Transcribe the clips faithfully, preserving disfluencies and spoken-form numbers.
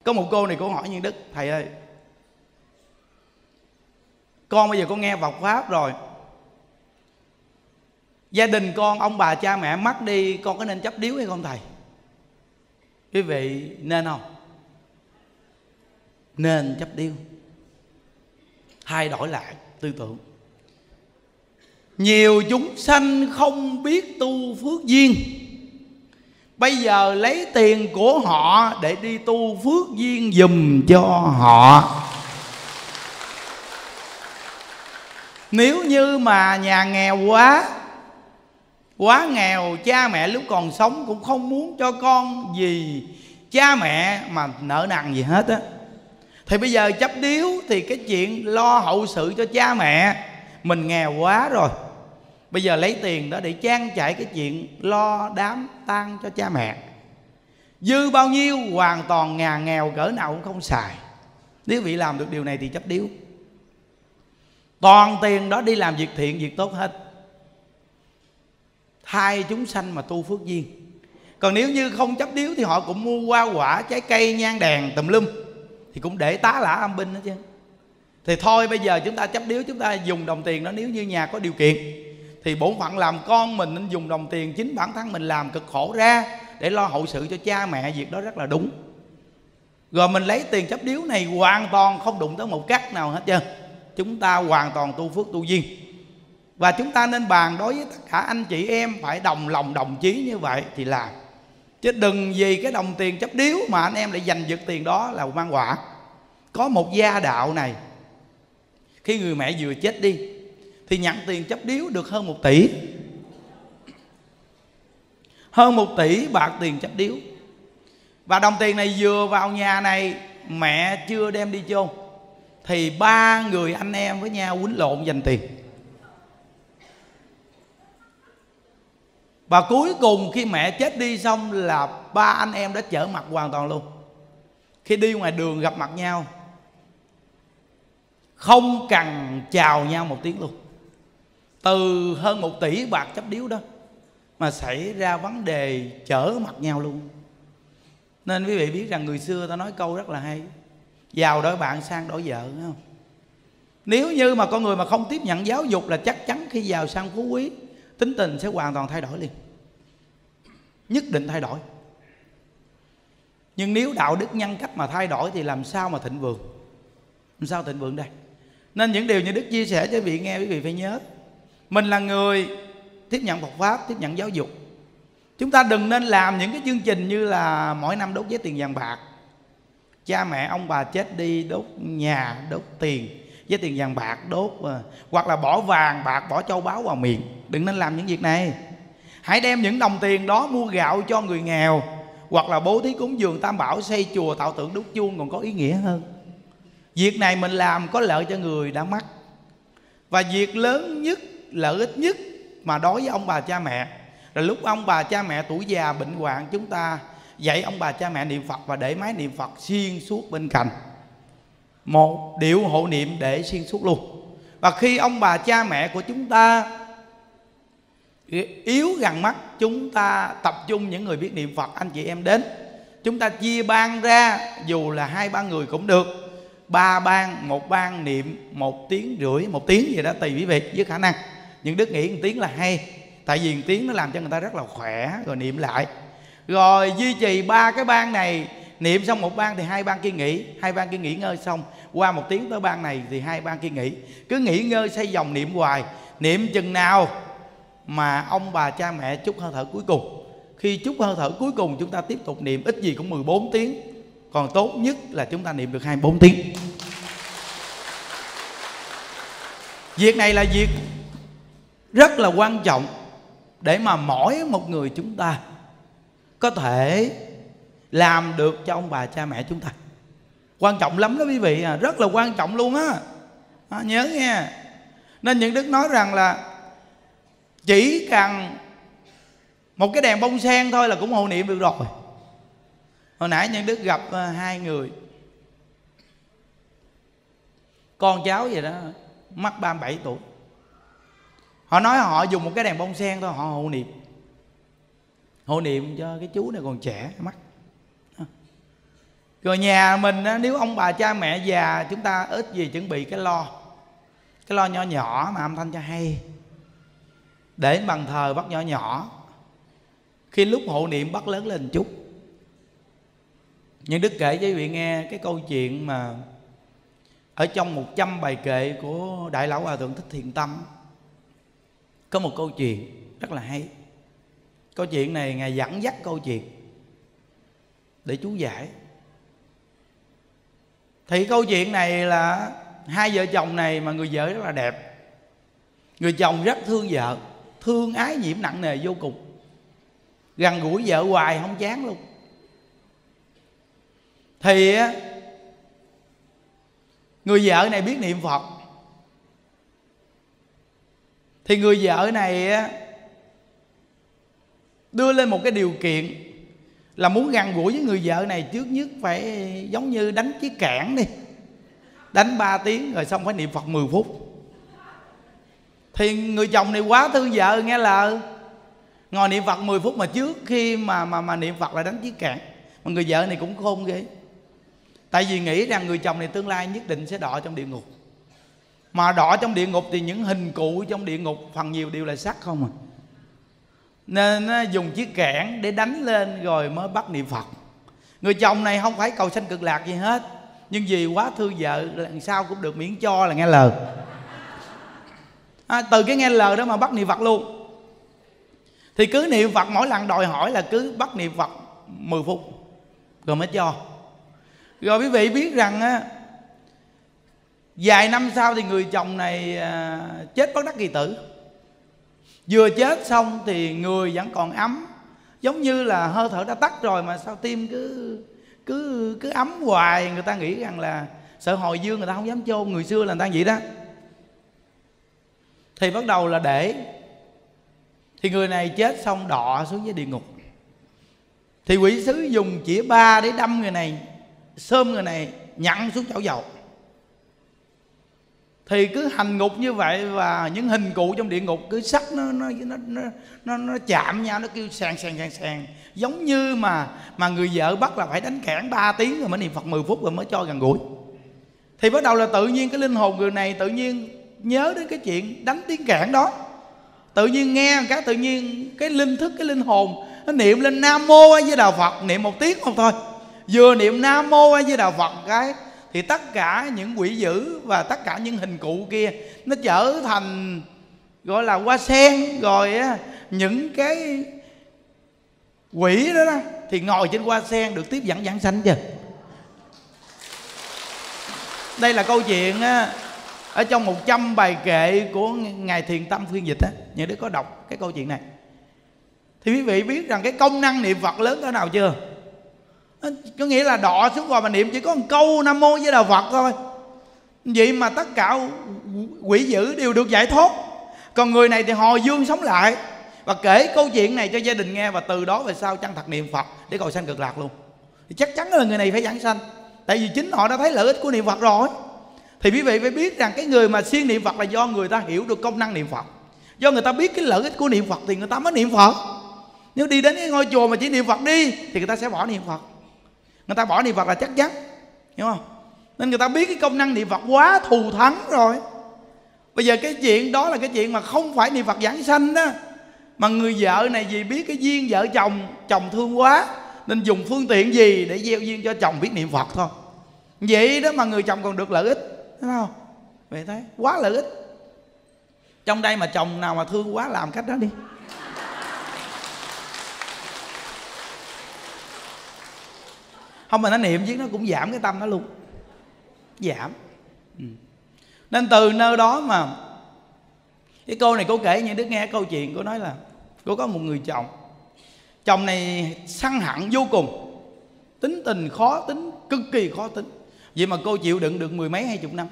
Có một cô này cô hỏi Nhân Đức: thầy ơi, con bây giờ con nghe Phật Pháp rồi, gia đình con, ông bà cha mẹ mất đi, con có nên chấp điếu hay không thầy? Quý vị nên không? Nên chấp điếu. Thay đổi lại tư tưởng. Nhiều chúng sanh không biết tu phước duyên, bây giờ lấy tiền của họ để đi tu phước duyên giùm cho họ. Nếu như mà nhà nghèo quá, quá nghèo, cha mẹ lúc còn sống cũng không muốn cho con gì cha mẹ mà nợ nần gì hết á, thì bây giờ chấp điếu thì cái chuyện lo hậu sự cho cha mẹ, mình nghèo quá rồi, bây giờ lấy tiền đó để trang trải cái chuyện lo đám tang cho cha mẹ. Dư bao nhiêu hoàn toàn nhà nghèo cỡ nào cũng không xài. Nếu vị làm được điều này thì chấp điếu. Toàn tiền đó đi làm việc thiện, việc tốt hết, thay chúng sanh mà tu phước duyên. Còn nếu như không chấp điếu thì họ cũng mua hoa quả, trái cây, nhang đèn tùm lum, thì cũng để tá lả âm binh hết chứ. Thì thôi bây giờ chúng ta chấp điếu, chúng ta dùng đồng tiền đó, nếu như nhà có điều kiện thì bổn phận làm con mình nên dùng đồng tiền chính bản thân mình làm cực khổ ra để lo hậu sự cho cha mẹ, việc đó rất là đúng. Rồi mình lấy tiền chấp điếu này hoàn toàn không đụng tới một cắt nào hết trơn. Chúng ta hoàn toàn tu phước tu duyên. Và chúng ta nên bàn đối với tất cả anh chị em phải đồng lòng đồng chí như vậy thì làm. Chứ đừng vì cái đồng tiền chấp điếu mà anh em lại giành giật tiền đó là mang họa. Có một gia đạo này, khi người mẹ vừa chết đi thì nhận tiền chấp điếu được hơn một tỷ. Hơn một tỷ bạc tiền chấp điếu. Và đồng tiền này vừa vào nhà này, mẹ chưa đem đi chôn, thì ba người anh em với nhau quýnh lộn giành tiền. Và cuối cùng khi mẹ chết đi xong là ba anh em đã trở mặt hoàn toàn luôn. Khi đi ngoài đường gặp mặt nhau không cần chào nhau một tiếng luôn. Từ hơn một tỷ bạc chấp điếu đó mà xảy ra vấn đề trở mặt nhau luôn. Nên quý vị biết rằng người xưa ta nói câu rất là hay: giàu đổi bạn, sang đổi vợ, đúng không? Nếu như mà con người mà không tiếp nhận giáo dục là chắc chắn khi giàu sang phú quý, tính tình sẽ hoàn toàn thay đổi liền. Nhất định thay đổi. Nhưng nếu đạo đức nhân cách mà thay đổi thì làm sao mà thịnh vượng? Làm sao thịnh vượng đây? Nên những điều như Đức chia sẻ cho quý vị nghe, quý vị phải nhớ. Mình là người tiếp nhận Phật Pháp, tiếp nhận giáo dục. Chúng ta đừng nên làm những cái chương trình như là mỗi năm đốt giấy tiền vàng bạc. Cha mẹ ông bà chết đi đốt nhà, đốt tiền, với tiền vàng bạc đốt, hoặc là bỏ vàng bạc, bỏ châu báu vào miệng. Đừng nên làm những việc này. Hãy đem những đồng tiền đó mua gạo cho người nghèo, hoặc là bố thí cúng dường tam bảo, xây chùa, tạo tượng, đúc chuông còn có ý nghĩa hơn. Việc này mình làm có lợi cho người đã mất. Và việc lớn nhất, lợi ích nhất mà đối với ông bà cha mẹ là lúc ông bà cha mẹ tuổi già bệnh hoạn, chúng ta dạy ông bà cha mẹ niệm Phật và để máy niệm Phật xuyên suốt bên cạnh. Một điệu hộ niệm để xuyên suốt luôn. Và khi ông bà cha mẹ của chúng ta yếu gần mắt, chúng ta tập trung những người biết niệm Phật, anh chị em đến, chúng ta chia ban ra, dù là hai ba người cũng được, ba ban, một ban niệm một tiếng rưỡi, một tiếng gì đó tùy quý vị với khả năng. Nhưng Đức nghĩ một tiếng là hay, tại vì một tiếng nó làm cho người ta rất là khỏe. Rồi niệm lại, rồi duy trì ba cái ban này. Niệm xong một ban thì hai ban kia nghỉ, hai ban kia nghỉ ngơi xong, qua một tiếng tới ban này thì hai ban kia nghỉ. Cứ nghỉ ngơi xoay vòng niệm hoài. Niệm chừng nào mà ông bà cha mẹ chút hơi thở cuối cùng. Khi chút hơi thở cuối cùng chúng ta tiếp tục niệm, ít gì cũng mười bốn tiếng. Còn tốt nhất là chúng ta niệm được hai mươi bốn tiếng. Việc này là việc rất là quan trọng để mà mỗi một người chúng ta có thể làm được cho ông bà cha mẹ chúng ta. Quan trọng lắm đó quý vị à, rất là quan trọng luôn á. À, nhớ nghe. Nên những Đức nói rằng là chỉ cần một cái đèn bông sen thôi là cũng hộ niệm được rồi. Hồi nãy những Đức gặp hai người con cháu vậy đó, mắc ba mươi bảy tuổi. Họ nói họ dùng một cái đèn bông sen thôi, họ hộ niệm. Hộ niệm cho cái chú này còn trẻ mắc. Rồi nhà mình á, nếu ông bà cha mẹ già, chúng ta ít gì chuẩn bị cái lo, cái lo nhỏ nhỏ mà âm thanh cho hay, để bàn thờ bắt nhỏ nhỏ, khi lúc hộ niệm bắt lớn lên một chút. Nhưng Đức kể cho quý vị nghe cái câu chuyện mà ở trong một trăm bài kệ của Đại Lão Hòa Thượng Thích Thiện Tâm, có một câu chuyện rất là hay. Câu chuyện này Ngài dẫn dắt câu chuyện để chú giải. Thì câu chuyện này là hai vợ chồng này, mà người vợ rất là đẹp, người chồng rất thương vợ, thương ái nhiễm nặng nề vô cùng, gần gũi vợ hoài không chán luôn. Thì người vợ này biết niệm Phật, thì người vợ này đưa lên một cái điều kiện là muốn gần gũi với người vợ này, trước nhất phải giống như đánh chiếc cản đi, đánh ba tiếng rồi xong phải niệm Phật mười phút. Thì người chồng này quá thương vợ, nghe lời ngồi niệm Phật mười phút, mà trước khi mà mà mà niệm Phật là đánh chiếc cản. Mà người vợ này cũng khôn ghê, tại vì nghĩ rằng người chồng này tương lai nhất định sẽ đọa trong địa ngục. Mà đọa trong địa ngục thì những hình cụ trong địa ngục phần nhiều đều là sắt không à, nên dùng chiếc kẽn để đánh lên rồi mới bắt niệm Phật. Người chồng này không phải cầu sanh cực lạc gì hết, nhưng vì quá thương vợ, lần sau cũng được miễn cho là nghe lời. À, từ cái nghe lời đó mà bắt niệm Phật luôn. Thì cứ niệm Phật, mỗi lần đòi hỏi là cứ bắt niệm Phật mười phút rồi mới cho. Rồi quý vị biết rằng á, vài năm sau thì người chồng này à, chết bất đắc kỳ tử. Vừa chết xong thì người vẫn còn ấm, giống như là hơi thở đã tắt rồi mà sao tim cứ cứ cứ ấm hoài. Người ta nghĩ rằng là sợ hồi dương, người ta không dám chôn. Người xưa là người ta vậy đó. Thì bắt đầu là để thì người này chết xong đọa xuống dưới địa ngục. Thì quỷ sứ dùng chĩa ba để đâm người này, xôm người này nhặn xuống chảo dầu. Thì cứ hành ngục như vậy, và những hình cụ trong địa ngục cứ sắt nó nó nó nó nó, nó chạm nhau, nó kêu sàn sàn sàn sàn, giống như mà mà người vợ bắt là phải đánh kẽn ba tiếng rồi mới niệm Phật mười phút rồi mới cho gần gũi. Thì bắt đầu là tự nhiên cái linh hồn người này tự nhiên nhớ đến cái chuyện đánh tiếng kẽn đó, tự nhiên nghe cái tự nhiên cái linh thức, cái linh hồn nó niệm lên Nam Mô A Di Đà Phật, niệm một tiếng không thôi. Vừa niệm Nam Mô A Di Đà Phật cái thì tất cả những quỷ dữ và tất cả những hình cụ kia nó trở thành gọi là hoa sen. Rồi á, những cái quỷ đó, đó thì ngồi trên hoa sen được tiếp dẫn giảng sanh chưa. Đây là câu chuyện á, ở trong một trăm bài kệ của Ngài Thiền Tâm phiên dịch á, những đứa có đọc cái câu chuyện này. Thì quý vị biết rằng cái công năng niệm Phật lớn cỡ nào chưa? Có nghĩa là đọa xuống rồi mà niệm chỉ có một câu Nam Mô với Đạo Phật thôi, vậy mà tất cả quỷ dữ đều được giải thoát. Còn người này thì hồi dương sống lại và kể câu chuyện này cho gia đình nghe, và từ đó về sau chân thật niệm Phật để cầu sanh cực lạc luôn. Thì chắc chắn là người này phải giảng sanh, tại vì chính họ đã thấy lợi ích của niệm Phật rồi. Thì quý vị phải biết rằng cái người mà siêng niệm Phật là do người ta hiểu được công năng niệm Phật, do người ta biết cái lợi ích của niệm Phật thì người ta mới niệm Phật. Nếu đi đến cái ngôi chùa mà chỉ niệm Phật đi thì người ta sẽ bỏ niệm Phật, người ta bỏ niệm Phật là chắc chắn, hiểu không? Nên người ta biết cái công năng niệm Phật quá thù thắng rồi. Bây giờ cái chuyện đó là cái chuyện mà không phải niệm Phật giảng sanh đó, mà người vợ này vì biết cái duyên vợ chồng, chồng thương quá nên dùng phương tiện gì để gieo duyên cho chồng biết niệm Phật thôi. Vậy đó mà người chồng còn được lợi ích, thấy không? Vậy thấy quá lợi ích. Trong đây mà chồng nào mà thương quá làm cách đó đi. Không mà nó niệm chứ nó cũng giảm cái tâm nó luôn, giảm. ừ. Nên từ nơi đó mà cái cô này cô kể những đứa nghe câu chuyện. Cô nói là cô có một người chồng, chồng này săn hận vô cùng, tính tình khó tính, cực kỳ khó tính. Vậy mà cô chịu đựng được mười mấy hai chục năm,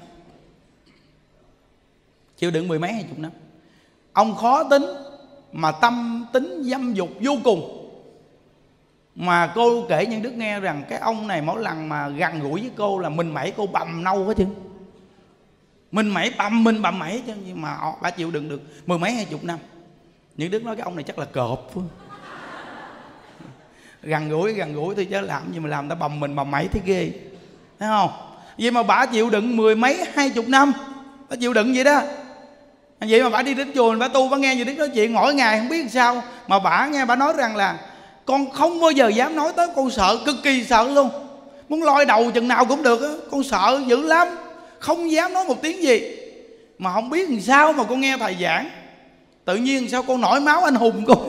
chịu đựng mười mấy hai chục năm. Ông khó tính mà tâm tính dâm dục vô cùng. Mà cô kể những đứa nghe rằng cái ông này mỗi lần mà gần gũi với cô là mình mẩy cô bầm nâu hết chứ, mình mẩy bầm mình bầm mẩy chứ, nhưng mà bà chịu đựng được mười mấy hai chục năm. Những đứa nói cái ông này chắc là cọp. Gần gũi gần gũi thôi chứ làm gì mà làm ta bầm mình bầm mẩy thấy ghê, thấy không? Vậy mà bà chịu đựng mười mấy hai chục năm, bà chịu đựng vậy đó. Vậy mà bà đi đến chùa, bà tu, bà nghe gì Đức nói chuyện mỗi ngày không biết làm sao. Mà bà nghe bà nói rằng là con không bao giờ dám nói tới, con sợ, cực kỳ sợ luôn. Muốn lôi đầu chừng nào cũng được á, con sợ dữ lắm, không dám nói một tiếng gì. Mà không biết làm sao mà con nghe thầy giảng, tự nhiên sao con nổi máu anh hùng con.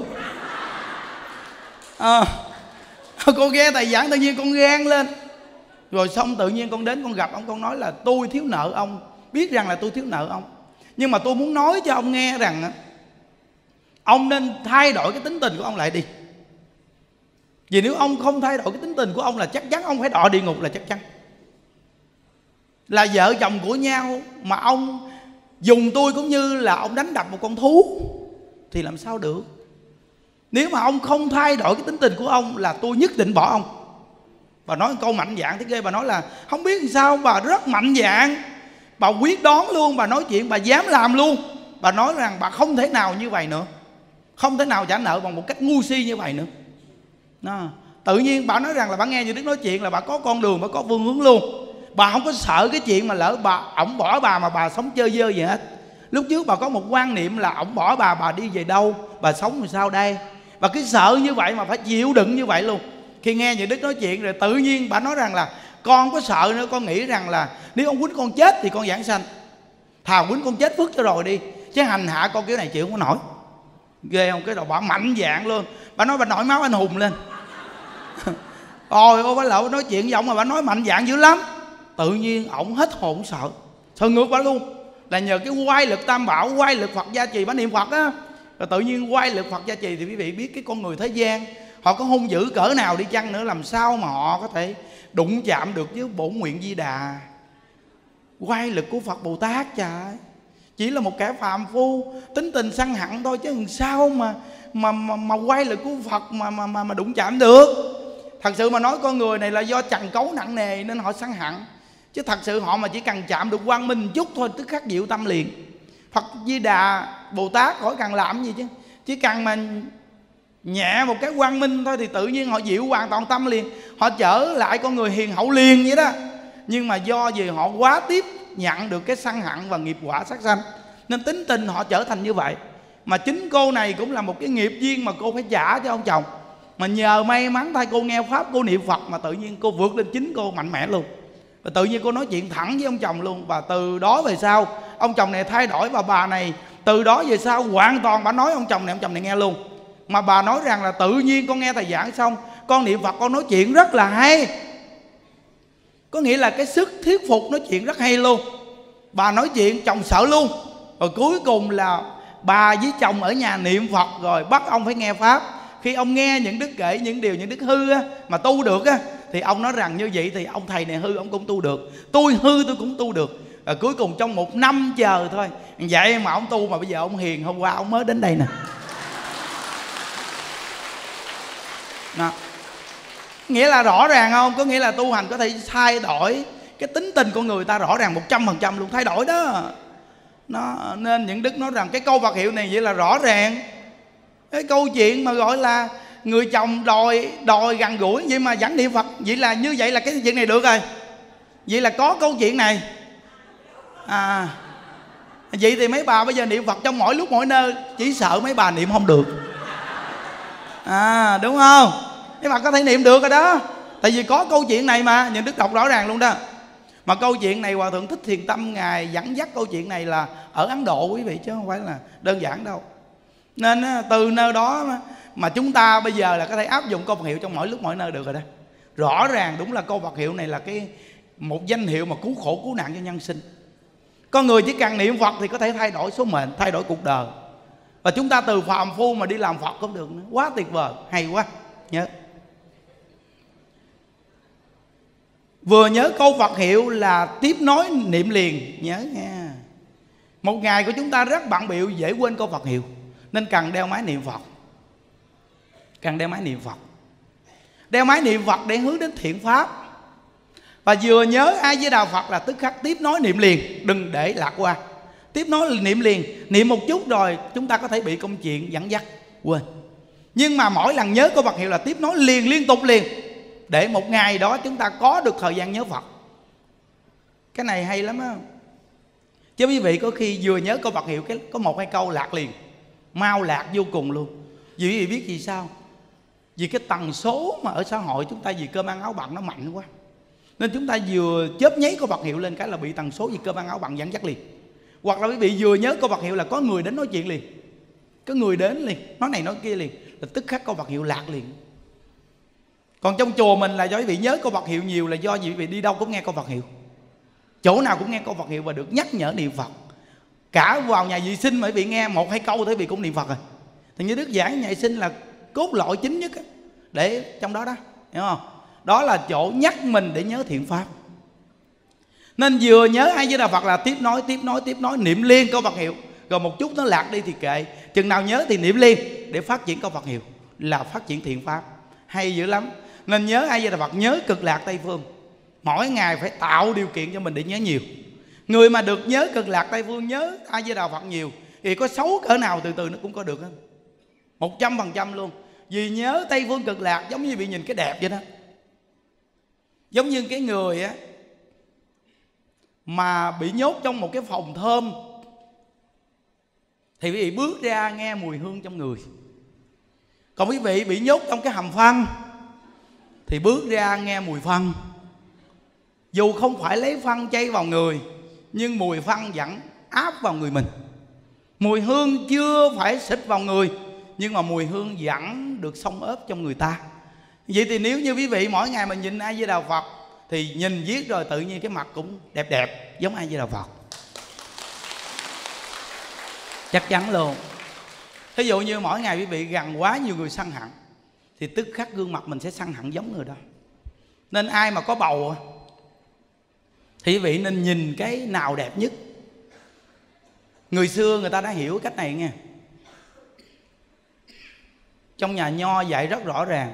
À, con nghe thầy giảng tự nhiên con gan lên. Rồi xong tự nhiên con đến con gặp ông, con nói là tôi thiếu nợ ông, biết rằng là tôi thiếu nợ ông, nhưng mà tôi muốn nói cho ông nghe rằng ông nên thay đổi cái tính tình của ông lại đi. Vì nếu ông không thay đổi cái tính tình của ông là chắc chắn ông phải đọa địa ngục, là chắc chắn. Là vợ chồng của nhau mà ông dùng tôi cũng như là ông đánh đập một con thú thì làm sao được. Nếu mà ông không thay đổi cái tính tình của ông là tôi nhất định bỏ ông. Bà nói một câu mạnh dạn thế ghê. Bà nói là không biết làm sao, bà rất mạnh dạn, bà quyết đoán luôn, bà nói chuyện, bà dám làm luôn. Bà nói rằng bà không thể nào như vậy nữa, không thể nào trả nợ bằng một cách ngu si như vậy nữa. Đó. Tự nhiên bà nói rằng là bà nghe như Đức nói chuyện là bà có con đường, bà có phương hướng luôn. Bà không có sợ cái chuyện mà lỡ bà ổng bỏ bà mà bà sống chơi dơ gì hết. Lúc trước bà có một quan niệm là ổng bỏ bà, bà đi về đâu, bà sống làm sao đây. Bà cứ sợ như vậy mà phải chịu đựng như vậy luôn. Khi nghe như Đức nói chuyện rồi tự nhiên bà nói rằng là con có sợ nữa, con nghĩ rằng là nếu ông quýnh con chết thì con giảng sanh, thà quýnh con chết phước cho rồi đi, chứ hành hạ con kiểu này chịu không có nổi. Ghê không? Cái đầu bà mạnh dạn luôn. Bà nói bà nổi máu anh hùng lên. Ôi ôi, bà lậu nói chuyện với ông mà bà nói mạnh dạn dữ lắm. Tự nhiên ổng hết hồn sợ, sợ ngược bà luôn. Là nhờ cái quay lực Tam Bảo, quay lực Phật gia trì, bà niệm Phật á. Rồi tự nhiên quay lực Phật gia trì thì quý vị biết cái con người thế gian họ có hung dữ cỡ nào đi chăng nữa, làm sao mà họ có thể đụng chạm được với bổn nguyện Di Đà. Quay lực của Phật Bồ Tát trời, chỉ là một kẻ phàm phu tính tình sân hận thôi, chứ làm sao mà mà mà, mà quay lực của Phật mà mà mà, mà đụng chạm được. Thật sự mà nói con người này là do trần cấu nặng nề nên họ sân hận, chứ thật sự họ mà chỉ cần chạm được quang minh chút thôi tức khắc dịu tâm liền. Phật Di Đà Bồ Tát khỏi cần làm gì chứ, chỉ cần mà nhẹ một cái quang minh thôi thì tự nhiên họ dịu hoàn toàn tâm liền, họ trở lại con người hiền hậu liền vậy đó. Nhưng mà do gì họ quá tiếp nhận được cái sân hận và nghiệp quả sát sanh nên tính tình họ trở thành như vậy. Mà chính cô này cũng là một cái nghiệp duyên mà cô phải trả cho ông chồng. Mà nhờ may mắn thay cô nghe pháp, cô niệm Phật mà tự nhiên cô vượt lên chính cô mạnh mẽ luôn. Và tự nhiên cô nói chuyện thẳng với ông chồng luôn. Và từ đó về sau ông chồng này thay đổi, và bà này từ đó về sau hoàn toàn bà nói ông chồng này, ông chồng này nghe luôn. Mà bà nói rằng là tự nhiên con nghe thầy giảng xong, con niệm Phật con nói chuyện rất là hay. Có nghĩa là cái sức thuyết phục nói chuyện rất hay luôn. Bà nói chuyện chồng sợ luôn. Rồi cuối cùng là bà với chồng ở nhà niệm Phật rồi bắt ông phải nghe pháp. Khi ông nghe những đức kể những điều những đức hư á, mà tu được á, thì ông nói rằng như vậy thì ông thầy này hư ông cũng tu được, tôi hư tôi cũng tu được. Rồi cuối cùng trong một năm chờ thôi vậy mà ông tu, mà bây giờ ông hiền. Hôm qua ông mới đến đây nè. Đó. Nghĩa là rõ ràng không? Có nghĩa là tu hành có thể thay đổi cái tính tình của người ta rõ ràng một trăm phần trăm luôn, thay đổi đó. Nó, nên những đức nói rằng cái câu Phật hiệu này vậy là rõ ràng. Cái câu chuyện mà gọi là người chồng đòi đòi gần gũi vậy mà vẫn niệm Phật, vậy là như vậy là cái chuyện này được rồi. Vậy là có câu chuyện này. À, vậy thì mấy bà bây giờ niệm Phật trong mỗi lúc mỗi nơi, chỉ sợ mấy bà niệm không được. À đúng không? Mấy bà có thể niệm được rồi đó. Tại vì có câu chuyện này mà, những đức đọc rõ ràng luôn đó. Mà câu chuyện này Hòa Thượng Thích Thiền Tâm Ngài dẫn dắt câu chuyện này là ở Ấn Độ quý vị, chứ không phải là đơn giản đâu. Nên từ nơi đó mà chúng ta bây giờ là có thể áp dụng câu Phật hiệu trong mỗi lúc mỗi nơi được rồi đó. Rõ ràng đúng là câu Phật hiệu này là cái một danh hiệu mà cứu khổ cứu nạn cho nhân sinh. Con người chỉ cần niệm Phật thì có thể thay đổi số mệnh, thay đổi cuộc đời. Và chúng ta từ phàm phu mà đi làm Phật cũng được nữa. Quá tuyệt vời, hay quá. Nhớ vừa nhớ câu Phật hiệu là tiếp nối niệm liền. Nhớ nha. Một ngày của chúng ta rất bận bịu, dễ quên câu Phật hiệu, nên cần đeo máy niệm Phật. Cần đeo máy niệm Phật. Đeo máy niệm Phật để hướng đến thiện pháp. Và vừa nhớ A Di Đà Phật là tức khắc tiếp nối niệm liền, đừng để lạc qua. Tiếp nối niệm liền, niệm một chút rồi chúng ta có thể bị công chuyện dẫn dắt quên. Nhưng mà mỗi lần nhớ câu Phật hiệu là tiếp nối liền liên tục liền, để một ngày đó chúng ta có được thời gian nhớ Phật. Cái này hay lắm á. Chứ quý vị có khi vừa nhớ câu Phật hiệu cái có một hai câu lạc liền, mau lạc vô cùng luôn. Vì quý vị biết gì sao? Vì cái tần số mà ở xã hội chúng ta vì cơm ăn áo bận nó mạnh quá, nên chúng ta vừa chớp nháy câu Phật hiệu lên cái là bị tần số vì cơm ăn áo bận dẫn dắt liền. Hoặc là quý vị vừa nhớ câu Phật hiệu là có người đến nói chuyện liền, có người đến liền, nói này nói kia liền, là tức khắc câu Phật hiệu lạc liền. Còn trong chùa mình là do quý vị nhớ câu Phật hiệu nhiều, là do quý vị đi đâu cũng nghe câu Phật hiệu, chỗ nào cũng nghe câu Phật hiệu và được nhắc nhở niệm Phật. Cả vào nhà vệ sinh mà quý vị nghe một hai câu thì quý vị cũng niệm Phật rồi. Thì như Đức giảng nhà vệ sinh là cốt lõi chính nhất để trong đó đó, hiểu không? Đó là chỗ nhắc mình để nhớ thiện pháp. Nên vừa nhớ A Di Đà Phật là tiếp nối tiếp nối tiếp nối niệm liên câu Phật hiệu, rồi một chút nó lạc đi thì kệ, chừng nào nhớ thì niệm liên để phát triển câu Phật hiệu, là phát triển thiện pháp. Hay dữ lắm. Nên nhớ A Di Đà Phật, nhớ cực lạc Tây Phương, mỗi ngày phải tạo điều kiện cho mình để nhớ nhiều. Người mà được nhớ cực lạc Tây Phương, nhớ A Di Đà Phật nhiều thì có xấu cỡ nào từ từ nó cũng có được hết, một trăm phần trăm luôn. Vì nhớ Tây Phương cực lạc giống như bị nhìn cái đẹp vậy đó. Giống như cái người á mà bị nhốt trong một cái phòng thơm thì quý vị bước ra nghe mùi hương trong người. Còn quý vị bị nhốt trong cái hầm phân thì bước ra nghe mùi phân. Dù không phải lấy phân chay vào người, nhưng mùi phân vẫn áp vào người mình. Mùi hương chưa phải xịt vào người, nhưng mà mùi hương vẫn được xông ấp trong người ta. Vậy thì nếu như quý vị mỗi ngày mình nhìn A Di Đà Phật thì nhìn viết rồi tự nhiên cái mặt cũng đẹp đẹp giống A Di Đà Phật, chắc chắn luôn. Thí dụ như mỗi ngày quý vị gần quá nhiều người sân hận thì tức khắc gương mặt mình sẽ sân hận giống người đó. Nên ai mà có bầu thì quý vị nên nhìn cái nào đẹp nhất. Người xưa người ta đã hiểu cách này nghe. Trong nhà Nho dạy rất rõ ràng,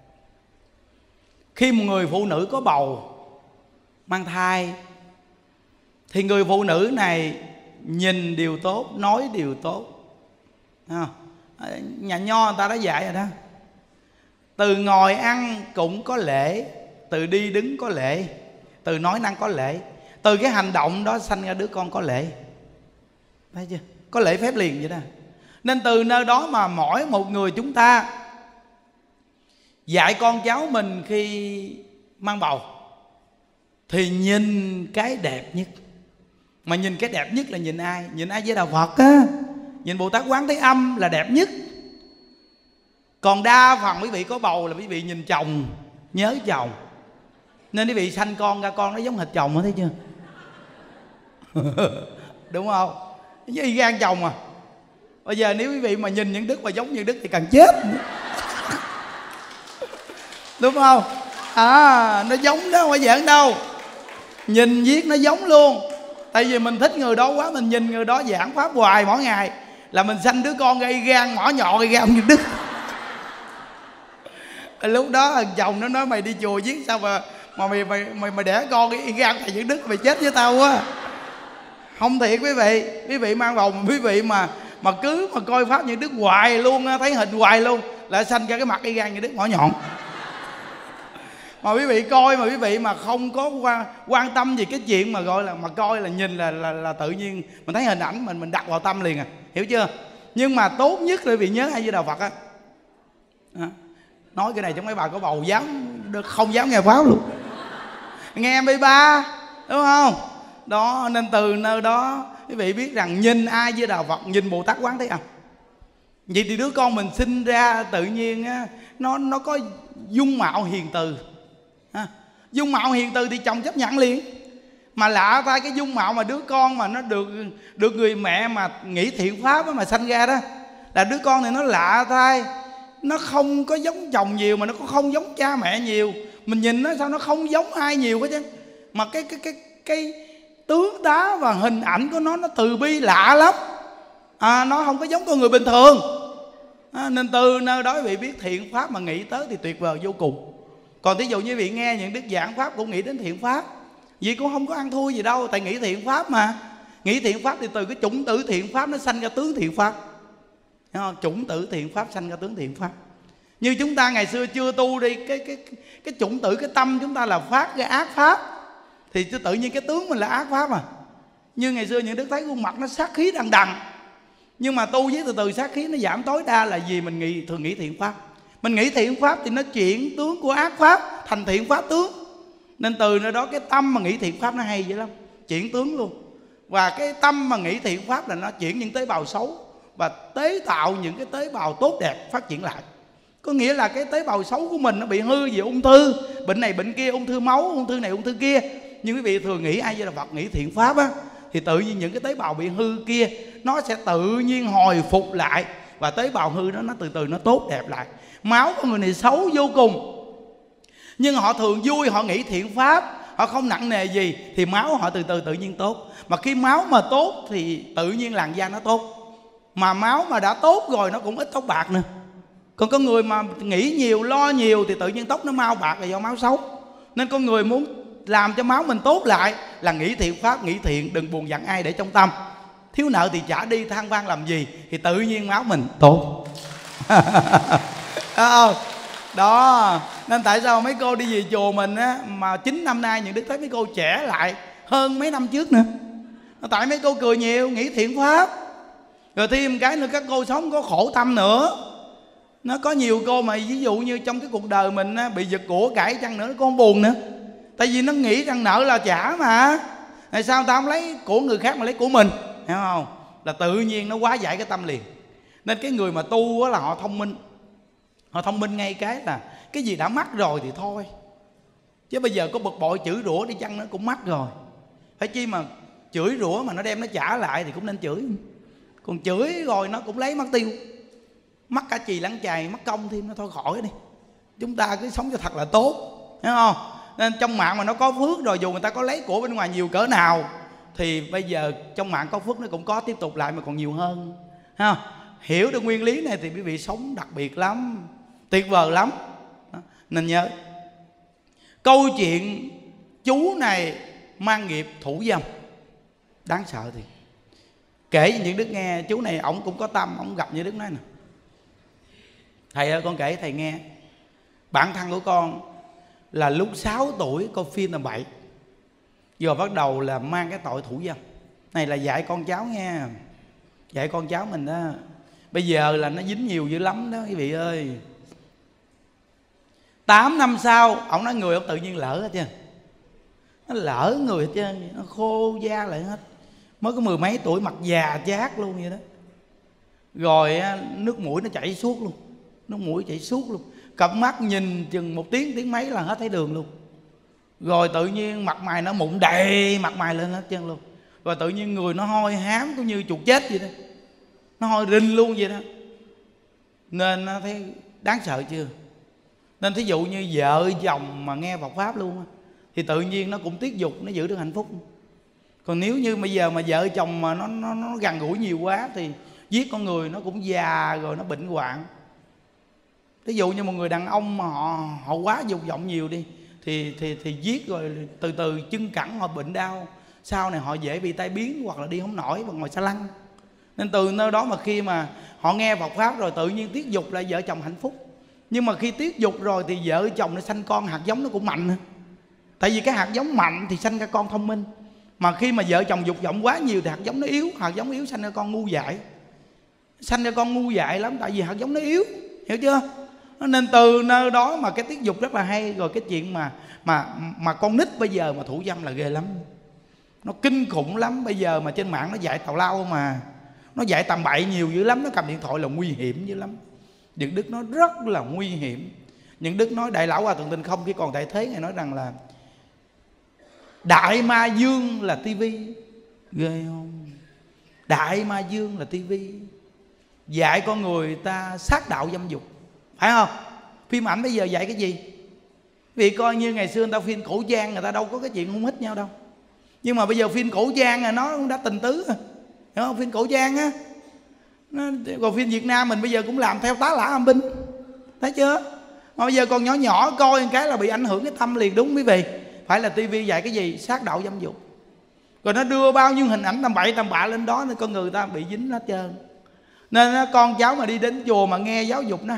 khi một người phụ nữ có bầu, mang thai, thì người phụ nữ này nhìn điều tốt, nói điều tốt. À, nhà Nho người ta đã dạy rồi đó. Từ ngồi ăn cũng có lễ, từ đi đứng có lễ, từ nói năng có lễ, từ cái hành động đó sanh ra đứa con có lễ. Thấy chưa? Có lễ phép liền vậy đó. Nên từ nơi đó mà mỗi một người chúng ta dạy con cháu mình khi mang bầu thì nhìn cái đẹp nhất. Mà nhìn cái đẹp nhất là nhìn ai? Nhìn A Di Đà Phật á, nhìn Bồ Tát Quán Thế Âm là đẹp nhất. Còn đa phần quý vị có bầu là quý vị nhìn chồng, nhớ chồng, nên quý vị sanh con ra con nó giống hệt chồng đó, thấy chưa? Đúng không? Y gan chồng à. Bây giờ nếu quý vị mà nhìn những đức mà giống như đức thì càng chết. Đúng không? À, nó giống đó, không phải giỡn đâu. Nhìn viết nó giống luôn. Tại vì mình thích người đó quá, mình nhìn người đó giảng pháp hoài mỗi ngày, là mình sanh đứa con gây gan mỏ nhọ gây gan như đức. Lúc đó thằng chồng nó nói mày đi chùa viết sao mà mà mày mày mày, mày đẻ con cái gan thầy như đức, mày chết với tao quá. Không thiệt quý vị. Quý vị mang bầu mà quý vị mà mà cứ mà coi pháp như đức hoài luôn, thấy hình hoài luôn, lại sanh ra cái mặt y gan như đức mỏ nhọn. Mà quý vị coi mà quý vị mà không có quan, quan tâm gì cái chuyện mà gọi là mà coi là nhìn là là, là tự nhiên mình thấy hình ảnh mình mình đặt vào tâm liền à, hiểu chưa? Nhưng mà tốt nhất là quý vị nhớ A Di Đà Phật á. À, nói cái này cho mấy bà có bầu dám không dám nghe pháp luôn, nghe em ba, đúng không? Đó, nên từ nơi đó quý vị biết rằng nhìn A Di Đà Phật, nhìn Bồ Tát Quán Thế Âm. Vậy thì đứa con mình sinh ra tự nhiên á, nó nó có dung mạo hiền từ. À, dung mạo hiền từ thì chồng chấp nhận liền. Mà lạ thay cái dung mạo mà đứa con mà nó được được người mẹ mà nghĩ thiện pháp mà sanh ra đó, là đứa con này nó lạ thay, nó không có giống chồng nhiều mà nó cũng không giống cha mẹ nhiều. Mình nhìn nó sao nó không giống ai nhiều hết chứ. Mà cái cái cái cái tướng tá và hình ảnh của nó nó từ bi lạ lắm. À, nó không có giống con người bình thường. À, nên từ nơi đó quý vị biết thiện pháp mà nghĩ tới thì tuyệt vời vô cùng. Còn thí dụ như quý vị nghe những đức giảng pháp cũng nghĩ đến thiện pháp, vì cũng không có ăn thua gì đâu, tại nghĩ thiện pháp mà. Nghĩ thiện pháp thì từ cái chủng tử thiện pháp nó sanh ra tướng thiện pháp. Chủng tử thiện pháp sanh ra tướng thiện pháp. Như chúng ta ngày xưa chưa tu đi, cái cái cái chủng tử, cái tâm chúng ta là phát cái ác pháp, thì tự nhiên cái tướng mình là ác pháp à. Như ngày xưa những đức thấy khuôn mặt nó sát khí đằng đằng, nhưng mà tu với từ từ sát khí nó giảm tối đa là gì? Mình nghĩ thường nghĩ thiện pháp. Mình nghĩ thiện pháp thì nó chuyển tướng của ác pháp thành thiện pháp tướng. Nên từ nơi đó cái tâm mà nghĩ thiện pháp nó hay dữ lắm, chuyển tướng luôn. Và cái tâm mà nghĩ thiện pháp là nó chuyển những tế bào xấu và tế tạo những cái tế bào tốt đẹp phát triển lại. Có nghĩa là cái tế bào xấu của mình nó bị hư vì ung thư, bệnh này bệnh kia, ung thư máu, ung thư này ung thư kia. Nhưng quý vị thường nghĩ ai với là Phật nghĩ thiện pháp á, thì tự nhiên những cái tế bào bị hư kia nó sẽ tự nhiên hồi phục lại, và tế bào hư đó nó từ từ nó tốt đẹp lại. Máu của người này xấu vô cùng, nhưng họ thường vui, họ nghĩ thiện pháp, họ không nặng nề gì, thì máu họ từ từ tự nhiên tốt. Mà khi máu mà tốt thì tự nhiên làn da nó tốt. Mà máu mà đã tốt rồi nó cũng ít tóc bạc nữa. Còn có người mà nghĩ nhiều, lo nhiều thì tự nhiên tóc nó mau bạc là do máu xấu. Nên con người muốn làm cho máu mình tốt lại là nghĩ thiện pháp, nghĩ thiện, đừng buồn giận ai để trong tâm. Thiếu nợ thì trả đi, than vang làm gì, thì tự nhiên máu mình tốt. Đó, nên tại sao mấy cô đi về chùa mình á, mà chín năm nay những đức thấy mấy cô trẻ lại hơn mấy năm trước nữa. Tại mấy cô cười nhiều, nghĩ thiện pháp. Rồi thêm cái nữa, các cô sống có khổ tâm nữa. Nó có nhiều cô mà ví dụ như trong cái cuộc đời mình á, bị giật của cải chăng nữa, nó không buồn nữa. Tại vì nó nghĩ rằng nợ là trả mà. Tại sao ta không lấy của người khác mà lấy của mình, hiểu không? Là tự nhiên nó hóa giải cái tâm liền. Nên cái người mà tu á là họ thông minh. Họ thông minh ngay cái là cái gì đã mắc rồi thì thôi. Chứ bây giờ có bực bội chửi rủa đi chăng nó cũng mắc rồi. Phải chi mà chửi rủa mà nó đem nó trả lại thì cũng nên chửi. Còn chửi rồi nó cũng lấy mất tiêu, mắc cả chì lẫn chài, mất công thêm nó thôi khỏi đi. Chúng ta cứ sống cho thật là tốt, hiểu không? Nên trong mạng mà nó có phước rồi, dù người ta có lấy của bên ngoài nhiều cỡ nào thì bây giờ trong mạng có phước nó cũng có tiếp tục lại mà còn nhiều hơn, ha? Hiểu được nguyên lý này thì quý vị sống đặc biệt lắm, tuyệt vời lắm. Đó. Nên nhớ câu chuyện chú này mang nghiệp thủ dâm, đáng sợ. Thì kể cho những đức nghe, chú này ổng cũng có tâm, ổng gặp như đức nói nè: thầy ơi, con kể thầy nghe, bản thân của con là lúc sáu tuổi coi phim tầm bậy, rồi bắt đầu là mang cái tội thủ dâm. Này là dạy con cháu nghe, dạy con cháu mình đó. Bây giờ là nó dính nhiều dữ lắm đó quý vị ơi. Tám năm sau, ổng nói người ổng tự nhiên lỡ hết trơn. Nó lỡ người hết trơn, nó khô da lại hết. Mới có mười mấy tuổi mặt già chát luôn vậy đó. Rồi nước mũi nó chảy suốt luôn, nước mũi chảy suốt luôn. Cặp mắt nhìn chừng một tiếng, tiếng mấy là hết thấy đường luôn. Rồi tự nhiên mặt mày nó mụn đầy mặt mày lên hết trơn luôn. Rồi tự nhiên người nó hôi hám cũng như chuột chết vậy đó, nó hôi rinh luôn vậy đó. Nên nó thấy đáng sợ chưa? Nên thí dụ như vợ chồng mà nghe Phật Pháp luôn thì tự nhiên nó cũng tiết dục, nó giữ được hạnh phúc. Còn nếu như bây giờ mà vợ chồng mà nó, nó, nó gần gũi nhiều quá thì giết con người, nó cũng già rồi nó bệnh hoạn. Ví dụ như một người đàn ông mà họ họ quá dục vọng nhiều đi thì thì thì giết rồi từ từ chân cẳng họ bệnh đau, sau này họ dễ bị tai biến hoặc là đi không nổi và ngồi xa lăn. Nên từ nơi đó mà khi mà họ nghe Phật Pháp rồi tự nhiên tiết dục là vợ chồng hạnh phúc. Nhưng mà khi tiết dục rồi thì vợ chồng nó sanh con, hạt giống nó cũng mạnh nữa. Tại vì cái hạt giống mạnh thì sanh ra con thông minh. Mà khi mà vợ chồng dục vọng quá nhiều thì hạt giống nó yếu, hạt giống yếu sanh ra con ngu dại. Sanh ra con ngu dại lắm, tại vì hạt giống nó yếu, hiểu chưa? Nên từ nơi đó mà cái tiết dục rất là hay. Rồi cái chuyện mà mà mà con nít bây giờ mà thủ dâm là ghê lắm, nó kinh khủng lắm. Bây giờ mà trên mạng nó dạy tào lao mà, nó dạy tầm bậy nhiều dữ lắm. Nó cầm điện thoại là nguy hiểm dữ lắm. Những đức nói rất là nguy hiểm. Những đức nói Đại Lão Hòa Thượng Tinh Không khi còn tại thế, Ngài nói rằng là Đại Ma Dương là tivi. Ghê không? Đại Ma Dương là tivi, dạy con người ta sát đạo dâm dục, phải không? Phim ảnh bây giờ dạy cái gì? Vì coi như ngày xưa người ta phim cổ trang, người ta đâu có cái chuyện hung hít nhau đâu. Nhưng mà bây giờ phim cổ trang là nó cũng đã tình tứ rồi, hiểu không? Phim cổ trang á, còn phim Việt Nam mình bây giờ cũng làm theo Tá Lả Âm Binh, thấy chưa? Mà bây giờ còn nhỏ nhỏ coi một cái là bị ảnh hưởng cái tâm liền, đúng quý vị? Phải là tivi dạy cái gì? Sát đạo dâm dục. Rồi nó đưa bao nhiêu hình ảnh tầm bậy tầm bạ lên đó nên con người ta bị dính hết trơn. Nên con cháu mà đi đến chùa mà nghe giáo dục nó hay,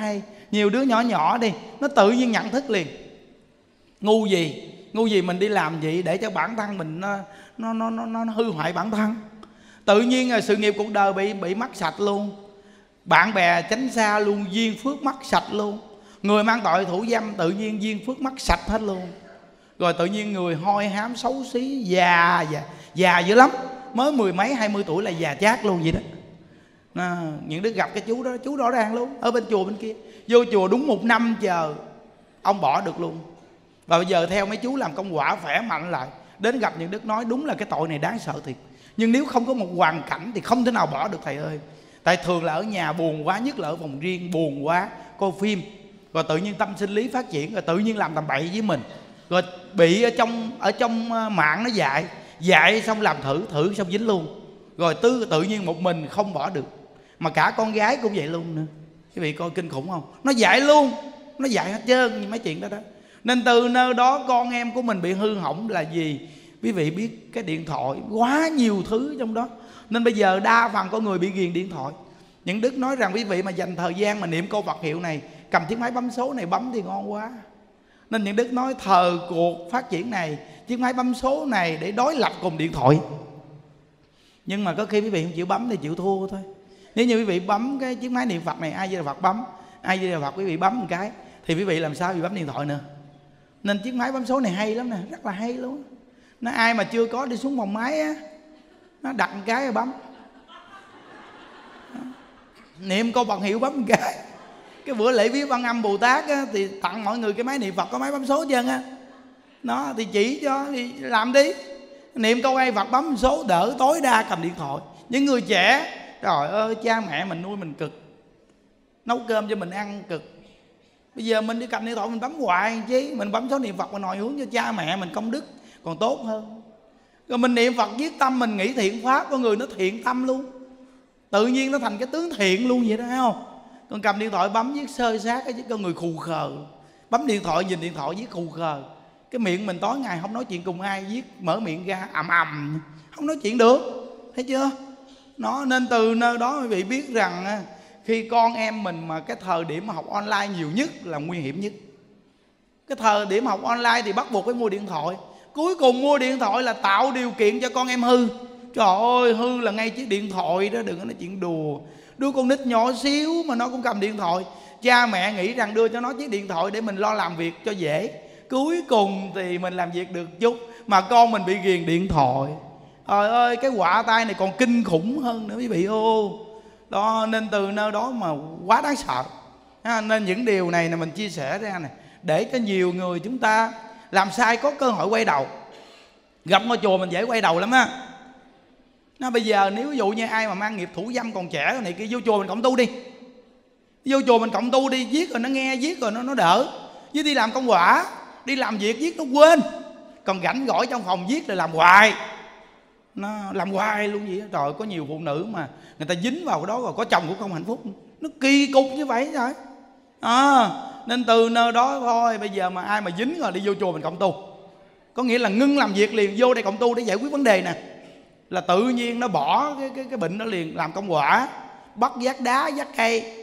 Nhiều đứa nhỏ nhỏ đi, nó tự nhiên nhận thức liền. Ngu gì, ngu gì mình đi làm vậy để cho bản thân mình nó nó nó nó, nó hư hoại bản thân. Tự nhiên là sự nghiệp cuộc đời bị bị mất sạch luôn. Bạn bè tránh xa luôn, duyên phước mất sạch luôn. Người mang tội thủ dâm tự nhiên duyên phước mất sạch hết luôn. Rồi tự nhiên người hôi hám xấu xí, già già già dữ lắm, mới mười mấy hai mươi tuổi là già chát luôn vậy đó. À, những đứa gặp cái chú đó, chú rõ ràng luôn, ở bên chùa bên kia, vô chùa đúng một năm chờ ông bỏ được luôn. Và bây giờ theo mấy chú làm công quả khỏe mạnh lại, đến gặp những đức nói đúng là cái tội này đáng sợ thiệt. Nhưng nếu không có một hoàn cảnh thì không thể nào bỏ được thầy ơi. Tại thường là ở nhà buồn quá, nhất là ở phòng riêng buồn quá, coi phim, rồi tự nhiên tâm sinh lý phát triển, rồi tự nhiên làm tầm bậy với mình, rồi bị ở trong ở trong mạng nó dạy dạy xong làm thử thử xong dính luôn, rồi tư tự nhiên một mình không bỏ được. Mà cả con gái cũng vậy luôn nữa. Quý vị coi kinh khủng không? Nó dạy luôn, nó dạy hết trơn mấy chuyện đó đó. Nên từ nơi đó con em của mình bị hư hỏng là gì? Quý vị biết cái điện thoại quá nhiều thứ trong đó. Nên bây giờ đa phần con người bị ghiền điện thoại. Những đức nói rằng quý vị mà dành thời gian mà niệm câu Phật hiệu này, cầm chiếc máy bấm số này bấm thì ngon quá. Nên những đức nói thời cuộc phát triển này, chiếc máy bấm số này để đối lập cùng điện thoại. Nhưng mà có khi quý vị không chịu bấm thì chịu thua thôi. Nếu như quý vị bấm cái chiếc máy niệm Phật này, ai Di Đà Phật bấm, ai Di Đà Phật quý vị bấm một cái, thì quý vị làm sao bị bấm điện thoại nữa. Nên chiếc máy bấm số này hay lắm nè, rất là hay luôn. Nó ai mà chưa có đi xuống phòng máy á, nó đặt một cái rồi bấm, niệm câu Phật hiệu bấm một cái. Cái bữa lễ viếng Văn Âm Bồ Tát á, thì tặng mọi người cái máy niệm Phật có máy bấm số chân á. Nó thì chỉ cho thì làm đi, niệm câu ai Phật bấm số đỡ tối đa cầm điện thoại. Những người trẻ, trời ơi cha mẹ mình nuôi mình cực, nấu cơm cho mình ăn cực. Bây giờ mình đi cầm điện thoại mình bấm hoài chứ. Mình bấm số niệm Phật mình hồi hướng cho cha mẹ mình công đức còn tốt hơn. Rồi mình niệm Phật viết tâm mình nghĩ thiện pháp, con người nó thiện tâm luôn, tự nhiên nó thành cái tướng thiện luôn vậy đó, thấy không? Còn cầm điện thoại bấm viết sơ sát cái con người khù khờ. Bấm điện thoại nhìn điện thoại viết khù khờ. Cái miệng mình tối ngày không nói chuyện cùng ai, viết mở miệng ra ầm ầm, không nói chuyện được, thấy chưa? Nó nên từ nơi đó quý vị biết rằng khi con em mình mà cái thời điểm mà học online nhiều nhất là nguy hiểm nhất. Cái thời điểm học online thì bắt buộc phải mua điện thoại. Cuối cùng mua điện thoại là tạo điều kiện cho con em hư. Trời ơi, hư là ngay chiếc điện thoại đó, đừng có nói chuyện đùa. Đứa con nít nhỏ xíu mà nó cũng cầm điện thoại. Cha mẹ nghĩ rằng đưa cho nó chiếc điện thoại để mình lo làm việc cho dễ. Cuối cùng thì mình làm việc được chút mà con mình bị ghiền điện thoại. Trời ơi, cái họa tai này còn kinh khủng hơn nữa quý vị ô. Đó, nên từ nơi đó mà quá đáng sợ. Nên những điều này là mình chia sẻ ra này, để cho nhiều người chúng ta làm sai có cơ hội quay đầu. Gặp ngôi chùa mình dễ quay đầu lắm á. Nó bây giờ nếu ví dụ như ai mà mang nghiệp thủ dâm còn trẻ này kia, vô chùa mình cộng tu đi, vô chùa mình cộng tu đi, viết rồi nó nghe, viết rồi nó nó đỡ. Với đi làm công quả, đi làm việc viết nó quên, còn rảnh rỗi trong phòng viết là làm hoài, nó làm hoài luôn vậy. Trời, có nhiều phụ nữ mà người ta dính vào cái đó rồi có chồng cũng không hạnh phúc. Nó kỳ cục như vậy rồi à. Nên từ nơi đó thôi, bây giờ mà ai mà dính rồi đi vô chùa mình cộng tu, có nghĩa là ngưng làm việc liền, vô đây cộng tu để giải quyết vấn đề nè, là tự nhiên nó bỏ cái cái cái bệnh đó liền, làm công quả, bắt vác đá vác cây.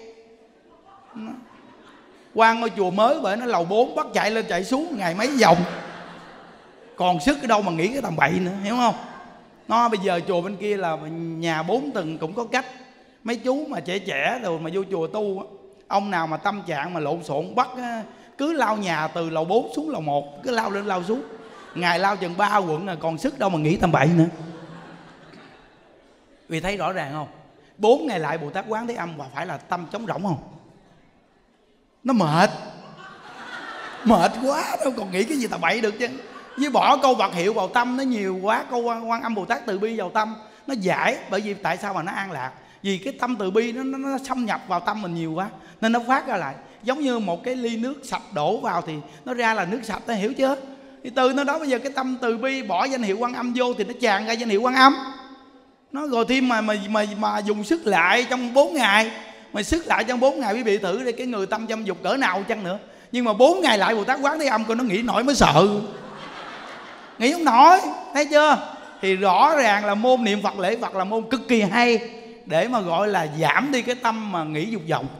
Qua ngôi chùa mới bởi nó lầu bốn bắt chạy lên chạy xuống ngày mấy vòng, còn sức ở đâu mà nghĩ cái tầm bậy nữa, hiểu không? Nó bây giờ chùa bên kia là nhà bốn tầng cũng có cách. Mấy chú mà trẻ trẻ rồi mà vô chùa tu, ông nào mà tâm trạng mà lộn xộn bắt cứ lao nhà từ lầu bốn xuống lầu một, cứ lao lên lao xuống, ngày lao chừng ba quận là còn sức đâu mà nghĩ tầm bậy nữa. Vì thấy rõ ràng không? Bốn ngày lại Bồ Tát Quán Thế Âm và phải là tâm trống rỗng không? Nó mệt, mệt quá đâu còn nghĩ cái gì tầm bậy được chứ. Với bỏ câu Phật hiệu vào tâm nó nhiều quá, câu Quan Âm Bồ Tát từ bi vào tâm nó giải. Bởi vì tại sao mà nó an lạc? Vì cái tâm từ bi nó, nó, nó xâm nhập vào tâm mình nhiều quá nên nó phát ra lại. Giống như một cái ly nước sạch đổ vào thì nó ra là nước sạch, ta hiểu chưa? Thì từ nó đó bây giờ cái tâm từ bi bỏ danh hiệu Quan Âm vô thì nó tràn ra danh hiệu Quan Âm. Nó rồi thêm mà mà mà, mà dùng sức lại trong bốn ngày, mà sức lại trong bốn ngày quý vị thử đi, cái người tâm dâm dục cỡ nào chăng nữa. Nhưng mà bốn ngày lại Bồ Tát Quán Thế Âm coi nó nghĩ nổi mới sợ, nghĩ không nổi, thấy chưa? Thì rõ ràng là môn niệm Phật lễ Phật là môn cực kỳ hay để mà gọi là giảm đi cái tâm mà nghĩ dục vọng.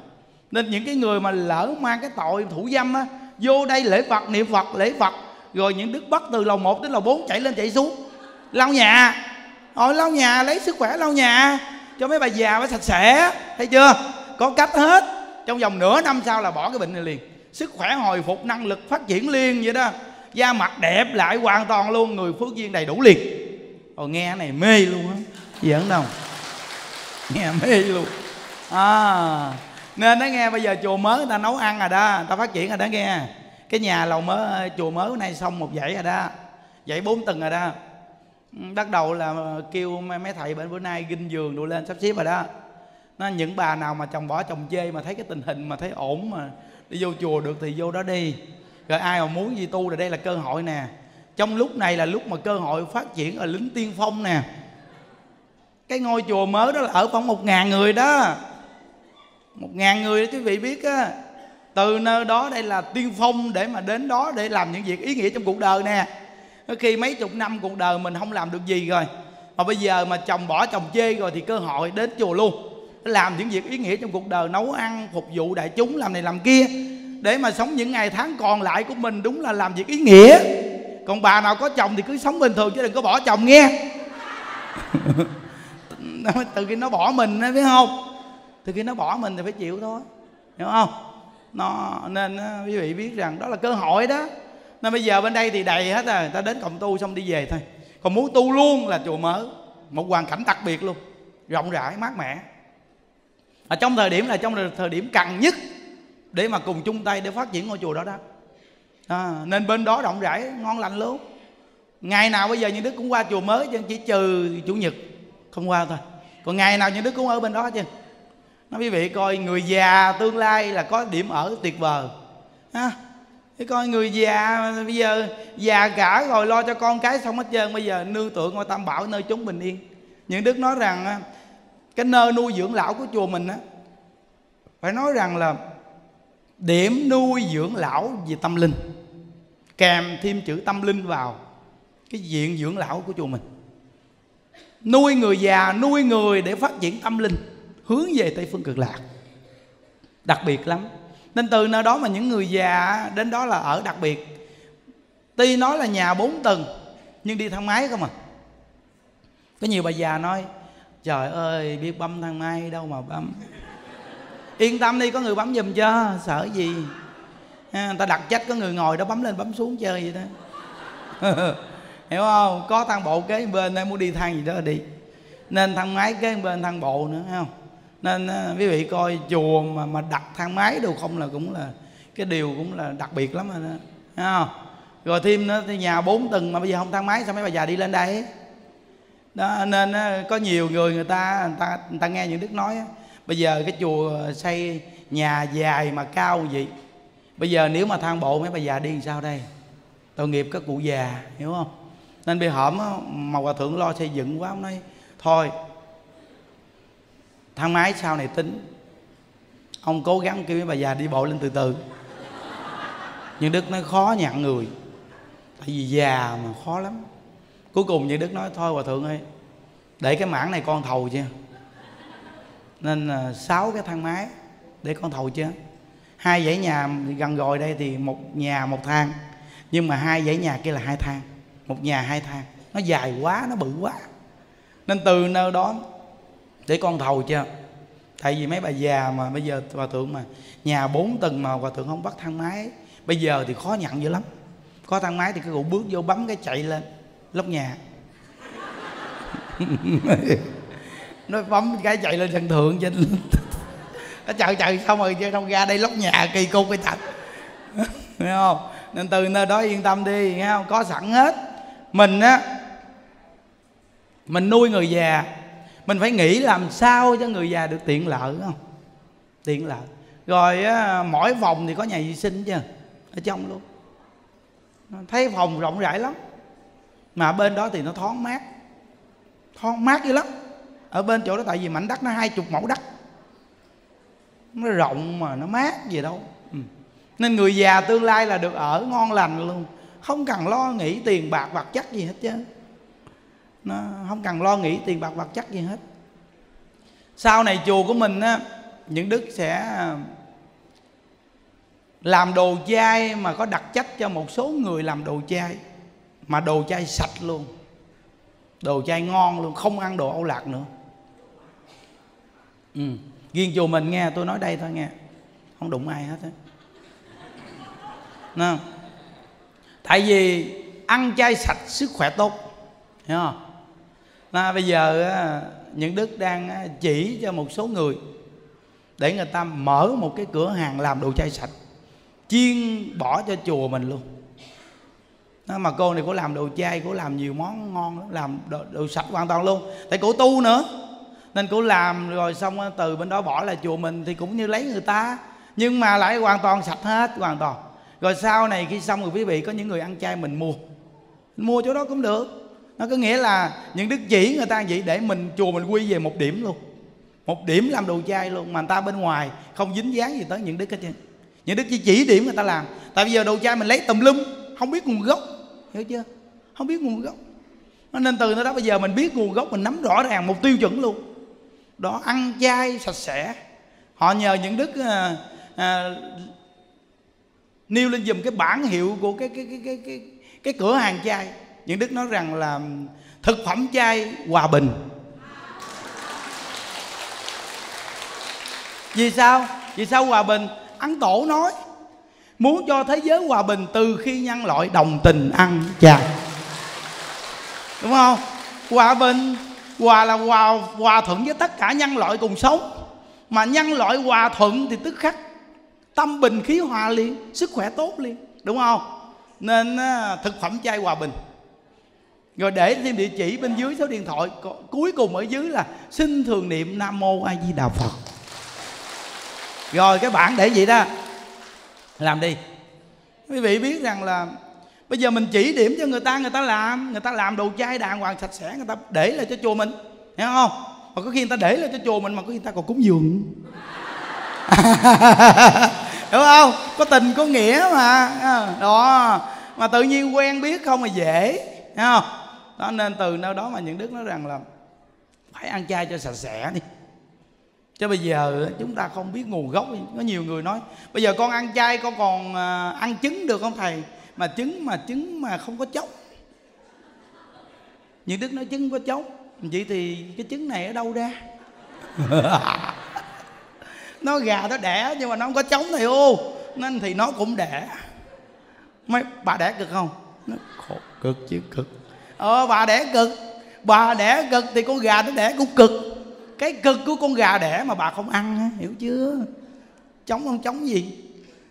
Nên những cái người mà lỡ mang cái tội thủ dâm á, vô đây lễ Phật, niệm Phật, lễ Phật, rồi những đức bắt từ lầu một đến lầu bốn chạy lên chạy xuống lau nhà. Rồi lau nhà, lấy sức khỏe lau nhà cho mấy bà già phải sạch sẽ, thấy chưa? Có cách hết. Trong vòng nửa năm sau là bỏ cái bệnh này liền. Sức khỏe hồi phục, năng lực phát triển liền vậy đó. Da mặt đẹp lại hoàn toàn luôn, người phước duyên đầy đủ liền. Rồi nghe cái này mê luôn á, giỡn đâu, nghe mê luôn à. Nên đó nghe, bây giờ chùa mới người ta nấu ăn rồi đó, người ta phát triển rồi đó nghe. Cái nhà lầu mới, chùa mới nay xong một dãy rồi đó, dãy bốn tầng rồi đó. Bắt đầu là kêu mấy thầy bên bữa nay ginh giường đồ lên sắp xếp rồi đó. Nó những bà nào mà chồng bỏ chồng chê mà thấy cái tình hình mà thấy ổn mà đi vô chùa được thì vô đó đi. Rồi ai mà muốn gì tu, là đây là cơ hội nè. Trong lúc này là lúc mà cơ hội phát triển ở lính tiên phong nè. Cái ngôi chùa mới đó là ở khoảng một ngàn người đó. Một ngàn người đó quý vị biết á. Từ nơi đó đây là tiên phong để mà đến đó để làm những việc ý nghĩa trong cuộc đời nè. Có khi mấy chục năm cuộc đời mình không làm được gì rồi, mà bây giờ mà chồng bỏ chồng chê rồi thì cơ hội đến chùa luôn, làm những việc ý nghĩa trong cuộc đời, nấu ăn phục vụ đại chúng, làm này làm kia để mà sống những ngày tháng còn lại của mình. Đúng là làm việc ý nghĩa. Còn bà nào có chồng thì cứ sống bình thường chứ đừng có bỏ chồng nghe. Từ khi nó bỏ mình biết không, từ khi nó bỏ mình thì phải chịu thôi, hiểu không? Nó nên quý vị biết rằng đó là cơ hội đó. Nên bây giờ bên đây thì đầy hết rồi, người ta đến cộng tu xong đi về thôi. Còn muốn tu luôn là chùa mới, một hoàn cảnh đặc biệt luôn, rộng rãi mát mẻ. Ở trong thời điểm là trong thời điểm cần nhất để mà cùng chung tay để phát triển ngôi chùa đó đó à, nên bên đó rộng rãi ngon lành luôn. Ngày nào bây giờ những đứa cũng qua chùa mới chứ, chỉ trừ chủ nhật không qua thôi. Còn ngày nào những đứa cũng ở bên đó chứ. Nói quý vị coi, người già tương lai là có điểm ở tuyệt vời ha. Thế coi người già bây giờ già cả rồi lo cho con cái xong hết trơn, bây giờ nương tựa ngôi Tam Bảo nơi chốn bình yên. Những đức nói rằng cái nơi nuôi dưỡng lão của chùa mình á, phải nói rằng là điểm nuôi dưỡng lão về tâm linh, kèm thêm chữ tâm linh vào cái diện dưỡng lão của chùa mình. Nuôi người già, nuôi người để phát triển tâm linh, hướng về Tây Phương Cực Lạc, đặc biệt lắm. Nên từ nơi đó mà những người già đến đó là ở đặc biệt. Tuy nói là nhà bốn tầng nhưng đi thang máy không à. Có nhiều bà già nói trời ơi biết bấm thang máy đâu mà bấm. Yên tâm đi, có người bấm giùm cho, sợ gì à, người ta đặt trách có người ngồi đó bấm lên bấm xuống chơi vậy đó. Hiểu không? Có thang bộ kế bên đây, muốn đi thang gì đó là đi. Nên thang máy kế bên thang bộ nữa, thấy không? Nên uh, quý vị coi chùa mà mà đặt thang máy đâu không là cũng là cái điều cũng là đặc biệt lắm rồi đó, thấy không? Rồi thêm nữa thì nhà bốn tầng mà bây giờ không thang máy sao mấy bà già đi lên đây đó. Nên uh, có nhiều người người ta người ta, người ta nghe những đức nói uh, bây giờ cái chùa xây nhà dài mà cao vậy, bây giờ nếu mà thang bộ mấy bà già đi làm sao đây? Tội nghiệp các cụ già, hiểu không? Nên bị hổm mà hòa thượng lo xây dựng quá, ông nói thôi thang máy sau này tính, ông cố gắng kêu mấy bà già đi bộ lên từ từ. Nhưng Đức nói khó nhận người, tại vì già mà khó lắm. Cuối cùng như Đức nói thôi hòa thượng ơi, để cái mảng này con thầu chưa, nên sáu cái thang máy để con thầu chưa. Hai dãy nhà gần rồi đây thì một nhà một thang, nhưng mà hai dãy nhà kia là hai thang, một nhà hai thang, nó dài quá, nó bự quá. Nên từ nơi đó để con thầu chưa. Tại vì mấy bà già mà bây giờ hòa thượng mà nhà bốn tầng mà hòa thượng không bắt thang máy, bây giờ thì khó nhận dữ lắm. Có thang máy thì cái cụ bước vô bấm cái chạy lên lóc nhà. Nó bấm cái chạy lên sân thượng trên. Nó chờ chờ xong rồi chứ không ra đây lóc nhà kỳ cục cái chặt. Thấy không? Nên từ nơi đó yên tâm đi, nghe không? Có sẵn hết. Mình á, mình nuôi người già, mình phải nghĩ làm sao cho người già được tiện lợi, không? Tiện lợi. Rồi á, mỗi phòng thì có nhà vệ sinh chứ, ở trong luôn. Thấy phòng rộng rãi lắm. Mà bên đó thì nó thoáng mát, thoáng mát dữ lắm. Ở bên chỗ đó tại vì mảnh đất nó hai chục mẫu đất, nó rộng mà nó mát gì đâu. Ừ. Nên người già tương lai là được ở ngon lành luôn, không cần lo nghĩ tiền bạc vật chất gì hết chứ. Nó không cần lo nghĩ tiền bạc vật chất gì hết. Sau này chùa của mình á, những đức sẽ làm đồ chay mà có đặc trách cho một số người làm đồ chay, mà đồ chay sạch luôn, đồ chay ngon luôn, không ăn đồ Âu Lạc nữa. Ừ. Riêng chùa mình nghe, tôi nói đây thôi nghe, không đụng ai hết á. Nè, tại vì ăn chay sạch sức khỏe tốt, hiểu không? Là bây giờ những Đức đang chỉ cho một số người để người ta mở một cái cửa hàng làm đồ chay sạch, chuyên bỏ cho chùa mình luôn. Đó, mà cô này cô làm đồ chay, cô làm nhiều món ngon lắm, làm đồ, đồ sạch hoàn toàn luôn. Tại cô tu nữa, nên cô làm rồi xong từ bên đó bỏ lại chùa mình thì cũng như lấy người ta, nhưng mà lại hoàn toàn sạch hết, hoàn toàn. Rồi sau này khi xong rồi quý vị có những người ăn chay mình mua, mình mua chỗ đó cũng được. Nó có nghĩa là những Đức chỉ người ta vậy để mình chùa mình quy về một điểm luôn, một điểm làm đồ chay luôn, mà người ta bên ngoài không dính dáng gì tới những Đức hết trơn. Những Đức chỉ chỉ điểm người ta làm. Tại bây giờ đồ chay mình lấy tùm lum, không biết nguồn gốc, hiểu chưa? Không biết nguồn gốc. Nên từ đó bây giờ mình biết nguồn gốc, mình nắm rõ ràng một tiêu chuẩn luôn. Đó, ăn chay sạch sẽ. Họ nhờ những Đức à, à, nêu lên dùm cái bản hiệu của cái cái cái cái cái, cái cửa hàng chay. Những Đức nói rằng là thực phẩm chay hòa bình. Vì sao? Vì sao hòa bình? Ấn Tổ nói muốn cho thế giới hòa bình từ khi nhân loại đồng tình ăn chay, đúng không? Hòa bình, hòa là hòa, hòa thuận với tất cả nhân loại cùng sống. Mà nhân loại hòa thuận thì tức khắc tâm bình khí hòa liền, sức khỏe tốt liền, đúng không? Nên thực phẩm chay hòa bình. Rồi để thêm địa chỉ bên dưới số điện thoại, cuối cùng ở dưới là xin thường niệm Nam Mô A Di Đà Phật. Rồi cái bản để vậy đó, làm đi. Quý vị biết rằng là bây giờ mình chỉ điểm cho người ta, người ta làm, người ta làm đồ chay đàng hoàng sạch sẽ, người ta để lại cho chùa mình, hiểu không? Mà có khi người ta để lại cho chùa mình mà có khi người ta còn cúng dường. Đúng không? Có tình có nghĩa mà. Đó, mà tự nhiên quen biết không là dễ, hiểu không? Đó, nên từ nơi đó mà những Đức nói rằng là phải ăn chay cho sạch sẽ đi. Chứ bây giờ chúng ta không biết nguồn gốc. Có nhiều người nói bây giờ con ăn chay con còn ăn trứng được không thầy? Mà trứng mà trứng mà không có trống. Những Đức nói trứng có trống. Vậy thì cái trứng này ở đâu ra? Nó gà nó đẻ nhưng mà nó không có trống thầy ô. Nên thì nó cũng đẻ. Mấy bà đẻ cực không? Nó khổ cực chứ cực. Ờ bà đẻ cực. Bà đẻ cực thì con gà nó đẻ cũng cực. Cái cực của con gà đẻ mà bà không ăn, hiểu chưa? Trống không trống gì.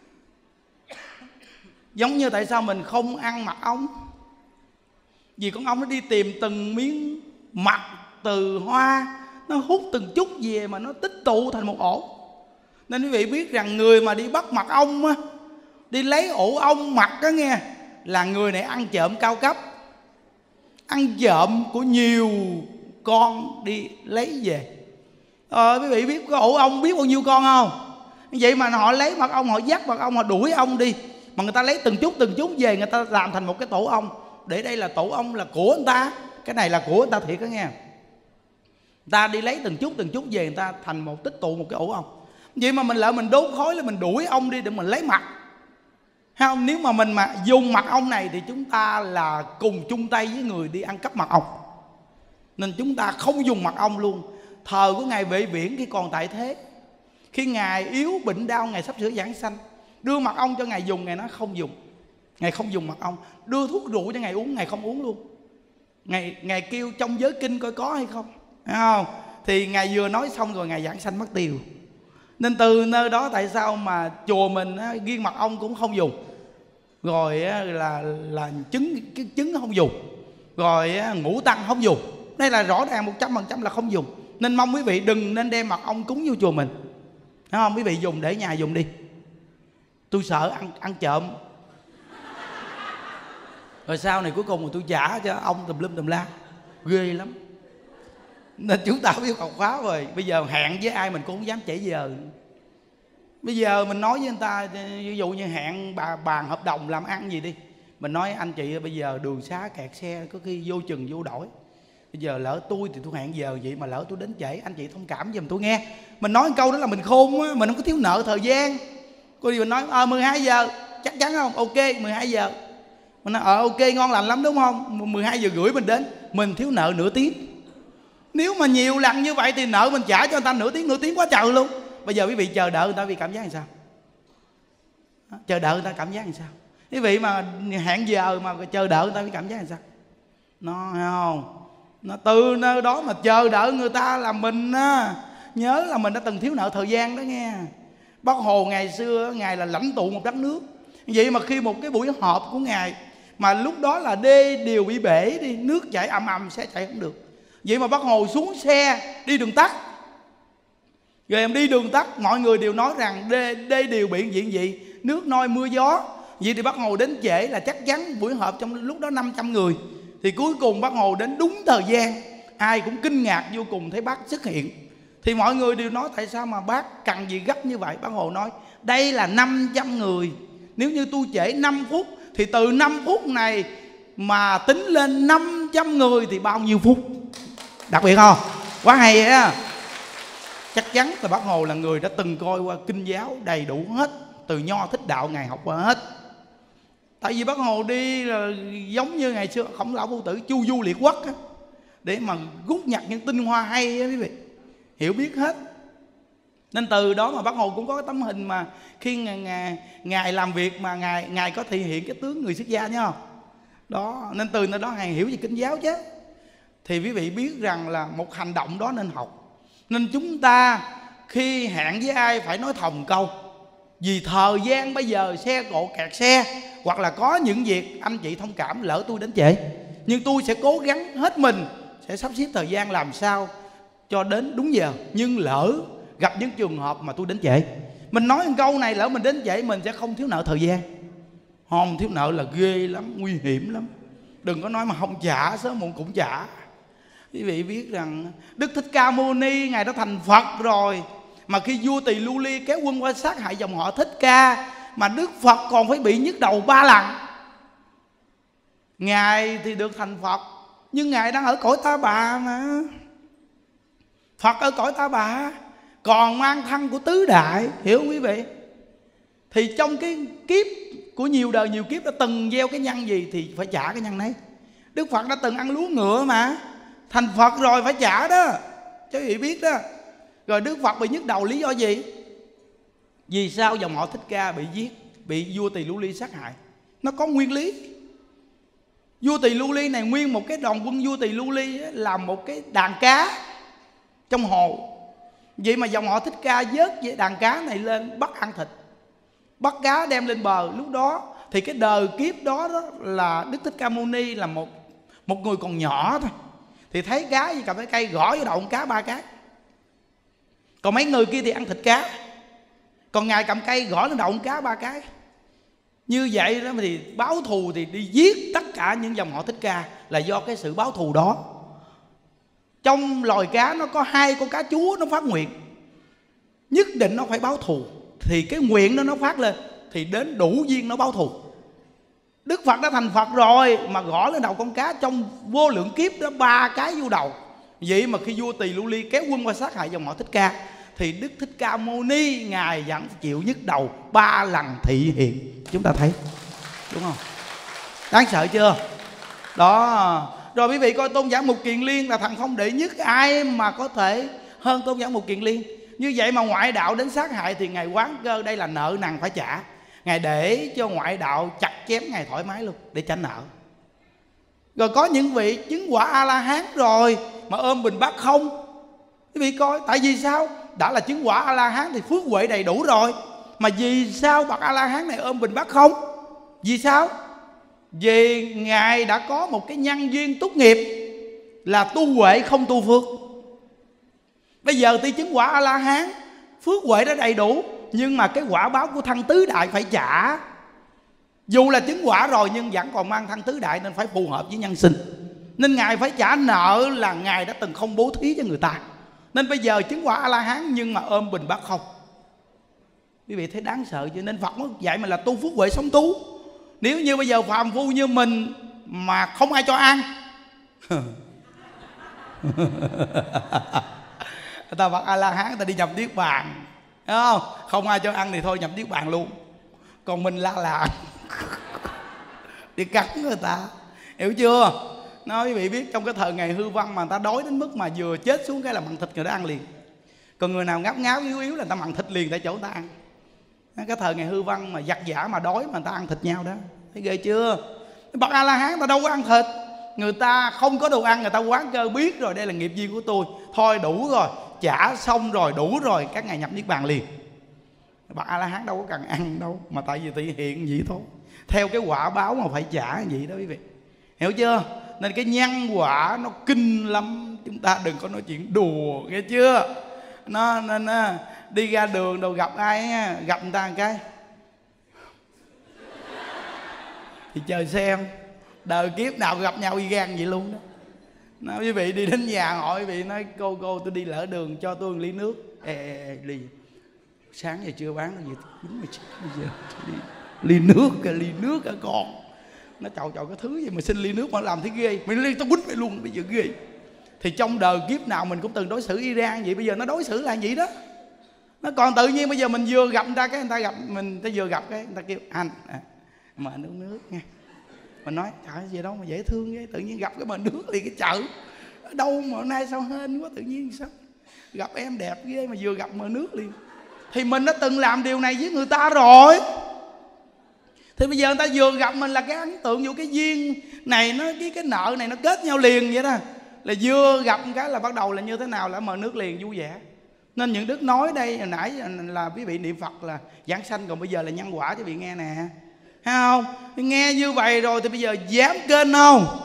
Giống như tại sao mình không ăn mật ong? Vì con ong nó đi tìm từng miếng mật từ hoa, nó hút từng chút về mà nó tích tụ thành một ổ. Nên quý vị biết rằng người mà đi bắt mật ong á, đi lấy ổ ong mật đó nghe, là người này ăn trộm cao cấp, ăn trộm của nhiều con đi lấy về. Ờ, quý vị biết có ổ ong biết bao nhiêu con không? Vậy mà họ lấy mật ong, họ dắt mật ong, họ đuổi ong đi. Mà người ta lấy từng chút từng chút về, người ta làm thành một cái tổ ong. Để đây là tổ ong là của người ta. Cái này là của người ta thiệt đó nghe. Người ta đi lấy từng chút từng chút về, người ta thành một tích tụ một cái ổ ong. Vậy mà mình lỡ mình đốt khói là mình đuổi ong đi để mình lấy mật. Thấy không? Nếu mà mình mà dùng mật ong này thì chúng ta là cùng chung tay với người đi ăn cắp mật ong. Nên chúng ta không dùng mật ong luôn. Thờ của Ngài Vệ Viễn khi còn tại thế, khi Ngài yếu bệnh đau, Ngài sắp sửa giảng sanh, đưa mật ong cho Ngài dùng, Ngài nói không dùng. Ngài không dùng mật ong. Đưa thuốc rượu cho Ngài uống, Ngài không uống luôn. Ngài, Ngài kêu trong giới kinh coi có hay không, thấy không? Thì Ngài vừa nói xong rồi Ngài giảng sanh mất tiêu. Nên từ nơi đó tại sao mà chùa mình riêng mật ong cũng không dùng. Rồi là, là trứng, cái trứng không dùng. Rồi ngũ tăng không dùng. Đây là rõ ràng một trăm phần trăm là không dùng. Nên mong quý vị đừng nên đem mật ong cúng vô chùa mình, thấy không? Quý vị dùng để nhà dùng đi. Tôi sợ ăn ăn trộm. Rồi sau này cuối cùng mà tôi trả cho ông tùm lum tùm la, ghê lắm. Nên chúng ta biết học khóa rồi. Bây giờ hẹn với ai mình cũng không dám trễ giờ. Bây giờ mình nói với người ta, ví dụ như hẹn bà bàn hợp đồng làm ăn gì đi, mình nói anh chị bây giờ đường xá kẹt xe, có khi vô chừng vô đổi. Bây giờ lỡ tôi thì tôi hẹn giờ vậy, mà lỡ tôi đến trễ, anh chị thông cảm giùm tôi nghe. Mình nói câu đó là mình khôn á, mình không có thiếu nợ thời gian. Cô đi mình nói ờ mười hai giờ chắc chắn không? Ok mười hai giờ. Mình nói ờ ok ngon lành lắm đúng không? mười hai giờ rưỡi mình đến. Mình thiếu nợ nửa tiếng. Nếu mà nhiều lần như vậy thì nợ mình trả cho người ta nửa tiếng, nửa tiếng quá trời luôn. Bây giờ quý vị chờ đợi người ta vì cảm giác làm sao? Chờ đợi người ta cảm giác làm sao? Quý vị mà hẹn giờ mà chờ đợi người ta vì cảm giác làm sao? Nó không? Nó từ nơi đó mà chờ đợi người ta là mình á, nhớ là mình đã từng thiếu nợ thời gian đó nghe. Bác Hồ ngày xưa ngài là lãnh tụ một đất nước. Vậy mà khi một cái buổi họp của ngài mà lúc đó là đê điều bị bể đi, nước chảy ầm ầm xe chạy không được. Vậy mà Bác Hồ xuống xe đi đường tắt. Rồi em đi đường tắt, mọi người đều nói rằng đê, đê điều bị gì vậy? Nước nôi mưa gió. Vậy thì Bác Hồ đến trễ là chắc chắn buổi họp trong lúc đó năm trăm người. Thì cuối cùng Bác Hồ đến đúng thời gian. Ai cũng kinh ngạc vô cùng thấy bác xuất hiện. Thì mọi người đều nói tại sao mà bác cần gì gấp như vậy? Bác Hồ nói đây là năm trăm người. Nếu như tôi trễ năm phút thì từ năm phút này mà tính lên năm trăm người thì bao nhiêu phút? Đặc biệt không? Quá hay á. Chắc chắn là Bác Hồ là người đã từng coi qua kinh giáo đầy đủ hết. Từ Nho Thích Đạo ngài học qua hết. Tại vì Bác Hồ đi là giống như ngày xưa Khổng Lão Phu Tử chu du liệt quốc á, để mà rút nhặt những tinh hoa hay á quý vị, hiểu biết hết. Nên từ đó mà Bác Hồ cũng có cái tấm hình mà khi ngài, ngài, ngài làm việc mà ngài, ngài có thể hiện cái tướng người xuất gia nhá không? Đó, nên từ nơi đó ngài hiểu về kinh giáo chứ. Thì quý vị biết rằng là một hành động đó nên học. Nên chúng ta khi hẹn với ai phải nói thòng câu. Vì thời gian bây giờ xe cộ kẹt xe, hoặc là có những việc anh chị thông cảm lỡ tôi đến trễ, nhưng tôi sẽ cố gắng hết mình, sẽ sắp xếp thời gian làm sao cho đến đúng giờ. Nhưng lỡ gặp những trường hợp mà tôi đến trễ, mình nói một câu này lỡ mình đến trễ, mình sẽ không thiếu nợ thời gian. Không thiếu nợ là ghê lắm, nguy hiểm lắm. Đừng có nói mà không trả, sớm muộn cũng trả. Quý vị biết rằng Đức Thích Ca Mâu Ni ngài đã thành Phật rồi, mà khi vua Tỳ Lưu Ly kéo quân qua sát hại dòng họ Thích Ca, mà Đức Phật còn phải bị nhức đầu ba lần. Ngài thì được thành Phật, nhưng ngài đang ở cõi Ta Bà mà. Phật ở cõi Ta Bà còn mang thân của tứ đại, hiểu không quý vị? Thì trong cái kiếp của nhiều đời nhiều kiếp đã từng gieo cái nhân gì thì phải trả cái nhân đấy. Đức Phật đã từng ăn lúa ngựa mà, thành Phật rồi phải trả đó, cho quý vị biết đó. Rồi Đức Phật bị nhức đầu lý do gì? Vì sao dòng họ Thích Ca bị giết, bị vua Tỳ Lưu Ly sát hại? Nó có nguyên lý. Vua Tỳ Lưu Ly này, nguyên một cái đoàn quân vua Tỳ Lưu Ly làm một cái đàn cá trong hồ. Vậy mà dòng họ Thích Ca vớt đàn cá này lên bắt ăn thịt, bắt cá đem lên bờ. Lúc đó thì cái đời kiếp đó, đó là Đức Thích Ca Mâu Ni là một một người còn nhỏ thôi, thì thấy cá gì cầm cái cây gõ vô đầu con cá ba cái. Còn mấy người kia thì ăn thịt cá, còn ngài cầm cây gõ lên đầu con cá ba cái. Như vậy đó thì báo thù thì đi giết tất cả những dòng họ Thích Ca là do cái sự báo thù đó. Trong loài cá nó có hai con cá chúa nó phát nguyện, nhất định nó phải báo thù. Thì cái nguyện đó nó phát lên thì đến đủ duyên nó báo thù. Đức Phật đã thành Phật rồi mà gõ lên đầu con cá trong vô lượng kiếp đó ba cái vô đầu. Vậy mà khi vua Tỳ Lưu Ly kéo quân qua sát hại dòng họ Thích Ca thì Đức Thích Ca Mâu Ni ngài vẫn chịu nhức đầu ba lần thị hiện. Chúng ta thấy đúng không? Đáng sợ chưa? Đó. Rồi quý vị coi Tôn giả Mục Kiền Liên là thần thông đệ nhất, ai mà có thể hơn Tôn giả Mục Kiền Liên. Như vậy mà ngoại đạo đến sát hại thì ngài quán cơ đây là nợ nần phải trả. Ngài để cho ngoại đạo chặt chém ngài thoải mái luôn để tránh nợ. Rồi có những vị chứng quả A-la-hán rồi mà ôm bình bát không. Quý vị coi, tại vì sao? Đã là chứng quả A-la-hán thì phước huệ đầy đủ rồi, mà vì sao bậc A-la-hán này ôm bình bát không? Vì sao? Vì ngài đã có một cái nhân duyên túc nghiệp là tu huệ không tu phước. Bây giờ thì chứng quả A-la-hán, phước huệ đã đầy đủ, nhưng mà cái quả báo của thân tứ đại phải trả. Dù là chứng quả rồi nhưng vẫn còn mang thân tứ đại nên phải phù hợp với nhân sinh. Nên ngài phải trả nợ là ngài đã từng không bố thí cho người ta. Nên bây giờ chứng quả A-la-hán nhưng mà ôm bình bát không. Quý vị thấy đáng sợ chưa? Nên Phật mới dạy mình là tu phước huệ sống tu. Nếu như bây giờ phàm phu như mình mà không ai cho ăn người ta bậc A-la-hán, người ta đi nhập niết bàn, Đúng không? Không ai cho ăn thì thôi nhập niết bàn luôn. Còn mình la làng đi cắn người ta, hiểu chưa? Nói quý vị biết trong cái thời ngày hư vong mà người ta đói đến mức mà vừa chết xuống cái là mặn thịt người ta ăn liền. Còn người nào ngáp ngáo yếu yếu là người ta mặn thịt liền tại chỗ người ta ăn. Cái thời ngày hư vong mà giặc giả mà đói mà người ta ăn thịt nhau đó, thấy ghê chưa? Bậc A La Hán người ta đâu có ăn thịt, người ta không có đồ ăn, người ta quán cơ biết rồi đây là nghiệp duyên của tôi, thôi đủ rồi, trả xong rồi, đủ rồi, các ngài nhập niết bàn liền. Bậc A La Hán đâu có cần ăn đâu, mà tại vì thể hiện vậy thôi, theo cái quả báo mà phải trả vậy đó quý vị, hiểu chưa? Nên cái nhân quả nó kinh lắm, chúng ta đừng có nói chuyện đùa, nghe chưa? Nó nên đi ra đường đâu gặp ai gặp người ta một cái thì chờ xem, đời kiếp nào gặp nhau y gan vậy luôn đó. Nói quý vị đi đến nhà hỏi quý vị nói cô cô tôi đi lỡ đường cho tôi một ly nước. Ê, ê, ê ly sáng giờ chưa bán cái gì bây giờ ly, ly nước cả ly nước cả con. Nó chầu chầu cái thứ gì mà xin ly nước mà làm thấy ghê, mình ly tao quýnh mày luôn bây giờ ghê. Thì trong đời kiếp nào mình cũng từng đối xử Iran vậy, bây giờ nó đối xử là vậy đó. Nó còn tự nhiên bây giờ mình vừa gặp người ta cái người ta gặp mình, ta vừa gặp cái người ta kêu anh à, mời nước nước nha. Mình nói trời gì đâu mà dễ thương vậy, tự nhiên gặp cái mời nước liền cái chợ. Ở đâu mà hôm nay sao hên quá, tự nhiên sao gặp em đẹp ghê mà vừa gặp mời nước liền. Thì mình đã từng làm điều này với người ta rồi. Thì bây giờ người ta vừa gặp mình là cái ấn tượng vô cái duyên này, nó cái cái nợ này nó kết nhau liền vậy đó. Là vừa gặp cái là bắt đầu là như thế nào là mời nước liền vui vẻ. Nên những đức nói đây hồi nãy là quý vị niệm Phật là giảng sanh, còn bây giờ là nhân quả cho quý vị nghe nè, thấy không? Nghe như vậy rồi thì bây giờ dám kênh không?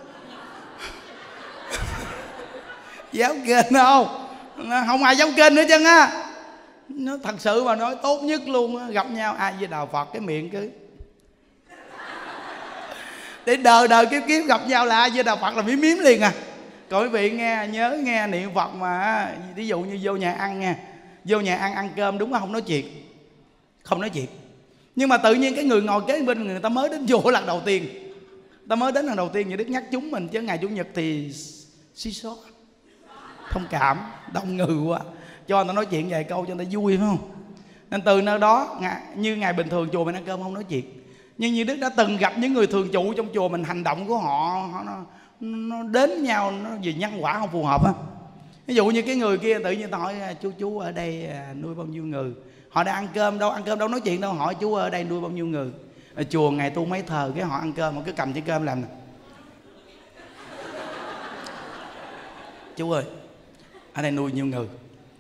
Dám kênh không? Không ai dám kênh nữa chân á. Nó thật sự mà nói tốt nhất luôn á, gặp nhau ai với đạo Phật cái miệng cứ để đời đời kiếp kiếp gặp nhau là ai với đạo Phật là miếm miếm liền à. Còn quý vị nghe nhớ nghe niệm Phật mà ví dụ như vô nhà ăn nha, vô nhà ăn ăn cơm đúng không, không nói chuyện, không nói chuyện. Nhưng mà tự nhiên cái người ngồi kế bên người ta mới đến chùa lần đầu tiên, ta mới đến lần đầu tiên, như đức nhắc chúng mình chứ ngày chủ nhật thì xí xót, thông cảm, đông người quá, cho người ta nói chuyện vài câu cho người ta vui phải không? Nên từ nơi đó như ngày bình thường chùa mình ăn cơm không nói chuyện, nhưng như đức đã từng gặp những người thường trụ trong chùa mình, hành động của họ, họ nó, nó đến nhau nó vì nhân quả không phù hợp á. Ví dụ như cái người kia tự nhiên ta hỏi chú chú ở đây nuôi bao nhiêu người, họ đang ăn cơm đâu, ăn cơm đâu nói chuyện đâu, hỏi chú ở đây nuôi bao nhiêu người. Ở chùa ngày tu mấy thờ, cái họ ăn cơm họ cứ cầm chiếc cơm làm nè, chú ơi ở đây nuôi nhiêu người.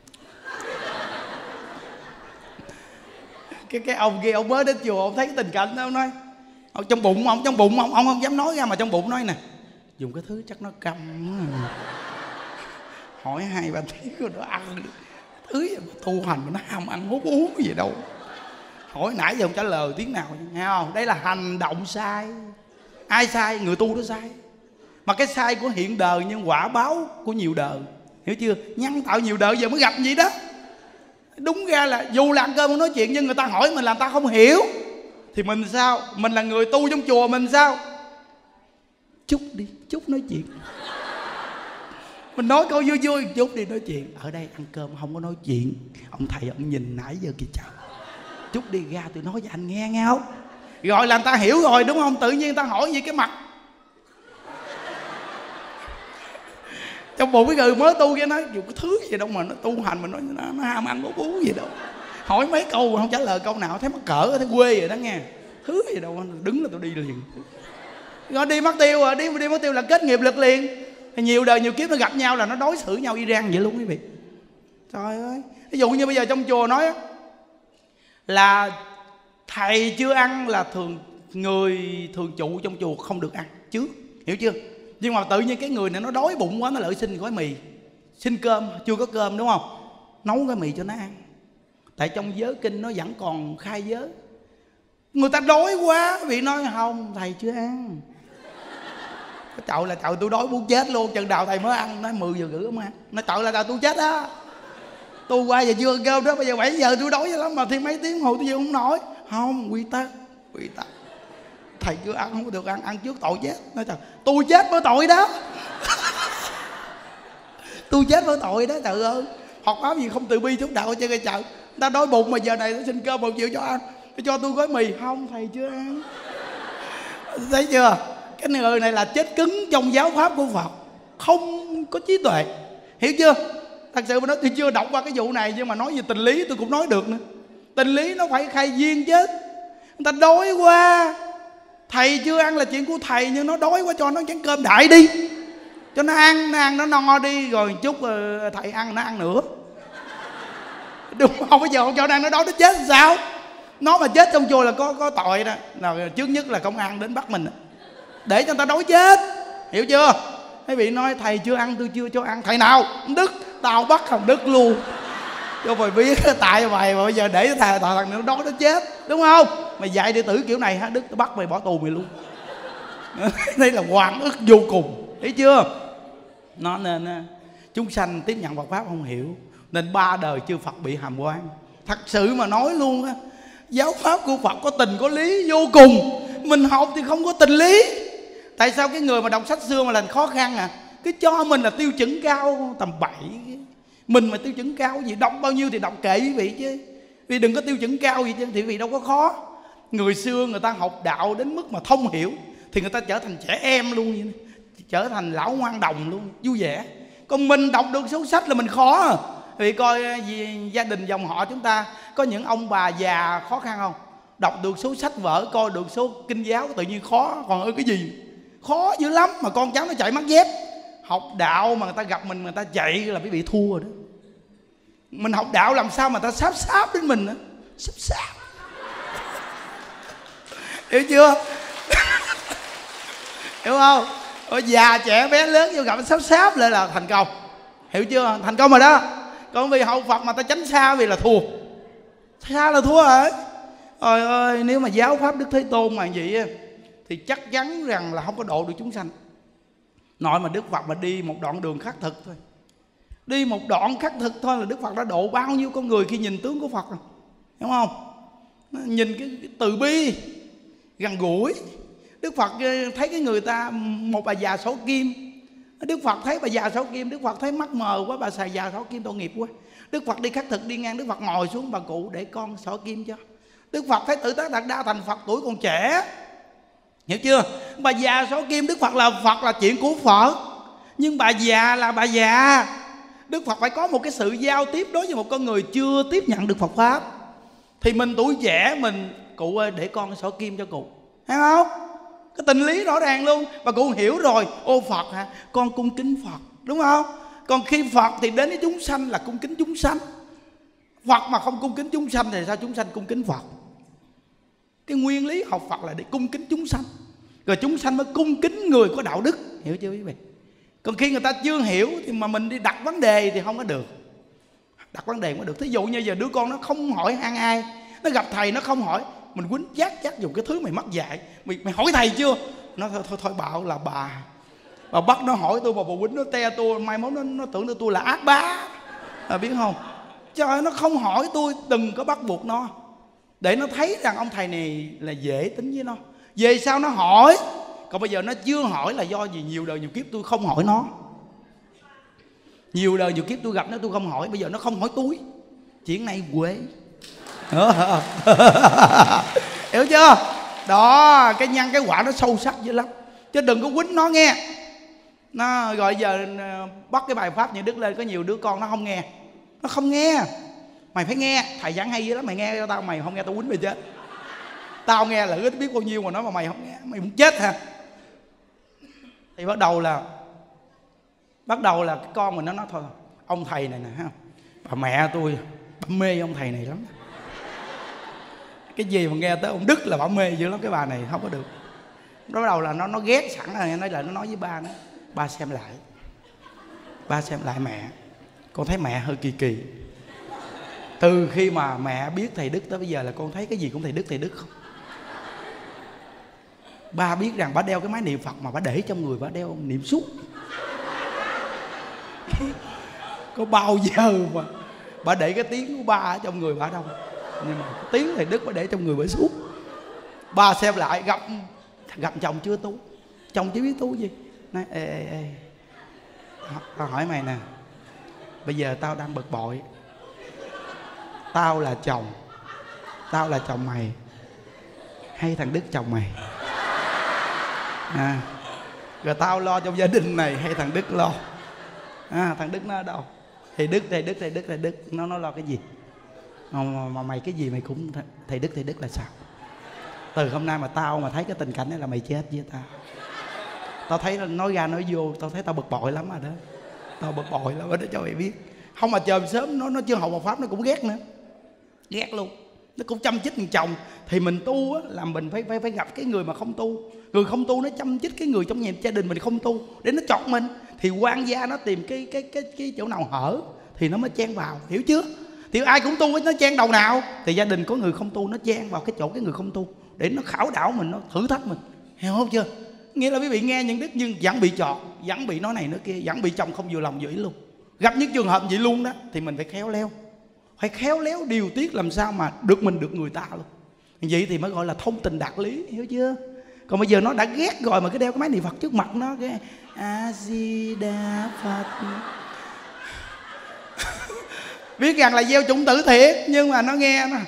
cái cái ông kia ông mới đến chùa, ông thấy cái tình cảnh đó, ông nói ông trong bụng ông trong bụng ông ông không dám nói ra, mà trong bụng nói nè dùng cái thứ chắc nó câm. Hỏi hai ba tiếng rồi nó ăn thứ gì mà tu hành mà nó ham ăn hút uống gì đâu. Hỏi nãy giờ không trả lời tiếng nào, nghe không? Đây là hành động sai. Ai sai? Người tu đó sai. Mà cái sai của hiện đời nhưng quả báo của nhiều đời, hiểu chưa? Nhân tạo nhiều đời giờ mới gặp gì đó. Đúng ra là dù là ăn cơm không nói chuyện, nhưng người ta hỏi mình là người ta không hiểu thì mình sao? Mình là người tu trong chùa mình sao? Chút đi, chút nói chuyện. Mình nói câu vui vui chút đi nói chuyện. Ở đây ăn cơm không có nói chuyện, ông thầy ông nhìn nãy giờ kìa trời. Chút đi ra tôi nói cho anh nghe nghe không? Rồi là người ta hiểu rồi đúng không? Tự nhiên người ta hỏi gì cái mặt trong bụng cái người mới tu kia nói dù cái thứ gì đâu mà nó tu hành mà nó, nó, nó ham ăn uống uống gì đâu. Hỏi mấy câu mà không trả lời câu nào, thấy mắc cỡ, thấy quê rồi đó nghe. Thứ gì đâu, đứng là tôi đi liền. Rồi đi mất tiêu rồi, đi đi mất tiêu là kết nghiệp lực liền. Thì nhiều đời nhiều kiếp nó gặp nhau là nó đối xử nhau y rang vậy luôn quý vị. Trời ơi, ví dụ như bây giờ trong chùa nói là thầy chưa ăn là thường người thường trụ trong chùa không được ăn trước, hiểu chưa? Nhưng mà tự nhiên cái người này nó đói bụng quá, nó lại xin gói mì, xin cơm, chưa có cơm đúng không? Nấu cái mì cho nó ăn. Tại trong giới kinh nó vẫn còn khai giới. Người ta đói quá, vị nói không, thầy chưa ăn. Cái chậu là chậu tôi đói muốn chết luôn, chừng nào thầy mới ăn. Nói mười giờ rưỡi không ăn. Nó chậu là chậu tôi chết á. Tôi qua giờ chưa ăn cơm đó, bây giờ bảy giờ tôi đói vậy lắm mà thêm mấy tiếng hồi tôi vừa không nổi. Không, quy tắc, quy tắc. Thầy chưa ăn không được ăn, ăn trước tội chết. Nói trời, tôi chết với tội đó. Tôi chết với tội đó trời ơi. Học báo gì không từ bi chút đạo chơi cái trời. Ta đói bụng mà giờ này nó xin cơm một triệu cho ăn, cho tôi gói mì. Không, thầy chưa ăn. Thấy chưa? Cái người này là chết cứng trong giáo pháp của Phật, không có trí tuệ. Hiểu chưa? Thật sự mà nói, tôi chưa đọc qua cái vụ này, nhưng mà nói về tình lý tôi cũng nói được nữa. Tình lý nó phải khai duyên chứ. Người ta đói quá, thầy chưa ăn là chuyện của thầy, nhưng nó đói quá cho nó chén cơm đại đi, cho nó ăn, nó ăn nó no đi, rồi chút thầy ăn nó ăn nữa. Đúng không? Bây giờ không cho nó ăn, nó đói nó chết làm sao? Nó mà chết trong chùa là có có tội đó. Nào, trước nhất là công an đến bắt mình, để cho người ta đói chết. Hiểu chưa? Mấy vị nói thầy chưa ăn, tôi chưa cho ăn. Thầy nào? Đức. Tao bắt thằng Đức luôn cho mày biết. Tại mày mà bây giờ để thằng thằng nó đói nó chết, đúng không? Mày dạy đệ tử kiểu này hả? Đức tao bắt mày bỏ tù mày luôn. Đây là oan ức vô cùng. Thấy chưa? Nó nên chúng sanh tiếp nhận Phật pháp không hiểu, nên ba đời chư Phật bị hàm oan. Thật sự mà nói luôn á, giáo pháp của Phật có tình có lý vô cùng. Mình học thì không có tình lý. Tại sao cái người mà đọc sách xưa mà là khó khăn à? Cứ cho mình là tiêu chuẩn cao tầm bảy. Mình mà tiêu chuẩn cao gì, đọc bao nhiêu thì đọc kệ quý vị chứ. Vì đừng có tiêu chuẩn cao gì chứ, thì quý vị đâu có khó. Người xưa người ta học đạo đến mức mà thông hiểu thì người ta trở thành trẻ em luôn vậy, trở thành lão ngoan đồng luôn, vui vẻ. Còn mình đọc được số sách là mình khó à. Vì coi gì, gia đình dòng họ chúng ta có những ông bà già khó khăn không? Đọc được số sách vở, coi được số kinh giáo tự nhiên khó. Còn ơi cái gì khó dữ lắm, mà con cháu nó chạy mắt dép. Học đạo mà người ta gặp mình, người ta chạy là bị bị thua rồi đó. Mình học đạo làm sao mà ta sáp sáp đến mình nữa, sáp sáp. Hiểu chưa? Hiểu không? Ở già trẻ bé lớn vô gặp sáp sáp lại là thành công. Hiểu chưa? Thành công rồi đó. Còn vì hậu Phật mà ta tránh xa vì là thua. Xa là thua rồi. Trời ơi, nếu mà giáo pháp Đức Thế Tôn mà vậy thì chắc chắn rằng là không có độ được chúng sanh. Nội mà Đức Phật mà đi một đoạn đường khắc thực thôi, đi một đoạn khắc thực thôi là Đức Phật đã độ bao nhiêu con người khi nhìn tướng của Phật rồi. Hiểu không? Nhìn cái từ bi gần gũi. Đức Phật thấy cái người ta, một bà già xỏ kim, Đức Phật thấy bà già xỏ kim, Đức Phật thấy mắt mờ quá, bà xà già xỏ kim tội nghiệp quá. Đức Phật đi khắc thực đi ngang, Đức Phật ngồi xuống, bà cụ để con xỏ kim cho. Đức Phật thấy Tự Tác Đạt Đa thành Phật tuổi còn trẻ. Hiểu chưa? Bà già xỏ kim, Đức Phật là Phật là chuyện của Phật, nhưng bà già là bà già. Đức Phật phải có một cái sự giao tiếp đối với một con người chưa tiếp nhận được Phật pháp. Thì mình tuổi trẻ mình, cụ ơi để con xỏ kim cho cụ, thấy không? Cái tình lý rõ ràng luôn. Và cụ hiểu rồi, ô Phật hả? Con cung kính Phật, đúng không? Còn khi Phật thì đến với chúng sanh là cung kính chúng sanh. Phật mà không cung kính chúng sanh thì sao chúng sanh cung kính Phật? Cái nguyên lý học Phật là để cung kính chúng sanh, rồi chúng sanh mới cung kính người có đạo đức. Hiểu chưa quý vị? Còn khi người ta chưa hiểu thì mà mình đi đặt vấn đề thì không có được. Đặt vấn đề mới được. Thí dụ như giờ đứa con nó không hỏi ăn ai, nó gặp thầy nó không hỏi, mình quýnh chát chát dùng cái thứ mày mắc dạy. Mày, mày hỏi thầy chưa? Nó thôi thôi, thôi bảo là bà bà bắt nó hỏi tôi mà bà quýnh nó te tôi, mai mốt nó, nó tưởng tôi là ác bá à, biết không? Trời, nó không hỏi tôi, đừng có bắt buộc nó, để nó thấy rằng ông thầy này là dễ tính với nó. Về sau nó hỏi. Còn bây giờ nó chưa hỏi là do gì? Nhiều đời nhiều kiếp tôi không hỏi nó. Nhiều đời nhiều kiếp tôi gặp nó tôi không hỏi. Bây giờ nó không hỏi tôi. Chuyện này quê. Hiểu chưa? Đó, cái nhân cái quả nó sâu sắc dữ lắm. Chứ đừng có quýnh nó nghe. Nó rồi giờ bắt cái bài pháp như Đức lên, có nhiều đứa con nó không nghe. Nó không nghe. Mày phải nghe, thầy giảng hay dữ lắm, mày nghe cho tao, mày không nghe tao quýnh mày chết. Tao nghe là ít biết bao nhiêu mà nói mà mày không nghe, mày muốn chết hả? Thì bắt đầu là Bắt đầu là cái con mình nó nói thôi, ông thầy này nè ha, bà mẹ tôi bà mê ông thầy này lắm. Cái gì mà nghe tới ông Đức là bà mê dữ lắm, cái bà này không có được. Bắt đầu là nó nó ghét sẵn rồi, nói lại nó nói với ba nó, ba xem lại, ba xem lại mẹ, con thấy mẹ hơi kỳ kỳ. Từ khi mà mẹ biết thầy Đức tới bây giờ là con thấy cái gì cũng thầy Đức thầy Đức không. Ba biết rằng bà đeo cái máy niệm Phật mà bà để trong người bà đeo niệm suốt. Có bao giờ mà bà để cái tiếng của ba ở trong người bà đâu. Nhưng mà cái tiếng thầy Đức bà để trong người bà suốt. Ba xem lại gặp gặp chồng chưa tu, chồng chưa biết tu gì. Nói ê ê ê, tao hỏi mày nè, bây giờ tao đang bực bội, Tao là chồng, tao là chồng mày hay thằng Đức chồng mày à, rồi tao lo trong gia đình này hay thằng Đức lo à, thằng Đức nó ở đâu? Thầy Đức, thầy Đức, thầy Đức, thầy Đức nó nó lo cái gì? Mà, mà, mà mày cái gì mày cũng thầy Đức, thầy Đức là sao? Từ hôm nay mà tao mà thấy cái tình cảnh này là mày chết với tao. Tao thấy nói ra nói vô, tao thấy tao bực bội lắm rồi đó. Tao bực bội lắm đó cho mày biết. Không mà trời sớm nó nó chưa học Phật pháp nó cũng ghét nữa, ghét luôn. Nó cũng chăm chích thằng chồng. Thì mình tu á là mình phải phải phải gặp cái người mà không tu. Người không tu nó chăm chích cái người trong nhà gia đình mình không tu để nó chọn mình. Thì quan gia nó tìm cái cái cái cái chỗ nào hở thì nó mới chen vào, hiểu chưa? Thì ai cũng tu nó chen đầu nào. Thì gia đình có người không tu nó chen vào cái chỗ cái người không tu để nó khảo đảo mình, nó thử thách mình, hiểu không chưa? Nghĩa là quý vị nghe những đức nhưng vẫn bị chọt, vẫn bị nói này nói kia, vẫn bị chồng không vừa lòng vừa ý luôn. Gặp những trường hợp vậy luôn đó thì mình phải khéo léo, phải khéo léo điều tiết làm sao mà được mình được người ta luôn. Vậy thì mới gọi là thông tình đạt lý, hiểu chưa? Còn bây giờ nó đã ghét rồi mà cái đeo cái máy niệm Phật trước mặt nó, cái A Di Đà Phật biết rằng là gieo chủng tử thiệt nhưng mà nó nghe nó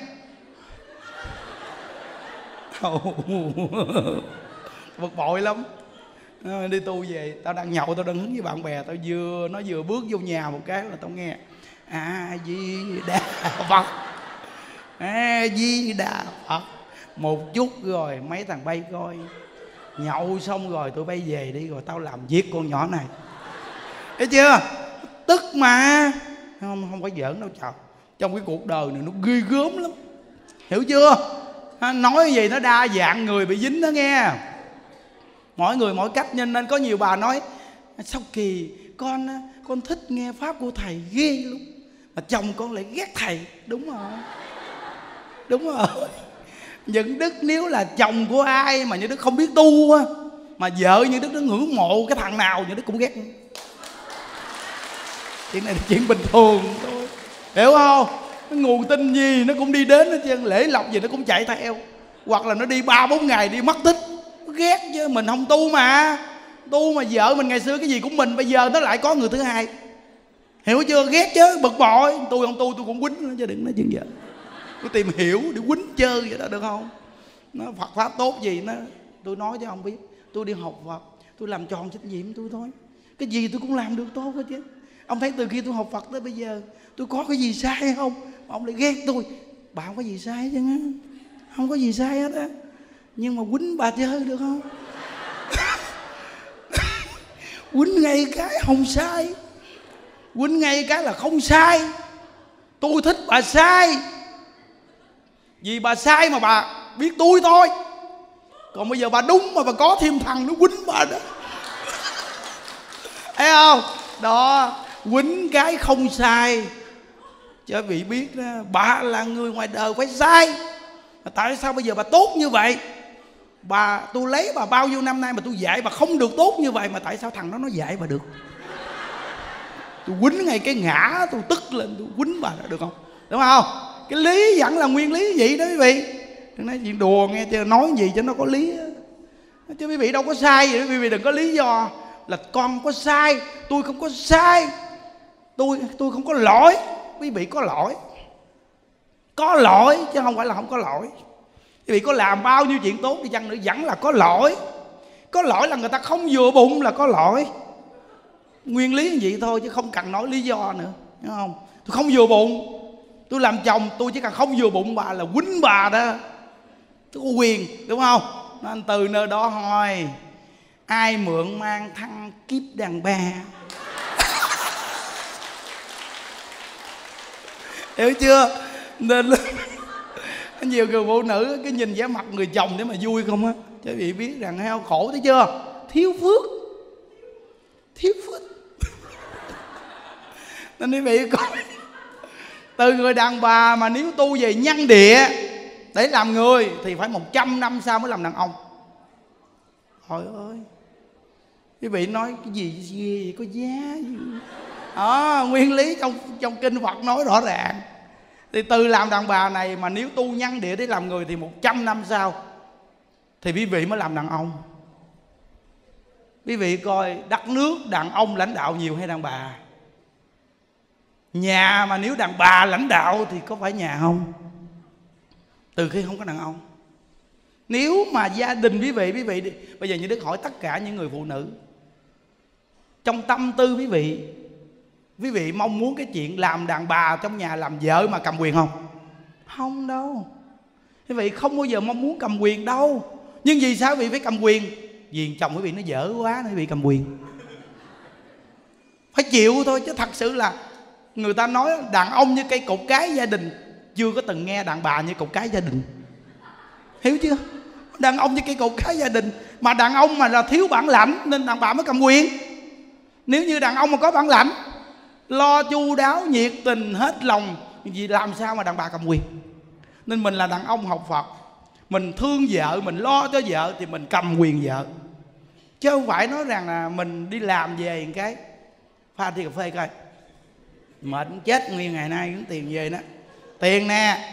bực bội lắm. Đi tu về tao đang nhậu, tao đang hứng với bạn bè, tao vừa nó vừa bước vô nhà một cái là tao nghe A Di Đà Phật, A Di Đà Phật. Một chút rồi mấy thằng bay coi nhậu xong rồi tụi bay về đi rồi tao làm việc con nhỏ này, thấy chưa? Tức mà không không phải giỡn đâu trời. Trong cái cuộc đời này nó ghê gớm lắm, hiểu chưa? Nói gì nó đa dạng người bị dính đó nghe. Mỗi người mỗi cách, nên nên có nhiều bà nói sao kỳ con con thích nghe pháp của thầy ghê luôn mà chồng con lại ghét thầy. Đúng rồi, đúng rồi. Những đức nếu là chồng của ai mà những đức không biết tu á, mà vợ những đức nó ngưỡng mộ cái thằng nào những đức cũng ghét. Chuyện này là chuyện bình thường thôi, hiểu không? Cái nguồn tin gì nó cũng đi đến hết trơn, lễ lộc gì nó cũng chạy theo, hoặc là nó đi ba bốn ngày đi mất tích. Nó ghét chứ, mình không tu mà. Tu mà vợ mình ngày xưa cái gì cũng mình, bây giờ nó lại có người thứ hai, hiểu chưa? Ghét chứ, bực bội. Tôi không tu tôi cũng quýnh nó chứ đừng nói chuyện vợ. Tôi tìm hiểu để quýnh chơi vậy đó được không? Nó Phật pháp tốt gì nó tôi nói cho ông biết. Tôi đi học Phật, tôi làm tròn trách nhiệm tôi thôi. Cái gì tôi cũng làm được tốt hết chứ. Ông thấy từ khi tôi học Phật tới bây giờ tôi có cái gì sai không? Mà ông lại ghét tôi. Bà không có gì sai chứ, không có gì sai hết á. Nhưng mà quýnh bà chơi được không? Quýnh ngay cái không sai, quýnh ngay cái là không sai. Tôi thích bà sai, vì bà sai mà bà biết tôi thôi. Còn bây giờ bà đúng mà bà có thêm thằng nó quýnh bà đó. Thấy không? Đó, quýnh cái không sai. Cho vị biết đó, bà là người ngoài đời phải sai. Mà tại sao bây giờ bà tốt như vậy? Bà, tôi lấy bà bao nhiêu năm nay mà tôi dạy bà không được tốt như vậy, mà tại sao thằng đó nó dạy bà được? Tôi quýnh ngay cái ngã, tôi tức lên, tôi quýnh bà đó được không? Đúng không? Cái lý vẫn là nguyên lý vậy đó quý vị. Đừng nói chuyện đùa nghe chứ, nói gì cho nó có lý. Chứ quý vị đâu có sai vậy, quý vị đừng có lý do là con có sai, tôi không có sai, tôi tôi không có lỗi. Quý vị có lỗi, có lỗi chứ không phải là không có lỗi. Quý vị có làm bao nhiêu chuyện tốt đi chăng nữa vẫn là có lỗi. Có lỗi là người ta không vừa bụng là có lỗi. Nguyên lý như vậy thôi chứ không cần nói lý do nữa, hiểu không? Tôi không vừa bụng, tôi làm chồng tôi chỉ cần không vừa bụng bà là quýnh bà đó, tôi có quyền, đúng không? Nên từ nơi đó thôi, ai mượn mang thăng kiếp đàn bà. Hiểu chưa? Nên nhiều người phụ nữ cái nhìn vẻ mặt người chồng để mà vui không á. Chứ bị biết rằng heo khổ thấy chưa? Thiếu phước, thiếu phước. Nên quý vị coi, từ người đàn bà mà nếu tu về nhân địa để làm người thì phải một trăm năm sau mới làm đàn ông. Trời ơi, quý vị nói cái gì gì có giá gì? À, nguyên lý trong trong kinh Phật nói rõ ràng. Thì từ làm đàn bà này mà nếu tu nhân địa để làm người thì một trăm năm sau thì quý vị mới làm đàn ông. Quý vị coi đất nước đàn ông lãnh đạo nhiều hay đàn bà? Nhà mà nếu đàn bà lãnh đạo thì có phải nhà không? Từ khi không có đàn ông. Nếu mà gia đình quý vị, quý vị đi, bây giờ như Đức hỏi tất cả những người phụ nữ, trong tâm tư quý vị, quý vị mong muốn cái chuyện làm đàn bà trong nhà, làm vợ mà cầm quyền không? Không đâu. Quý vị không bao giờ mong muốn cầm quyền đâu. Nhưng vì sao quý vị phải cầm quyền? Vì chồng quý vị nó dở quá nên quý vị cầm quyền. Phải chịu thôi, chứ thật sự là người ta nói đàn ông như cây cột cái gia đình, chưa có từng nghe đàn bà như cột cái gia đình. Hiểu chưa? Đàn ông như cây cột cái gia đình, mà đàn ông mà là thiếu bản lãnh nên đàn bà mới cầm quyền. Nếu như đàn ông mà có bản lãnh, lo chu đáo, nhiệt tình, hết lòng, vì làm sao mà đàn bà cầm quyền. Nên mình là đàn ông học Phật, mình thương vợ, mình lo cho vợ thì mình cầm quyền vợ. Chứ không phải nói rằng là mình đi làm về một cái pha ly cà phê coi, mệt chết nguyên ngày nay cũng tiền về đó. Tiền nè.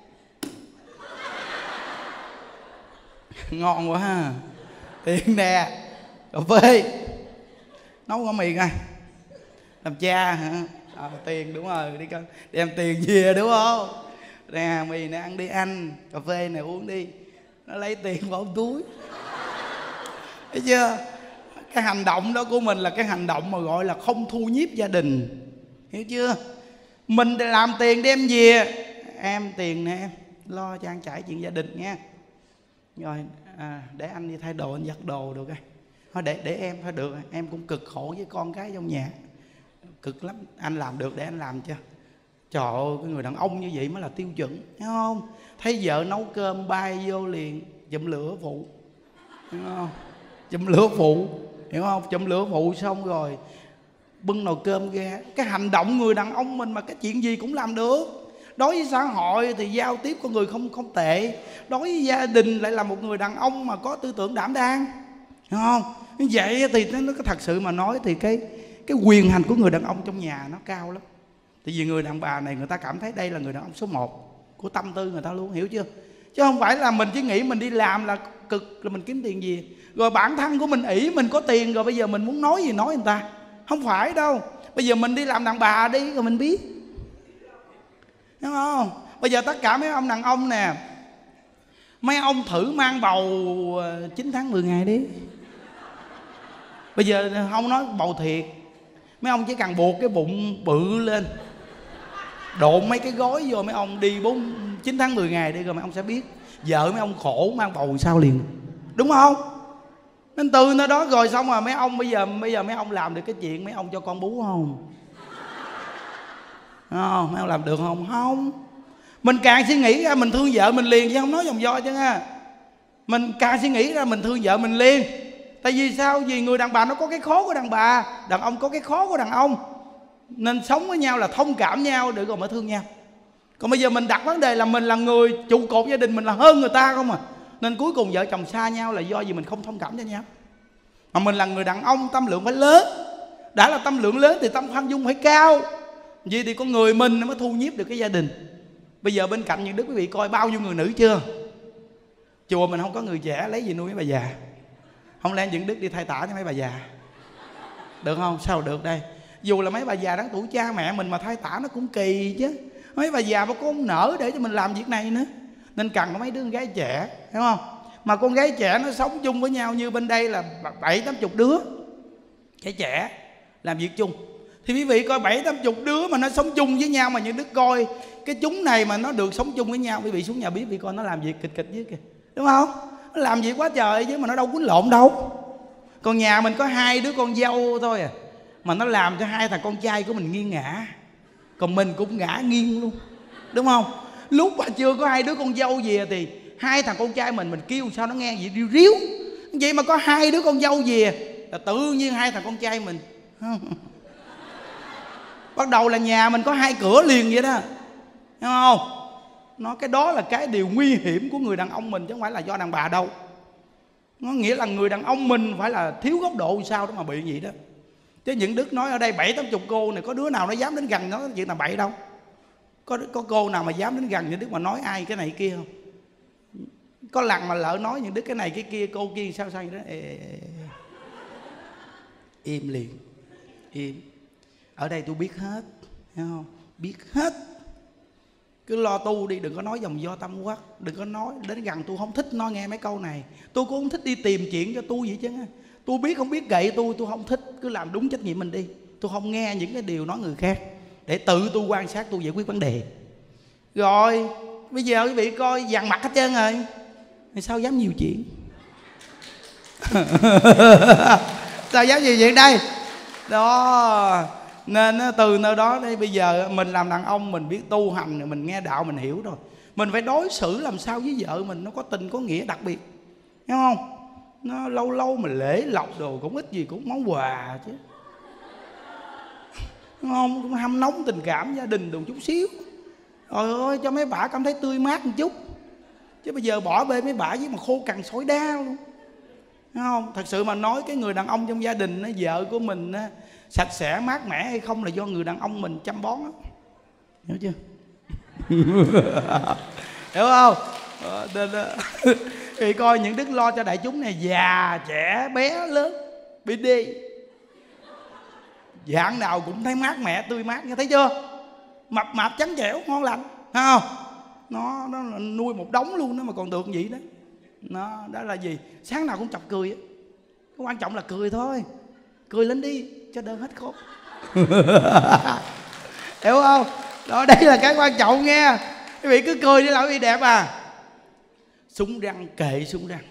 Ngon quá ha. Tiền nè. Cà phê. Nấu có mì coi. Làm cha hả? À, tiền đúng rồi, đi con đem tiền về đúng không? Nè mì nè, ăn đi anh. Cà phê nè, uống đi. Nó lấy tiền vào túi. Thấy chưa? Cái hành động đó của mình là cái hành động mà gọi là không thu nhiếp gia đình. Hiểu chưa? Mình làm tiền đem về. Em tiền nè em, lo trang trải chuyện gia đình nha. Rồi à, để anh đi thay đồ, anh giặt đồ được coi. Thôi để, để em thôi được. Em cũng cực khổ với con cái trong nhà, cực lắm. Anh làm được để anh làm cho. Trời ơi, cái người đàn ông như vậy mới là tiêu chuẩn, hiểu không? Thấy vợ nấu cơm bay vô liền chụm lửa phụ, hiểu không? Chụm lửa phụ, hiểu không? Chụm lửa phụ xong rồi bưng nồi cơm ra. Cái hành động người đàn ông mình mà cái chuyện gì cũng làm được. Đối với xã hội thì giao tiếp con người không không tệ. Đối với gia đình lại là một người đàn ông mà có tư tưởng đảm đang, hiểu không? Như vậy thì nó có thật sự mà nói thì cái cái quyền hành của người đàn ông trong nhà nó cao lắm. Tại vì người đàn bà này người ta cảm thấy đây là người đàn ông số một của tâm tư người ta luôn, hiểu chưa? Chứ không phải là mình chỉ nghĩ mình đi làm là cực là mình kiếm tiền gì, rồi bản thân của mình ỷ mình có tiền rồi bây giờ mình muốn nói gì nói người ta. Không phải đâu. Bây giờ mình đi làm đàn bà đi rồi mình biết, đúng không? Bây giờ tất cả mấy ông đàn ông nè, mấy ông thử mang bầu chín tháng mười ngày đi. Bây giờ không nói bầu thiệt, mấy ông chỉ cần buộc cái bụng bự lên, độn mấy cái gói vô, mấy ông đi bốn chín tháng mười ngày đi rồi mấy ông sẽ biết vợ mấy ông khổ mang bầu sao liền, đúng không? Nên từ nơi đó rồi xong rồi mấy ông bây giờ bây giờ mấy ông làm được cái chuyện mấy ông cho con bú không? Không, mấy ông làm được không? Không. Mình càng suy nghĩ ra mình thương vợ mình liền, chứ không nói vòng vo chứ ha. Mình càng suy nghĩ ra mình thương vợ mình liền. Tại vì sao? Vì người đàn bà nó có cái khó của đàn bà, đàn ông có cái khó của đàn ông. Nên sống với nhau là thông cảm nhau để rồi mới thương nhau. Còn bây giờ mình đặt vấn đề là mình là người trụ cột gia đình, mình là hơn người ta không à. Nên cuối cùng vợ chồng xa nhau là do gì mình không thông cảm cho nhau. Mà mình là người đàn ông tâm lượng phải lớn. Đã là tâm lượng lớn thì tâm khoan dung phải cao. Vì thì con người mình mới thu nhiếp được cái gia đình. Bây giờ bên cạnh những đức quý vị coi bao nhiêu người nữ chưa? Chùa mình không có người trẻ, lấy gì nuôi mấy bà già? Không lẽ những đức đi thay tả cho mấy bà già? Được không? Sao được đây? Dù là mấy bà già đáng tuổi cha mẹ mình mà thay tả nó cũng kỳ chứ. Mấy bà già mà có không nỡ để cho mình làm việc này nữa. Nên cần có mấy đứa con gái trẻ, hiểu không? Mà con gái trẻ nó sống chung với nhau như bên đây là bảy tám chục đứa trẻ trẻ làm việc chung. Thì quý vị coi bảy tám chục đứa mà nó sống chung với nhau, mà những đứa coi cái chúng này mà nó được sống chung với nhau, quý vị xuống nhà bếp vị coi nó làm việc kịch kịch với kìa, đúng không? Nó làm việc quá trời chứ mà nó đâu quýnh lộn đâu. Còn nhà mình có hai đứa con dâu thôi à, mà nó làm cho hai thằng con trai của mình nghiêng ngã, còn mình cũng ngã nghiêng luôn, đúng không? Lúc mà chưa có hai đứa con dâu về thì hai thằng con trai mình mình kêu sao nó nghe gì riu riu. Vậy mà có hai đứa con dâu về là tự nhiên hai thằng con trai mình bắt đầu là nhà mình có hai cửa liền vậy đó, hiểu không? Nó cái đó là cái điều nguy hiểm của người đàn ông mình, chứ không phải là do đàn bà đâu. Nó nghĩa là người đàn ông mình phải là thiếu góc độ sao đó mà bị vậy đó. Chứ những đức nói ở đây bảy tám chục cô này có đứa nào nó dám đến gần nó chuyện là bậy đâu. Có có cô nào mà dám đến gần những đức mà nói ai cái này kia không? Có lần mà lỡ nói những đức cái này cái kia, cô kia sao sao vậy đó, ê, ê, ê. Im liền, im. Ở đây tôi biết hết, Thấy không? Biết hết. Cứ lo tu đi, đừng có nói dòng do tâm quắc. Đừng có nói đến gần tôi, không thích nói nghe mấy câu này. Tôi cũng không thích đi tìm chuyện cho tôi vậy chứ. Tôi biết không biết gậy tôi, tôi không thích. Cứ làm đúng trách nhiệm mình đi. Tôi không nghe những cái điều nói người khác, để tự tôi quan sát, tôi giải quyết vấn đề. Rồi bây giờ quý vị coi dằn mặt hết trơn rồi, thì sao dám nhiều chuyện? Sao dám nhiều chuyện đây? Đó. Nên từ nơi đó đây, bây giờ mình làm đàn ông, mình biết tu hành, mình nghe đạo, mình hiểu rồi. Mình phải đối xử làm sao với vợ mình nó có tình có nghĩa đặc biệt, hiểu không? Nó lâu lâu mà lễ lộc đồ cũng ít gì cũng món quà chứ, đúng không? Cũng hâm nóng tình cảm gia đình đồ chút xíu. Trời ơi, cho mấy bả cảm thấy tươi mát một chút. Chứ bây giờ bỏ bê mấy bả với mà khô cằn sỏi đá luôn, đúng không? Thật sự mà nói, cái người đàn ông trong gia đình, vợ của mình sạch sẽ mát mẻ hay không là do người đàn ông mình chăm bón đó. Hiểu chưa? Hiểu không? Thì coi những đức lo cho đại chúng này, già trẻ bé lớn bị đi, dạng nào cũng thấy mát mẻ tươi mát, nghe thấy chưa? Mập mạp trắng trẻo ngon lành, thấy không? Nó nó nuôi một đống luôn đó mà còn được gì đó. Nó đó là gì? Sáng nào cũng chọc cười á. Cái quan trọng là cười thôi. Cười lên đi cho đỡ hết khổ. Hiểu không? Đó, đây là cái quan trọng nghe. Quý vị cứ cười đi là quý vị đẹp à. Súng răng kệ súng răng.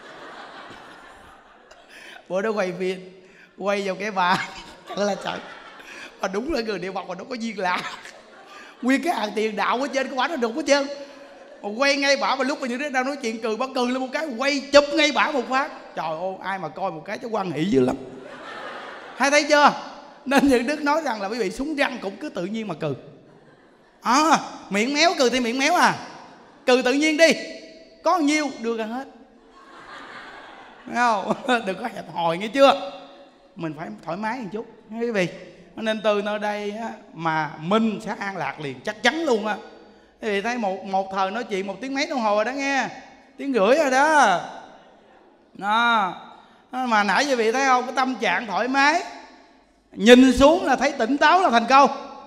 Bữa đó quay phim, quay vào cái bà thật là trời, mà đúng là người địa bọc mà nó có duyên lạ. Nguyên cái hàng tiền đạo ở trên cái quả nó đục hết trơn. Mà quay ngay bả, mà lúc mà những đứa đang nói chuyện cười, bả cười lên một cái, quay chụp ngay bả một phát. Trời ơi, ai mà coi một cái cho quan hỷ dữ lắm. Hay thấy chưa? Nên những đức nói rằng là quý vị súng răng cũng cứ tự nhiên mà cười. À, miệng méo cười thì miệng méo à. Cười tự nhiên đi, có nhiêu đưa ra hết, thấy không? Đừng có hẹp hòi, nghe chưa? Mình phải thoải mái một chút, nghe quý vị. Nên từ nơi đây á, mà mình sẽ an lạc liền, chắc chắn luôn á. Quý vị thấy một một thời nói chuyện một tiếng mấy đồng hồ rồi đó nghe, tiếng rưỡi rồi đó. Đó. Mà nãy quý vị thấy không, cái tâm trạng thoải mái, nhìn xuống là thấy tỉnh táo là thành công.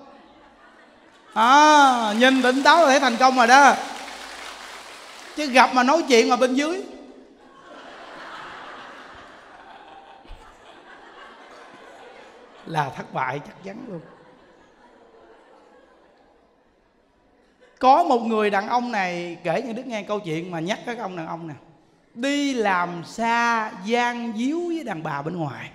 À, nhìn tỉnh táo là thấy thành công rồi đó. Chứ gặp mà nói chuyện mà bên dưới là thất bại chắc chắn luôn. Có một người đàn ông này kể như Đức nghe câu chuyện mà nhắc các ông đàn ông nè, đi làm xa gian díu với đàn bà bên ngoài,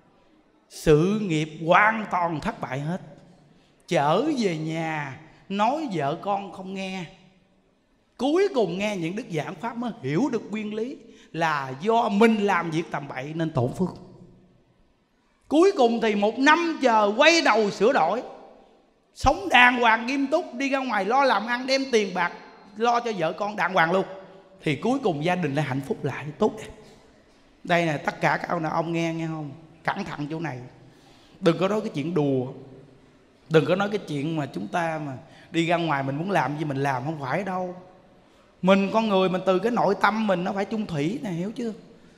sự nghiệp hoàn toàn thất bại hết. Trở về nhà nói vợ con không nghe. Cuối cùng nghe những đức giảng pháp mới hiểu được nguyên lý là do mình làm việc tầm bậy nên tổn phước. Cuối cùng thì một năm chờ quay đầu sửa đổi, sống đàng hoàng nghiêm túc, đi ra ngoài lo làm ăn, đem tiền bạc lo cho vợ con đàng hoàng luôn. Thì cuối cùng gia đình lại hạnh phúc lại, tốt đẹp. Đây nè, tất cả các ông nào ông nghe nghe không? Cẩn thận chỗ này. Đừng có nói cái chuyện đùa, đừng có nói cái chuyện mà chúng ta mà đi ra ngoài mình muốn làm gì mình làm, không phải đâu. Mình con người mình từ cái nội tâm mình nó phải chung thủy nè, hiểu chưa?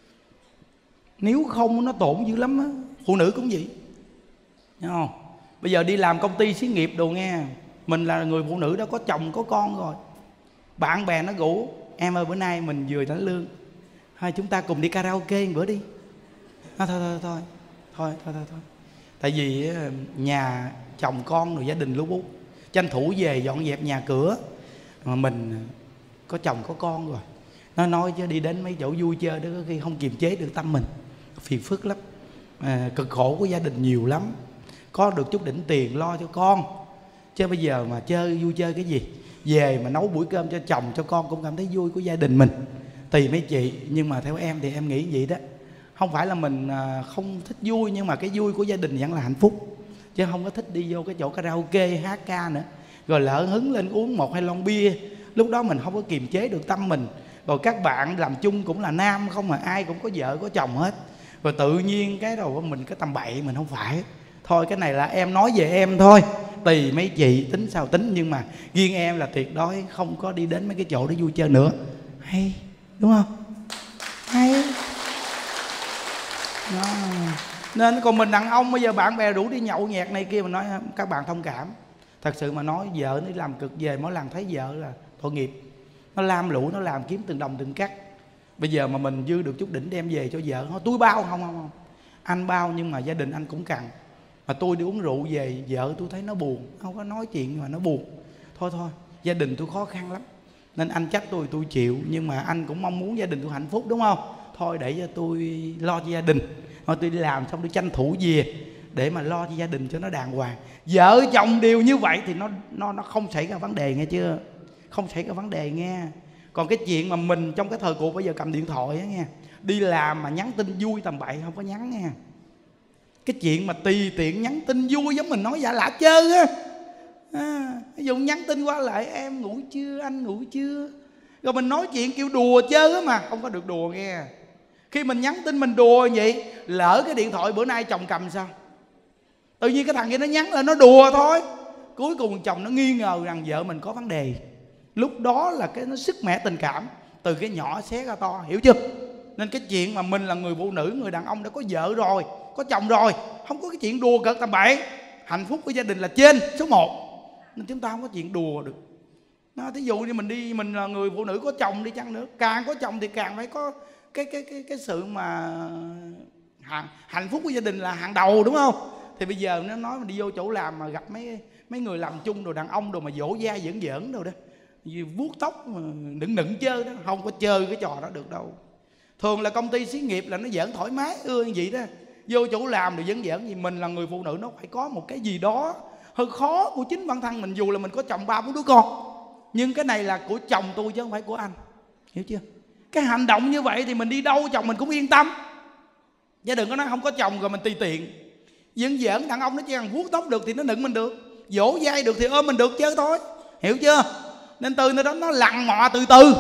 Nếu không nó tổn dữ lắm á. Phụ nữ cũng vậy, hiểu không? Bây giờ đi làm công ty xí nghiệp đồ nghe, mình là người phụ nữ đã có chồng có con rồi, bạn bè nó rủ em ơi bữa nay mình vừa lãnh lương, thôi chúng ta cùng đi karaoke một bữa đi. À, thôi, thôi thôi thôi thôi thôi thôi tại vì nhà chồng con rồi gia đình lú bú, tranh thủ về dọn dẹp nhà cửa, mà mình có chồng có con rồi. Nó nói chứ đi đến mấy chỗ vui chơi đó có khi không kiềm chế được tâm mình, phiền phức lắm. À, cực khổ của gia đình nhiều lắm. Có được chút đỉnh tiền lo cho con, chứ bây giờ mà chơi vui chơi cái gì, về mà nấu buổi cơm cho chồng cho con cũng cảm thấy vui của gia đình mình. Tùy mấy chị, nhưng mà theo em thì em nghĩ vậy đó. Không phải là mình không thích vui, nhưng mà cái vui của gia đình vẫn là hạnh phúc, chứ không có thích đi vô cái chỗ karaoke hát ca nữa. Rồi lỡ hứng lên uống một hai lon bia, lúc đó mình không có kiềm chế được tâm mình. Rồi các bạn làm chung cũng là nam không mà ai cũng có vợ có chồng hết, rồi tự nhiên cái đầu mình cái tầm bậy mình không phải. Thôi cái này là em nói về em thôi, tùy mấy chị tính sao tính, nhưng mà riêng em là tuyệt đối không có đi đến mấy cái chỗ đó vui chơi nữa. Hay đúng không? Hay đó. Nên còn mình đàn ông bây giờ bạn bè rủ đi nhậu nhẹt này kia, mình nói các bạn thông cảm, Thật sự mà nói, vợ nó làm cực về mỗi lần thấy vợ là tội nghiệp. Nó lam lũ, nó làm kiếm từng đồng từng cắt. Bây giờ mà mình dư được chút đỉnh đem về cho vợ, nó túi bao không không không anh bao, nhưng mà gia đình anh cũng cần. Mà tôi đi uống rượu về, vợ tôi thấy nó buồn, không có nói chuyện mà nó buồn. Thôi thôi, gia đình tôi khó khăn lắm, nên anh trách tôi tôi chịu. Nhưng mà anh cũng mong muốn gia đình tôi hạnh phúc, đúng không? Thôi để cho tôi lo cho gia đình. Thôi tôi đi làm xong tôi tranh thủ về để mà lo cho gia đình cho nó đàng hoàng. Vợ chồng đều như vậy thì nó nó nó không xảy ra vấn đề, nghe chưa? Không xảy ra vấn đề nghe. Còn cái chuyện mà mình trong cái thời cuộc bây giờ cầm điện thoại á nghe, đi làm mà nhắn tin vui tầm bậy không có nhắn nghe. Cái chuyện mà tùy tiện nhắn tin vui giống mình nói giả lạ chơi á, à, ví dụ nhắn tin qua lại em ngủ chưa, anh ngủ chưa, rồi mình nói chuyện kiểu đùa chơi á, mà không có được đùa nghe. Khi mình nhắn tin mình đùa vậy, lỡ cái điện thoại bữa nay chồng cầm sao? Tự nhiên cái thằng kia nó nhắn là nó đùa thôi, cuối cùng chồng nó nghi ngờ rằng vợ mình có vấn đề. Lúc đó là cái nó sức mẻ tình cảm từ cái nhỏ xé ra to, hiểu chưa? Nên cái chuyện mà mình là người phụ nữ, người đàn ông đã có vợ rồi, có chồng rồi, không có cái chuyện đùa cợt tầm bậy. Hạnh phúc của gia đình là trên số một, nên chúng ta không có chuyện đùa được. Nó, thí dụ như mình đi, mình là người phụ nữ có chồng đi chăng nữa, càng có chồng thì càng phải có cái cái cái cái sự mà hạnh, hạnh phúc của gia đình là hàng đầu, đúng không? Thì bây giờ nó nói mình đi vô chỗ làm mà gặp mấy mấy người làm chung đồ đàn ông đồ mà dỗ dai giỡn giỡn đồ đó, vuốt tóc nựng nựng chơi đó, không có chơi cái trò đó được đâu. Thường là công ty xí nghiệp là nó giỡn thoải mái ưa như vậy đó, vô chỗ làm rồi giỡn giỡn gì. Mình là người phụ nữ nó phải có một cái gì đó hơi khó của chính bản thân mình, dù là mình có chồng ba bốn đứa con, nhưng cái này là của chồng tôi chứ không phải của anh, hiểu chưa? Cái hành động như vậy thì mình đi đâu chồng mình cũng yên tâm, chứ đừng có nói không có chồng rồi mình tùy tiện giỡn giỡn. Đàn ông nó chỉ cần vuốt tóc được thì nó nựng mình được, dỗ dai được thì ôm mình được chứ thôi, hiểu chưa? Nên từ nơi đó nó lằn mọ từ từ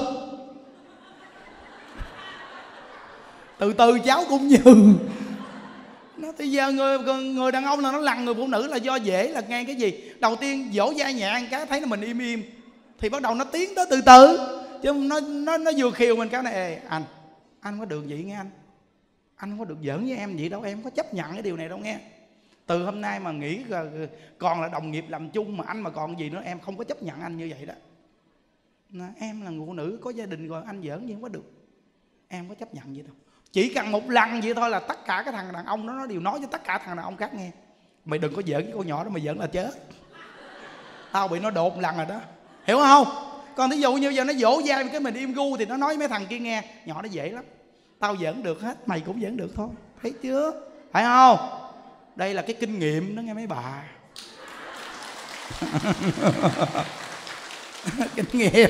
từ từ cháu cũng như nó. Bây giờ người, người đàn ông là nó lằn người phụ nữ là do dễ là nghe cái gì đầu tiên dỗ dai nhẹ ăn cái thấy là mình im im thì bắt đầu nó tiến tới từ từ, chứ nó nó nó vừa khiêu mình cái này Ê, anh anh không có được vậy nghe anh anh không có được giỡn với em vậy đâu, em không có chấp nhận cái điều này đâu nghe. Từ hôm nay mà nghĩ còn là đồng nghiệp làm chung mà anh mà còn gì nữa, em không có chấp nhận anh như vậy đó. Em là người phụ nữ có gia đình rồi, anh giỡn nhưng không có được, em không có chấp nhận vậy đâu. Chỉ cần một lần vậy thôi là tất cả cái thằng đàn ông đó nó đều nói cho tất cả thằng đàn ông khác nghe, mày đừng có giỡn với con nhỏ đó, mày giỡn là chết, tao bị nó đột một lần rồi đó, hiểu không? Còn thí dụ như giờ nó dỗ dai cái mình im gu thì nó nói mấy thằng kia nghe, nhỏ nó dễ lắm, tao giỡn được hết, mày cũng giỡn được thôi, thấy chưa? Phải không? Đây là cái kinh nghiệm đó nghe mấy bà. Kinh nghiệm.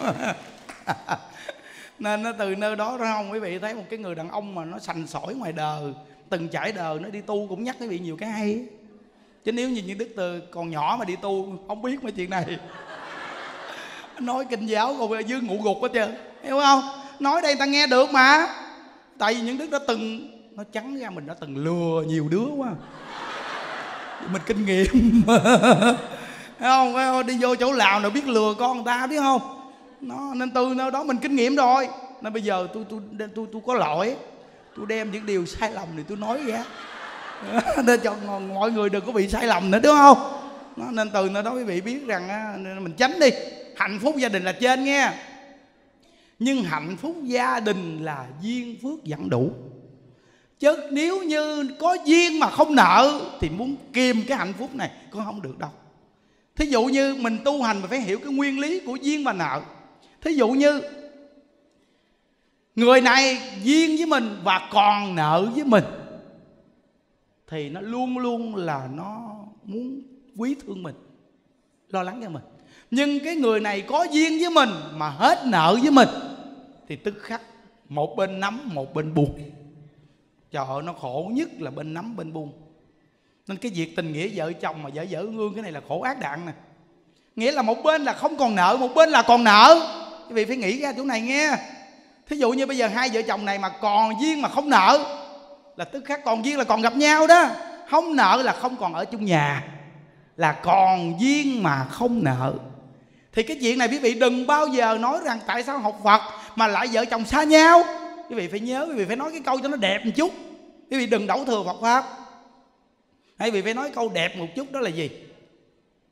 Nên nó từ nơi đó ra không quý vị thấy một cái người đàn ông mà nó sành sỏi ngoài đời, từng trải đời, nó đi tu cũng nhắc quý vị nhiều cái hay. Chứ nếu như những đức từ còn nhỏ mà đi tu không biết mấy chuyện này, nói kinh giáo còn dưới ngủ gục hết trơn, hiểu không? Nói đây người ta nghe được mà, tại vì những đức đã từng, nó trắng ra mình đã từng lừa nhiều đứa quá, mình kinh nghiệm. Thấy không? Thấy không? Đi vô chỗ làm nào biết lừa con người ta, biết không? Nó, nên từ nơi đó mình kinh nghiệm rồi, nên bây giờ tôi tôi tôi tôi có lỗi, tôi đem những điều sai lầm này tôi nói ra để cho mọi người đừng có bị sai lầm nữa, đúng không? Nó, nên từ nơi đó quý vị biết rằng nên mình tránh đi. Hạnh phúc gia đình là trên nghe, nhưng hạnh phúc gia đình là duyên phước vẫn đủ. Chứ nếu như có duyên mà không nợ thì muốn kìm cái hạnh phúc này cũng không được đâu. Thí dụ như mình tu hành mình phải hiểu cái nguyên lý của duyên và nợ. Thí dụ như người này duyên với mình và còn nợ với mình thì nó luôn luôn là nó muốn quý thương mình, lo lắng cho mình. Nhưng cái người này có duyên với mình mà hết nợ với mình thì tức khắc một bên nắm một bên buông. Trời ơi, nó khổ nhất là bên nắm bên buông. Nên cái việc tình nghĩa vợ chồng mà vợ vợ ương cái này là khổ ác đạn nè. Nghĩa là một bên là không còn nợ, một bên là còn nợ. Quý vị phải nghĩ ra chỗ này nghe. Thí dụ như bây giờ hai vợ chồng này mà còn duyên mà không nợ là tức khắc còn duyên là còn gặp nhau đó. Không nợ là không còn ở chung nhà, là còn duyên mà không nợ. Thì cái chuyện này quý vị đừng bao giờ nói rằng tại sao học Phật mà lại vợ chồng xa nhau. Quý vị phải nhớ, quý vị phải nói cái câu cho nó đẹp một chút. Quý vị đừng đổ thừa Phật Pháp. Quý vị phải nói câu đẹp một chút, đó là gì?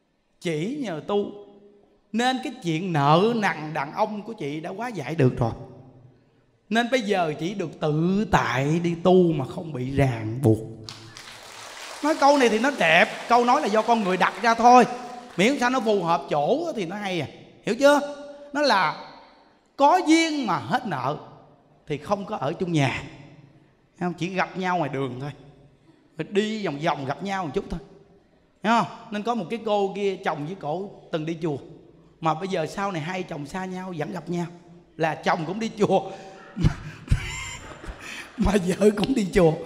chỉ nhờ tu, nên cái chuyện nợ nần đàn ông của chị đã quá giải được rồi. Nên bây giờ chỉ được tự tại đi tu mà không bị ràng buộc. Nói câu này thì nó đẹp, câu nói là do con người đặt ra thôi, miễn sao nó phù hợp chỗ thì nó hay à. Hiểu chưa? Nó là có duyên mà hết nợ thì không có ở chung nhà, không? Chỉ gặp nhau ngoài đường thôi, phải đi vòng vòng gặp nhau một chút thôi, hiểu không? Nên có một cái cô kia chồng với cổ từng đi chùa, mà bây giờ sau này hai chồng xa nhau vẫn gặp nhau, là chồng cũng đi chùa mà vợ cũng đi chùa.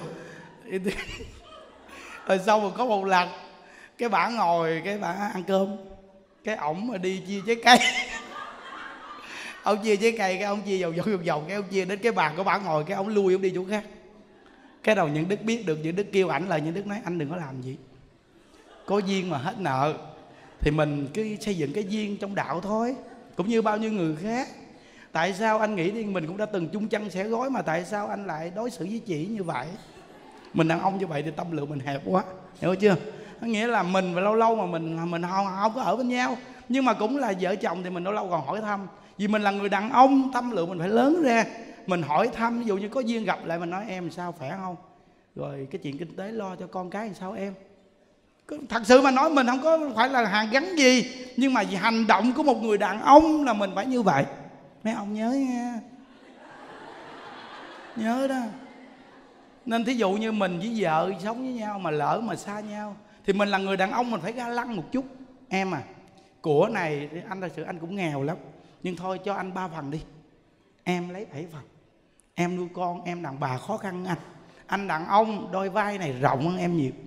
Rồi xong rồi có một lần cái bả ngồi, cái bả ăn cơm, cái ổng mà đi chia trái cây ông chia trái cây, cái ông chia vòng vòng vòng vòng, cái ông chia đến cái bàn của bả ngồi, cái ông lui ông đi chỗ khác. Cái đầu Những Đức biết được, Những Đức kêu ảnh là Những Đức nói anh đừng có làm gì, có duyên mà hết nợ thì mình cứ xây dựng cái duyên trong đạo thôi, cũng như bao nhiêu người khác. Tại sao anh nghĩ đi, mình cũng đã từng chung chăn sẻ gối, mà tại sao anh lại đối xử với chị như vậy? Mình đàn ông như vậy thì tâm lượng mình hẹp quá, hiểu chưa? Có nghĩa là mình và lâu lâu mà mình mình không, không có ở bên nhau, nhưng mà cũng là vợ chồng thì mình lâu lâu còn hỏi thăm. Vì mình là người đàn ông, tâm lượng mình phải lớn ra, mình hỏi thăm. Ví dụ như có duyên gặp lại mình nói em sao khỏe không, rồi cái chuyện kinh tế lo cho con cái làm sao em. Thật sự mà nói mình không có phải là hàng gắn gì, nhưng mà vì hành động của một người đàn ông là mình phải như vậy. Mấy ông nhớ nha, nhớ đó. Nên thí dụ như mình với vợ sống với nhau mà lỡ mà xa nhau thì mình là người đàn ông mình phải ga lăng một chút. Em à, của này anh thật sự anh cũng nghèo lắm, nhưng thôi cho anh ba phần đi, em lấy bảy phần. Em nuôi con, em đàn bà khó khăn anh. Anh đàn ông đôi vai này rộng hơn em nhiều.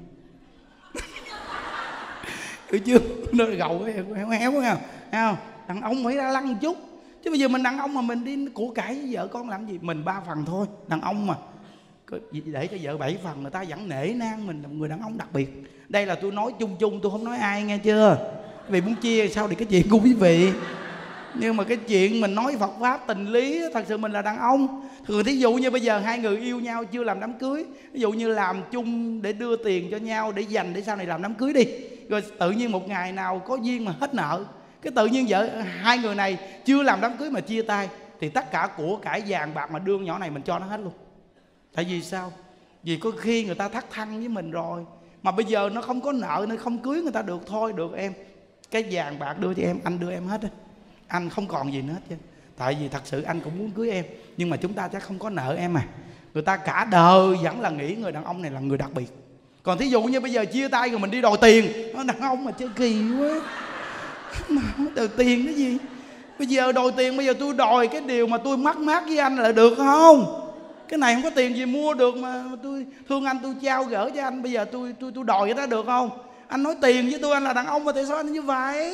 Được chưa? Nó gầu em héo héo nghe không? Thấy không? Đàn ông phải ra lăng một chút. Chứ bây giờ mình đàn ông mà mình đi của cải với vợ con làm gì? Mình ba phần thôi, đàn ông mà để cho vợ bảy phần người ta vẫn nể nang mình là một người đàn ông đặc biệt. Đây là tôi nói chung chung, tôi không nói ai, nghe chưa? Quý vị muốn chia sao thì cái chuyện của quý vị, nhưng mà cái chuyện mình nói Phật pháp tình lý thật sự mình là đàn ông. Thường thí dụ như bây giờ hai người yêu nhau chưa làm đám cưới, ví dụ như làm chung để đưa tiền cho nhau để dành để sau này làm đám cưới đi, rồi tự nhiên một ngày nào có duyên mà hết nợ, cái tự nhiên vợ hai người này chưa làm đám cưới mà chia tay, thì tất cả của cải vàng bạc mà đương nhỏ này mình cho nó hết luôn. Tại vì sao? Vì có khi người ta thắt thân với mình rồi, mà bây giờ nó không có nợ nên không cưới người ta được. Thôi được em, cái vàng bạc đưa cho em, anh đưa em hết á, anh không còn gì nữa hết chứ. Tại vì thật sự anh cũng muốn cưới em, nhưng mà chúng ta chắc không có nợ em à. Người ta cả đời vẫn là nghĩ người đàn ông này là người đặc biệt. Còn thí dụ như bây giờ chia tay rồi mình đi đòi tiền, nó đàn ông mà chơi kỳ quá, đòi tiền cái gì? Bây giờ đòi tiền, bây giờ tôi đòi cái điều mà tôi mắc mát với anh là được không? Cái này không có tiền gì mua được, mà tôi thương anh tôi trao gỡ cho anh, bây giờ tôi tôi tôi đòi cái đó được không? Anh nói tiền với tôi, anh là đàn ông mà tại sao anh như vậy?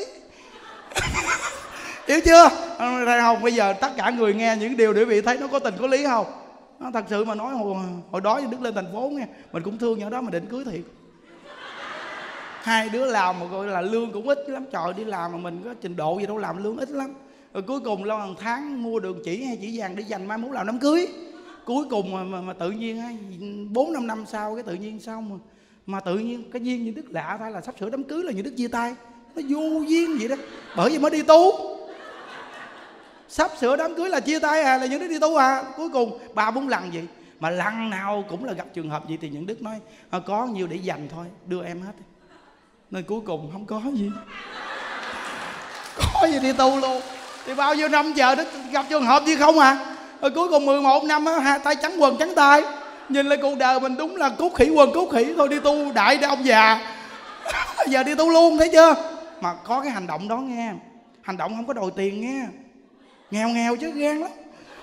Hiểu chưa? Thấy không? Bây giờ tất cả người nghe những điều để vị thấy nó có tình có lý không? Nó thật sự mà nói hồi, hồi đó Đức lên thành phố nghe, mình cũng thương nhau đó mà định cưới thiệt. Hai đứa làm mà gọi là lương cũng ít lắm, trời, đi làm mà mình có trình độ gì đâu, làm lương ít lắm. Rồi cuối cùng lâu hàng tháng mua đường chỉ hay chỉ vàng để dành mai mốt làm đám cưới. Cuối cùng mà, mà, mà tự nhiên bốn năm năm sau cái tự nhiên sao mà mà tự nhiên cái duyên Như Đức lạ thay là sắp sửa đám cưới là Như Đức chia tay. Nó vô duyên vậy đó, bởi vì mới đi tu. Sắp sửa đám cưới là chia tay à, là Như Đức đi tu à. Cuối cùng ba bốn lần vậy, mà lần nào cũng là gặp trường hợp vậy thì Như Đức nói à, có nhiều để dành thôi, đưa em hết. Nên cuối cùng không có gì, có gì đi tu luôn. Thì bao nhiêu năm chờ Đức gặp trường hợp gì không à. Rồi cuối cùng mười một năm á, hai tay trắng quần trắng tay, nhìn lại cuộc đời mình đúng là cốt khỉ quần cốt khỉ thôi, đi tu đại để ông già. Giờ đi tu luôn, thấy chưa? Mà có cái hành động đó nghe, hành động không có đòi tiền nghe, nghèo nghèo chứ gan lắm.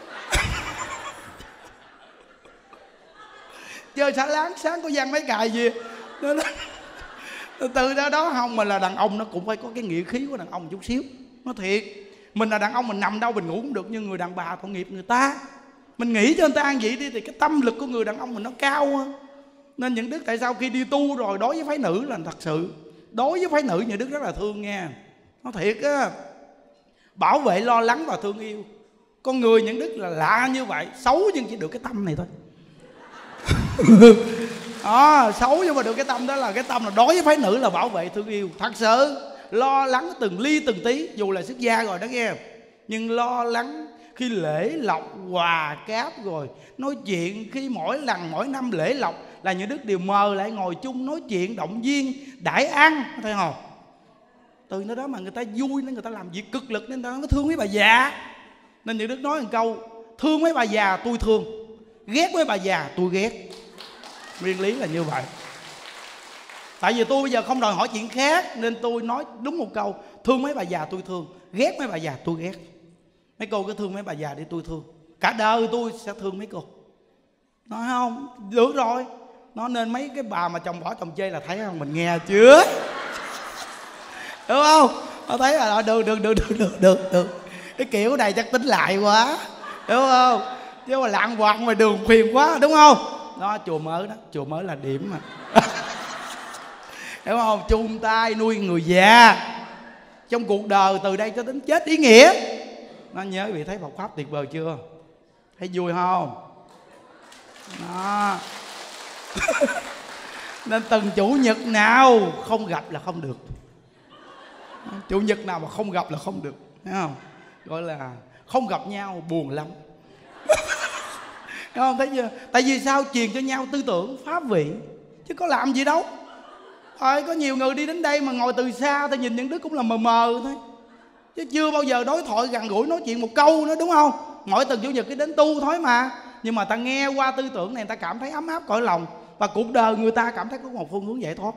Chơi xả láng sáng có gian mấy cài gì đó, đó. Từ đó đó không, mà là đàn ông nó cũng phải có cái nghĩa khí của đàn ông một chút xíu. Nó thiệt, mình là đàn ông mình nằm đâu mình ngủ cũng được, nhưng người đàn bà tội nghiệp người ta, mình nghĩ cho người ta ăn vậy đi thì cái tâm lực của người đàn ông mình nó cao hơn. Nên Những Đức tại sao khi đi tu rồi đối với phái nữ là thật sự, đối với phái nữ Những Đức rất là thương nha. Nó thiệt á, bảo vệ lo lắng và thương yêu. Con người Những Đức là lạ như vậy, xấu nhưng chỉ được cái tâm này thôi. À, xấu nhưng mà được cái tâm đó là cái tâm là đối với phái nữ là bảo vệ thương yêu. Thật sự lo lắng từng ly từng tí, dù là xuất gia rồi đó nghe, nhưng lo lắng khi lễ lộc quà cáp rồi nói chuyện. Khi mỗi lần mỗi năm lễ lộc là những đức đều mời lại ngồi chung nói chuyện, động viên, đãi ăn, thấy không? Từ nơi đó mà người ta vui nên người ta làm việc cực lực, nên người ta nó thương mấy bà già. Nên những đức nói một câu: thương mấy bà già tôi thương, ghét mấy bà già tôi ghét. Nguyên lý là như vậy. Tại vì tôi bây giờ không đòi hỏi chuyện khác, nên tôi nói đúng một câu: thương mấy bà già tôi thương, ghét mấy bà già tôi ghét. Mấy cô cứ thương mấy bà già đi, tôi thương. Cả đời tôi sẽ thương mấy cô. Nói không? Được rồi. Nó nên mấy cái bà mà chồng bỏ chồng chê là thấy không? Mình nghe chưa? Đúng không? Nó thấy là được, được, được, được, được, được, được. Cái kiểu này chắc tính lại quá, đúng không? Chứ mà lạng quạt ngoài đường phiền quá, đúng không? Đó, chùa mới đó, chùa mới là điểm mà. Đúng không? Chung tay nuôi người già trong cuộc đời từ đây cho đến chết ý nghĩa. Nó nhớ vị thấy Phật pháp tuyệt vời chưa? Thấy vui không? Đó. Nên từng chủ nhật nào không gặp là không được. Chủ nhật nào mà không gặp là không được, thấy không? Gọi là không gặp nhau buồn lắm. Thấy không? Thấy chưa? Tại vì sao? Truyền cho nhau tư tưởng pháp vị, chứ có làm gì đâu. Thôi, có nhiều người đi đến đây mà ngồi từ xa ta nhìn những đứa cũng là mờ mờ thôi, chứ chưa bao giờ đối thoại gần gũi nói chuyện một câu nữa, đúng không? Mỗi tuần chủ nhật cái đến tu thôi mà. Nhưng mà ta nghe qua tư tưởng này ta cảm thấy ấm áp cõi lòng, và cuộc đời người ta cảm thấy có một phương hướng giải thoát.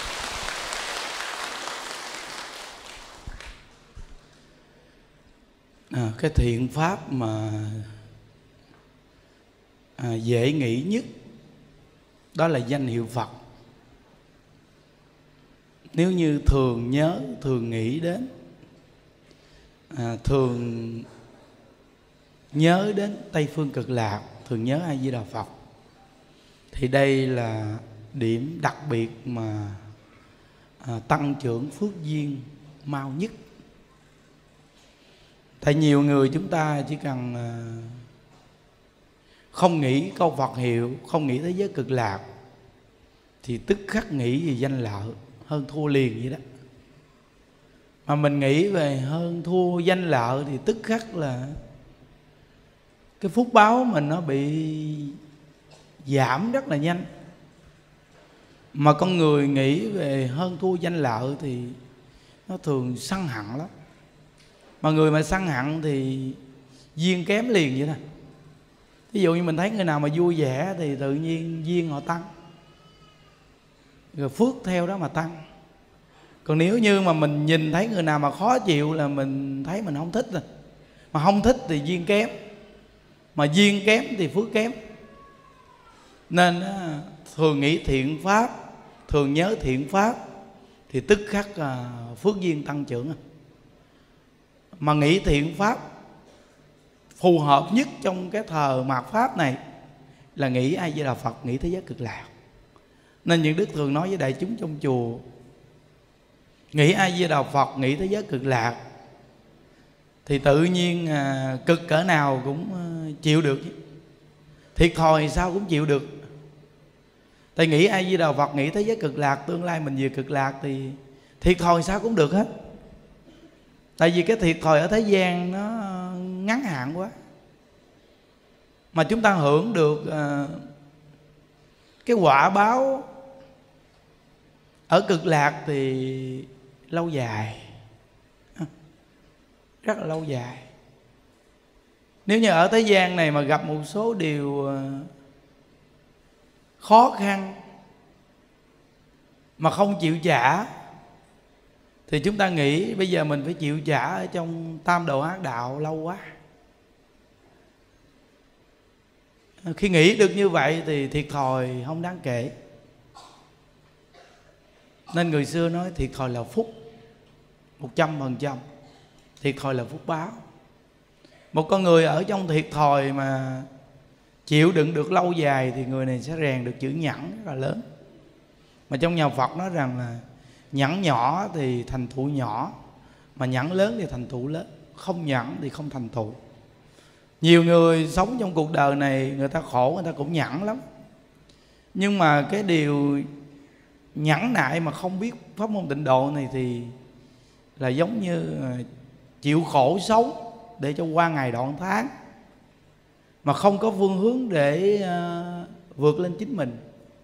À, cái thiện pháp mà à, dễ nghĩ nhất đó là danh hiệu Phật. Nếu như thường nhớ, thường nghĩ đến, à, thường nhớ đến Tây Phương Cực Lạc, thường nhớ A Di Đà Phật, thì đây là điểm đặc biệt mà à, tăng trưởng phước duyên mau nhất. Tại nhiều người chúng ta chỉ cần à, không nghĩ câu Phật hiệu, không nghĩ tới giới cực lạc, thì tức khắc nghĩ về danh lợi, hơn thua liền vậy đó. Mà mình nghĩ về hơn thua danh lợi thì tức khắc là cái phúc báo mình nó bị giảm rất là nhanh. Mà con người nghĩ về hơn thua danh lợi thì nó thường sân hận lắm. Mà người mà sân hận thì duyên kém liền vậy nè. Ví dụ như mình thấy người nào mà vui vẻ thì tự nhiên duyên họ tăng, rồi phước theo đó mà tăng. Còn nếu như mà mình nhìn thấy người nào mà khó chịu là mình thấy mình không thích rồi. Mà không thích thì duyên kém, mà duyên kém thì phước kém. Nên thường nghĩ thiện pháp, thường nhớ thiện pháp thì tức khắc phước duyên tăng trưởng. Mà nghĩ thiện pháp phù hợp nhất trong cái thời mạt pháp này là nghĩ A Di Đà Phật, nghĩ thế giới cực lạc. Nên những đức thường nói với đại chúng trong chùa, nghĩ A Di Đà Phật, nghĩ thế giới cực lạc thì tự nhiên à, cực cỡ nào cũng à, chịu được. Thiệt thòi sao cũng chịu được. Tại nghĩ A Di Đà Phật, nghĩ thế giới cực lạc, tương lai mình về cực lạc thì thiệt thòi sao cũng được hết. Tại vì cái thiệt thòi ở thế gian nó ngắn hạn quá. Mà chúng ta hưởng được à, cái quả báo ở cực lạc thì lâu dài, rất là lâu dài. Nếu như ở thế gian này mà gặp một số điều khó khăn mà không chịu trả, thì chúng ta nghĩ bây giờ mình phải chịu trả ở trong tam đồ ác đạo lâu quá. Khi nghĩ được như vậy thì thiệt thòi không đáng kể. Nên người xưa nói thiệt thòi là phúc, một trăm phần trăm. Thiệt thòi là phúc báo. Một con người ở trong thiệt thòi mà chịu đựng được lâu dài thì người này sẽ rèn được chữ nhẫn rất là lớn. Mà trong nhà Phật nói rằng là nhẫn nhỏ thì thành tựu nhỏ, mà nhẫn lớn thì thành tựu lớn. Không nhẫn thì không thành tựu. Nhiều người sống trong cuộc đời này, người ta khổ, người ta cũng nhẫn lắm. Nhưng mà cái điều nhẫn nại mà không biết pháp môn tịnh độ này thì là giống như chịu khổ sống để cho qua ngày đoạn tháng, mà không có phương hướng để uh, vượt lên chính mình.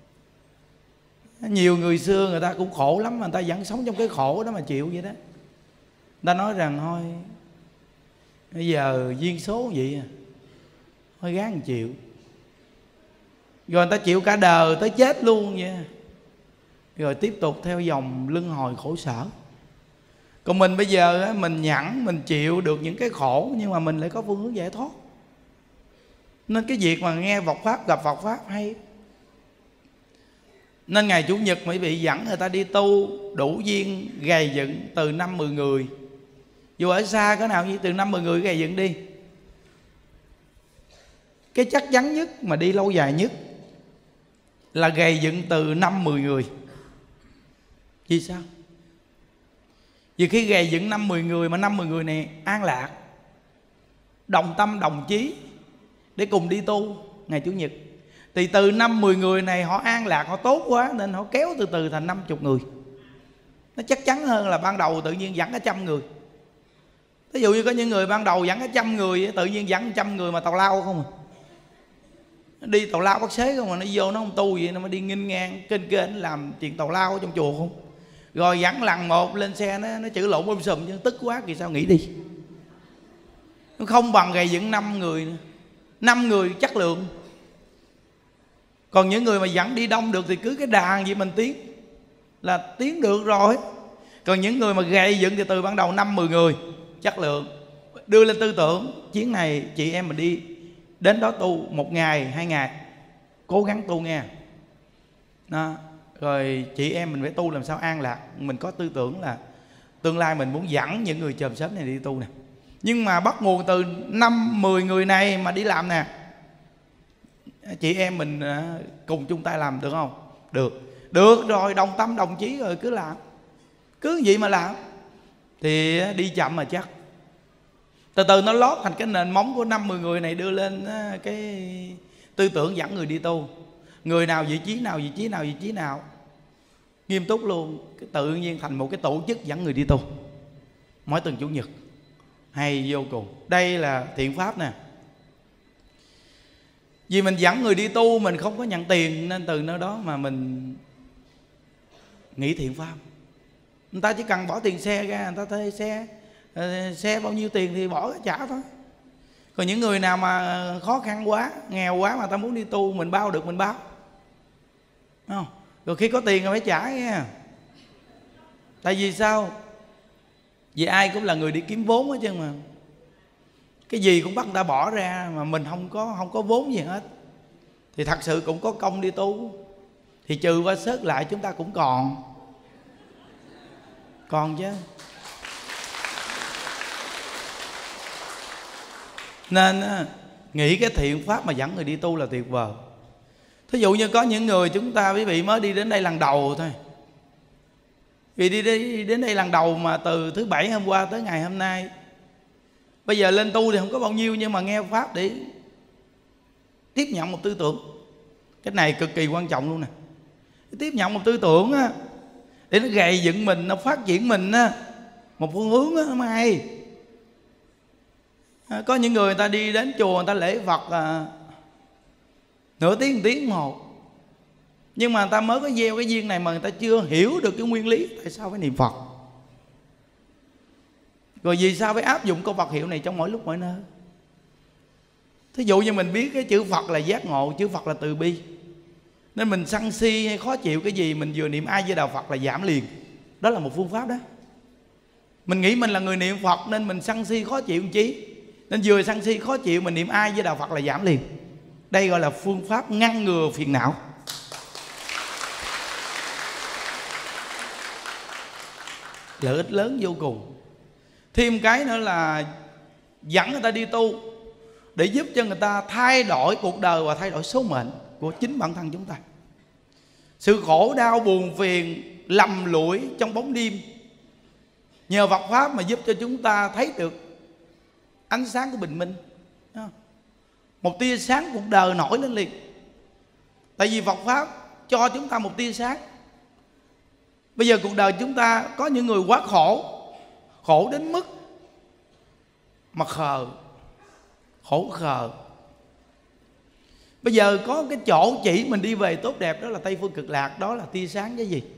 Nhiều người xưa người ta cũng khổ lắm mà người ta vẫn sống trong cái khổ đó mà chịu vậy đó. Người ta nói rằng thôi bây giờ duyên số vậy à, thôi gắng chịu. Rồi người ta chịu cả đời tới chết luôn vậy, rồi tiếp tục theo dòng luân hồi khổ sở. Còn mình bây giờ mình nhẫn, mình chịu được những cái khổ, nhưng mà mình lại có phương hướng giải thoát. Nên cái việc mà nghe Phật Pháp, gặp Phật Pháp hay. Nên ngày Chủ nhật mới bị dẫn người ta đi tu đủ duyên gầy dựng từ năm mười người. Dù ở xa cái nào như từ năm mười người gầy dựng đi. Cái chắc chắn nhất mà đi lâu dài nhất là gầy dựng từ năm mười người. Vì sao? Vì khi gầy dựng năm mười người mà năm mười người này an lạc, đồng tâm đồng chí để cùng đi tu ngày Chủ nhật, thì từ năm mười người này họ an lạc, họ tốt quá nên họ kéo từ từ thành năm mươi người. Nó chắc chắn hơn là ban đầu tự nhiên dẫn cả trăm người. Ví dụ như có những người ban đầu dẫn cả trăm người, tự nhiên dẫn trăm người mà tào lao không à. Đi tào lao bắt xế không mà nó vô nó không tu vậy, nó mới đi nghinh ngang kênh kênh làm chuyện tào lao ở trong chùa không. Rồi dẫn lần một lên xe nó, nó chữ lộn um sùm chứ tức quá kỳ sao nghỉ đi. Nó không bằng gầy dựng năm người nữa. Năm người chất lượng. Còn những người mà dẫn đi đông được thì cứ cái đàn gì mình tiến là tiến được rồi. Còn những người mà gầy dựng thì từ ban đầu năm mười người chất lượng, đưa lên tư tưởng chuyến này chị em mình đi đến đó tu một ngày hai ngày, cố gắng tu nghe đó. Rồi chị em mình phải tu làm sao an lạc. Mình có tư tưởng là tương lai mình muốn dẫn những người chòm xóm này đi tu nè. Nhưng mà bắt nguồn từ năm mười người này mà đi làm nè. Chị em mình cùng chung tay làm được không? Được. Được rồi, đồng tâm đồng chí rồi cứ làm. Cứ vậy mà làm. Thì đi chậm mà chắc. Từ từ nó lót thành cái nền móng của năm mười người này, đưa lên cái tư tưởng dẫn người đi tu. Người nào vị trí nào, vị trí nào, vị trí nào nghiêm túc luôn. Cái tự nhiên thành một cái tổ chức dẫn người đi tu mỗi tuần Chủ nhật. Hay vô cùng. Đây là thiện pháp nè. Vì mình dẫn người đi tu mình không có nhận tiền, nên từ nơi đó mà mình nghĩ thiện pháp. Người ta chỉ cần bỏ tiền xe ra, người ta thuê xe, xe bao nhiêu tiền thì bỏ trả thôi. Còn những người nào mà khó khăn quá, nghèo quá mà ta muốn đi tu, mình bao được mình bao, đúng không? Rồi khi có tiền rồi phải trả nha. Tại vì sao? Vì ai cũng là người đi kiếm vốn hết chứ mà. Cái gì cũng bắt người ta bỏ ra, mà mình không có không có vốn gì hết thì thật sự cũng có công đi tu. Thì trừ qua sớt lại chúng ta cũng còn Còn chứ. Nên nghĩ cái thiện pháp mà dẫn người đi tu là tuyệt vời. Thí dụ như có những người chúng ta quý vị mới đi đến đây lần đầu thôi, vì đi, đi đến đây lần đầu mà từ thứ bảy hôm qua tới ngày hôm nay, bây giờ lên tu thì không có bao nhiêu, nhưng mà nghe pháp để tiếp nhận một tư tưởng. Cái này cực kỳ quan trọng luôn nè. Tiếp nhận một tư tưởng á, để nó gầy dựng mình, nó phát triển mình á, một phương hướng á, nó hay. Có những người người ta đi đến chùa, người ta lễ Phật à, nửa tiếng một tiếng một, nhưng mà người ta mới có gieo cái duyên này mà người ta chưa hiểu được cái nguyên lý tại sao phải niệm Phật, rồi vì sao phải áp dụng câu Phật hiệu này trong mỗi lúc mỗi nơi. Thí dụ như mình biết cái chữ Phật là giác ngộ, chữ Phật là từ bi, nên mình sân si hay khó chịu cái gì, mình vừa niệm A Di Đà Phật là giảm liền. Đó là một phương pháp đó. Mình nghĩ mình là người niệm Phật nên mình sân si khó chịu một chí, nên vừa sân si khó chịu mình niệm A Di Đà Phật là giảm liền. Đây gọi là phương pháp ngăn ngừa phiền não. Lợi ích lớn vô cùng. Thêm cái nữa là dẫn người ta đi tu để giúp cho người ta thay đổi cuộc đời và thay đổi số mệnh của chính bản thân chúng ta. Sự khổ đau buồn phiền lầm lũi trong bóng đêm, nhờ Phật pháp mà giúp cho chúng ta thấy được ánh sáng của bình minh, một tia sáng cuộc đời nổi lên liền. Tại vì Phật pháp cho chúng ta một tia sáng. Bây giờ cuộc đời chúng ta có những người quá khổ, khổ đến mức mà khờ, khổ khờ. Bây giờ có cái chỗ chỉ mình đi về tốt đẹp, đó là Tây Phương Cực Lạc, đó là tia sáng cái gì?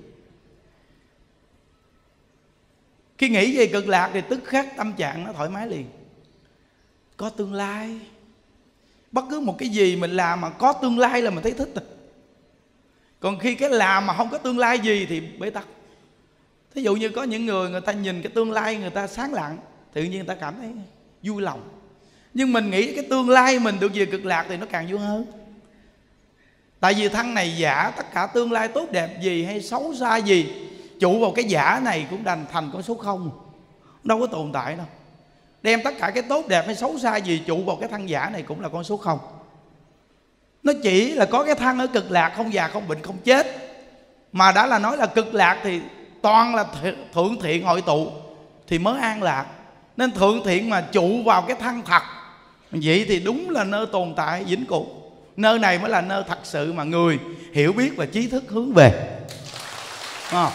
Khi nghĩ về cực lạc thì tức khắc tâm trạng nó thoải mái liền. Có tương lai. Bất cứ một cái gì mình làm mà có tương lai là mình thấy thích rồi. Còn khi cái làm mà không có tương lai gì thì bế tắc. Thí dụ như có những người người ta nhìn cái tương lai người ta sáng lặng, tự nhiên người ta cảm thấy vui lòng. Nhưng mình nghĩ cái tương lai mình được về cực lạc thì nó càng vui hơn. Tại vì thân này giả, tất cả tương lai tốt đẹp gì hay xấu xa gì trụ vào cái giả này cũng đành thành con số không, đâu có tồn tại đâu. Đem tất cả cái tốt đẹp hay xấu xa gì trụ vào cái thân giả này cũng là con số không. Nó chỉ là có cái thân ở cực lạc, không già không bệnh không chết. Mà đã là nói là cực lạc thì toàn là thượng thiện hội tụ thì mới an lạc. Nên thượng thiện mà trụ vào cái thân thật, vậy thì đúng là nơi tồn tại vĩnh cửu. Nơi này mới là nơi thật sự mà người hiểu biết và trí thức hướng về. À,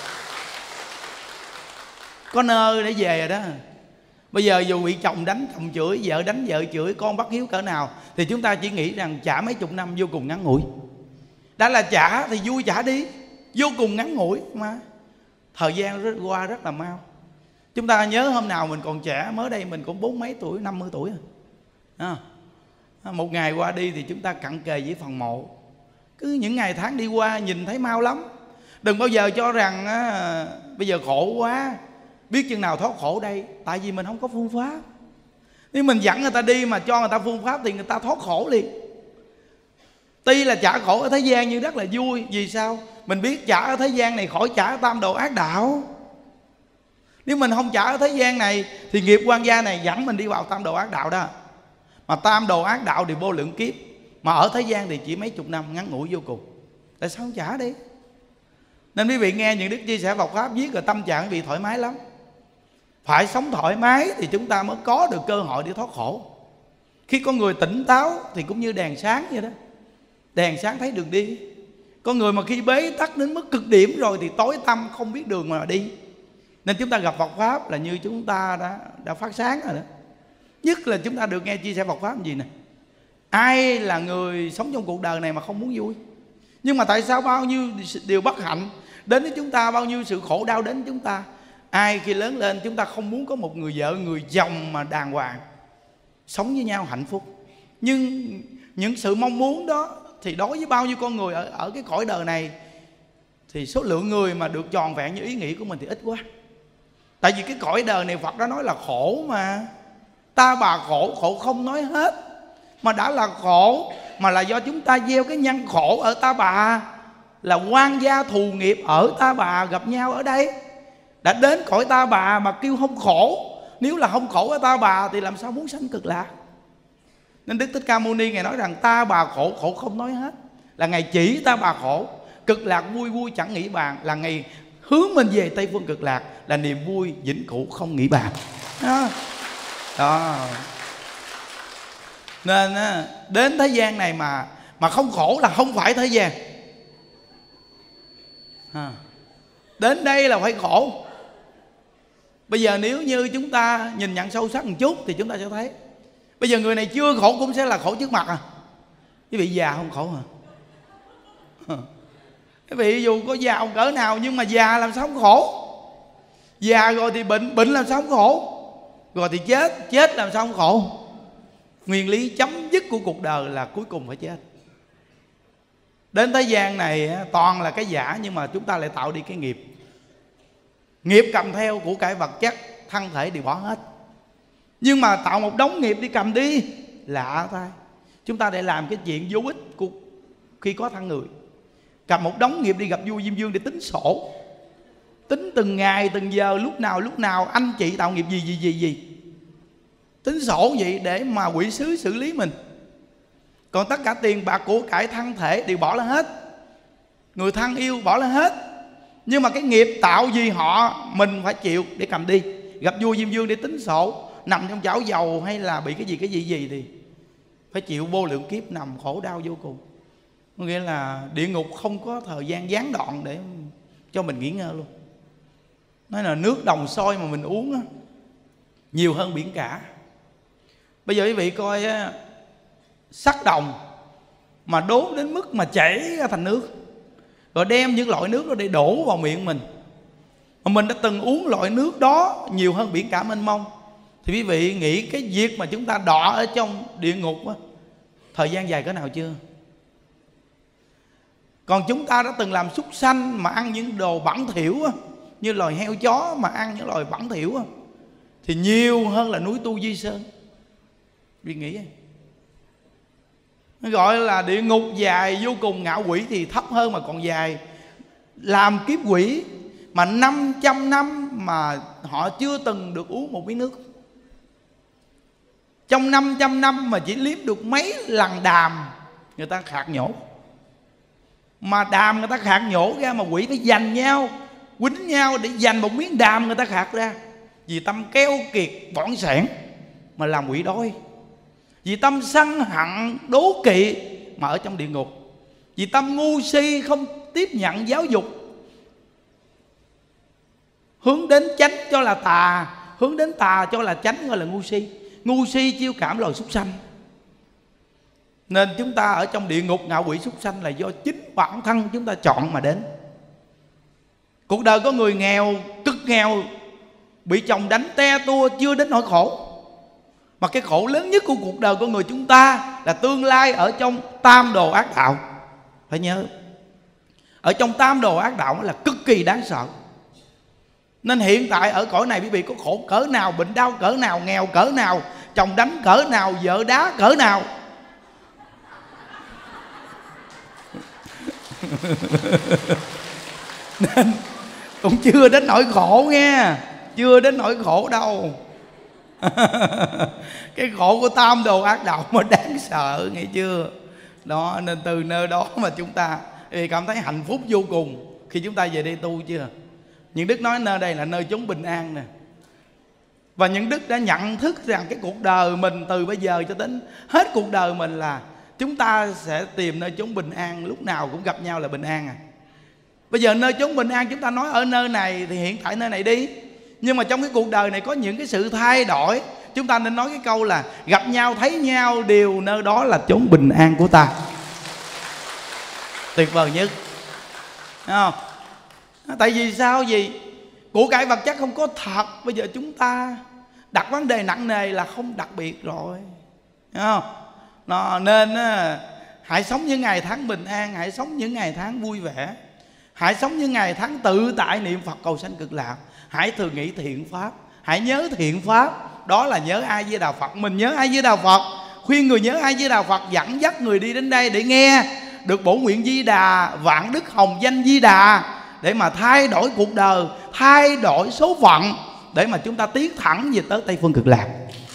có nơi để về rồi đó. Bây giờ dù bị chồng đánh, chồng chửi, vợ đánh, vợ chửi, con bất hiếu cỡ nào thì chúng ta chỉ nghĩ rằng trả mấy chục năm vô cùng ngắn ngủi. Đã là trả thì vui trả đi, vô cùng ngắn ngủi mà. Thời gian rất, qua rất là mau. Chúng ta nhớ hôm nào mình còn trẻ, mới đây mình cũng bốn mấy tuổi, năm mươi tuổi à. Một ngày qua đi thì chúng ta cận kề với phần mộ. Cứ những ngày tháng đi qua nhìn thấy mau lắm. Đừng bao giờ cho rằng à, bây giờ khổ quá, biết chừng nào thoát khổ đây. Tại vì mình không có phương pháp. Nếu mình dẫn người ta đi mà cho người ta phương pháp thì người ta thoát khổ liền. Tuy là trả khổ ở thế gian nhưng rất là vui. Vì sao? Mình biết trả ở thế gian này khỏi trả tam đồ ác đạo. Nếu mình không trả ở thế gian này thì nghiệp quan gia này dẫn mình đi vào tam đồ ác đạo đó. Mà tam đồ ác đạo thì vô lượng kiếp, mà ở thế gian thì chỉ mấy chục năm ngắn ngủi vô cùng. Tại sao không trả đi? Nên quý vị nghe những đức chia sẻ Phật pháp viết rồi tâm trạng quý vị thoải mái lắm. Phải sống thoải mái thì chúng ta mới có được cơ hội để thoát khổ. Khi con người tỉnh táo thì cũng như đèn sáng vậy đó. Đèn sáng thấy đường đi. Con người mà khi bế tắc đến mức cực điểm rồi thì tối tăm không biết đường mà đi. Nên chúng ta gặp Phật pháp là như chúng ta đã, đã phát sáng rồi đó. Nhất là chúng ta được nghe chia sẻ Phật pháp gì nè. Ai là người sống trong cuộc đời này mà không muốn vui? Nhưng mà tại sao bao nhiêu điều bất hạnh đến với chúng ta, bao nhiêu sự khổ đau đến với chúng ta? Ai khi lớn lên chúng ta không muốn có một người vợ, người chồng mà đàng hoàng, sống với nhau hạnh phúc. Nhưng những sự mong muốn đó thì đối với bao nhiêu con người ở, ở cái cõi đời này thì số lượng người mà được tròn vẹn như ý nghĩ của mình thì ít quá. Tại vì cái cõi đời này Phật đã nói là khổ mà. Ta bà khổ, khổ không nói hết. Mà đã là khổ mà là do chúng ta gieo cái nhân khổ ở ta bà, là oan gia thù nghiệp ở ta bà gặp nhau ở đây. Đã đến cõi ta bà mà kêu không khổ. Nếu là không khổ ở ta bà thì làm sao muốn sanh cực lạc? Nên Đức Thích Ca Mâu Ni Ngài nói rằng ta bà khổ, khổ không nói hết. Là Ngài chỉ ta bà khổ. Cực lạc vui vui chẳng nghĩ bàn. Là Ngài hướng mình về Tây Phương Cực Lạc, là niềm vui vĩnh cửu không nghĩ bàn đó. Đó. Nên đến thế gian này mà mà không khổ là không phải thế gian à. Đến đây là phải khổ. Bây giờ nếu như chúng ta nhìn nhận sâu sắc một chút thì chúng ta sẽ thấy bây giờ người này chưa khổ cũng sẽ là khổ trước mặt à. Quý vị già không khổ hả? Quý vị dù có giàu cỡ nào nhưng mà già làm sao không khổ? Già rồi thì bệnh, bệnh làm sao không khổ? Rồi thì chết, chết làm sao không khổ? Nguyên lý chấm dứt của cuộc đời là cuối cùng phải chết. Đến thế gian này toàn là cái giả, nhưng mà chúng ta lại tạo đi cái nghiệp. Nghiệp cầm theo của cải vật chất, thân thể đều bỏ hết. Nhưng mà tạo một đống nghiệp đi cầm đi, lạ thay. Chúng ta để làm cái chuyện vô ích của khi có thân người. Cầm một đống nghiệp đi gặp vua Diêm Vương để tính sổ. Tính từng ngày, từng giờ, lúc nào, lúc nào anh chị tạo nghiệp gì, gì, gì, gì. Tính sổ vậy để mà quỷ sứ xử lý mình. Còn tất cả tiền bạc của cải thân thể đều bỏ lên hết. Người thân yêu bỏ lên hết. Nhưng mà cái nghiệp tạo gì họ mình phải chịu để cầm đi. Gặp vua Diêm Vương để tính sổ, nằm trong chảo dầu hay là bị cái gì cái gì gì thì phải chịu vô lượng kiếp nằm khổ đau vô cùng. Có nghĩa là địa ngục không có thời gian gián đoạn để cho mình nghỉ ngơi luôn. nói là nước đồng sôi mà mình uống á, nhiều hơn biển cả. Bây giờ quý vị coi á, sắt đồng mà đốn đến mức mà chảy ra thành nước, rồi đem những loại nước đó để đổ vào miệng mình, mà mình đã từng uống loại nước đó nhiều hơn biển cả mênh mông, thì quý vị nghĩ cái việc mà chúng ta đọa ở trong địa ngục á, thời gian dài cỡ nào chưa? Còn chúng ta đã từng làm súc sanh mà ăn những đồ bẩn thỉu á, như loài heo chó mà ăn những loài bẩn thỉu á, thì nhiều hơn là núi Tu Di Sơn. Vì nghĩ nó gọi là địa ngục dài vô cùng, ngạo quỷ thì thấp hơn mà còn dài. Làm kiếp quỷ mà năm trăm năm mà họ chưa từng được uống một miếng nước. Trong năm trăm năm mà chỉ liếm được mấy lần đàm người ta khạc nhổ. Mà đàm người ta khạc nhổ ra mà quỷ phải giành nhau, quýnh nhau để giành một miếng đàm người ta khạc ra. Vì tâm keo kiệt bỏng sẻn mà làm quỷ đói. Vì tâm sân hận đố kỵ mà ở trong địa ngục. Vì tâm ngu si không tiếp nhận giáo dục, hướng đến chánh cho là tà, hướng đến tà cho là chánh, gọi là ngu si. Ngu si chiêu cảm loài súc sanh. Nên chúng ta ở trong địa ngục ngạo quỷ súc sanh là do chính bản thân chúng ta chọn mà đến. Cuộc đời có người nghèo, cực nghèo, bị chồng đánh te tua chưa đến nỗi khổ. Mà cái khổ lớn nhất của cuộc đời của người chúng ta là tương lai ở trong tam đồ ác đạo. Phải nhớ, ở trong tam đồ ác đạo là cực kỳ đáng sợ. Nên hiện tại ở cõi này quý vị có khổ cỡ nào, bệnh đau cỡ nào, nghèo cỡ nào, chồng đánh cỡ nào, vợ đá cỡ nào, nên cũng chưa đến nỗi khổ nghe, chưa đến nỗi khổ đâu. Cái khổ của tam đồ ác đạo mà đáng sợ, nghe chưa? Đó, nên từ nơi đó mà chúng ta cảm thấy hạnh phúc vô cùng khi chúng ta về đây tu chưa? Những đức nói nơi đây là nơi chốn bình an nè. Và những đức đã nhận thức rằng cái cuộc đời mình từ bây giờ cho đến hết cuộc đời mình là chúng ta sẽ tìm nơi chốn bình an, lúc nào cũng gặp nhau là bình an à. Bây giờ nơi chốn bình an chúng ta nói ở nơi này thì hiện tại nơi này đi. Nhưng mà trong cái cuộc đời này có những cái sự thay đổi, chúng ta nên nói cái câu là gặp nhau thấy nhau đều nơi đó là chốn bình an của ta. Tuyệt vời nhất, thấy không? Tại vì sao gì? Của cải vật chất không có thật. Bây giờ chúng ta đặt vấn đề nặng nề là không đặc biệt rồi, thấy không? Nó, nên hãy sống những ngày tháng bình an, hãy sống những ngày tháng vui vẻ, hãy sống những ngày tháng tự tại niệm Phật cầu sanh cực lạc. Hãy thường nghĩ thiện pháp, hãy nhớ thiện pháp. Đó là nhớ A Di Đà Phật. Mình nhớ A Di Đà Phật, khuyên người nhớ A Di Đà Phật, dẫn dắt người đi đến đây để nghe được bổn nguyện Di Đà, vạn đức hồng danh Di Đà, để mà thay đổi cuộc đời, thay đổi số phận, để mà chúng ta tiến thẳng về tới Tây Phương Cực Lạc.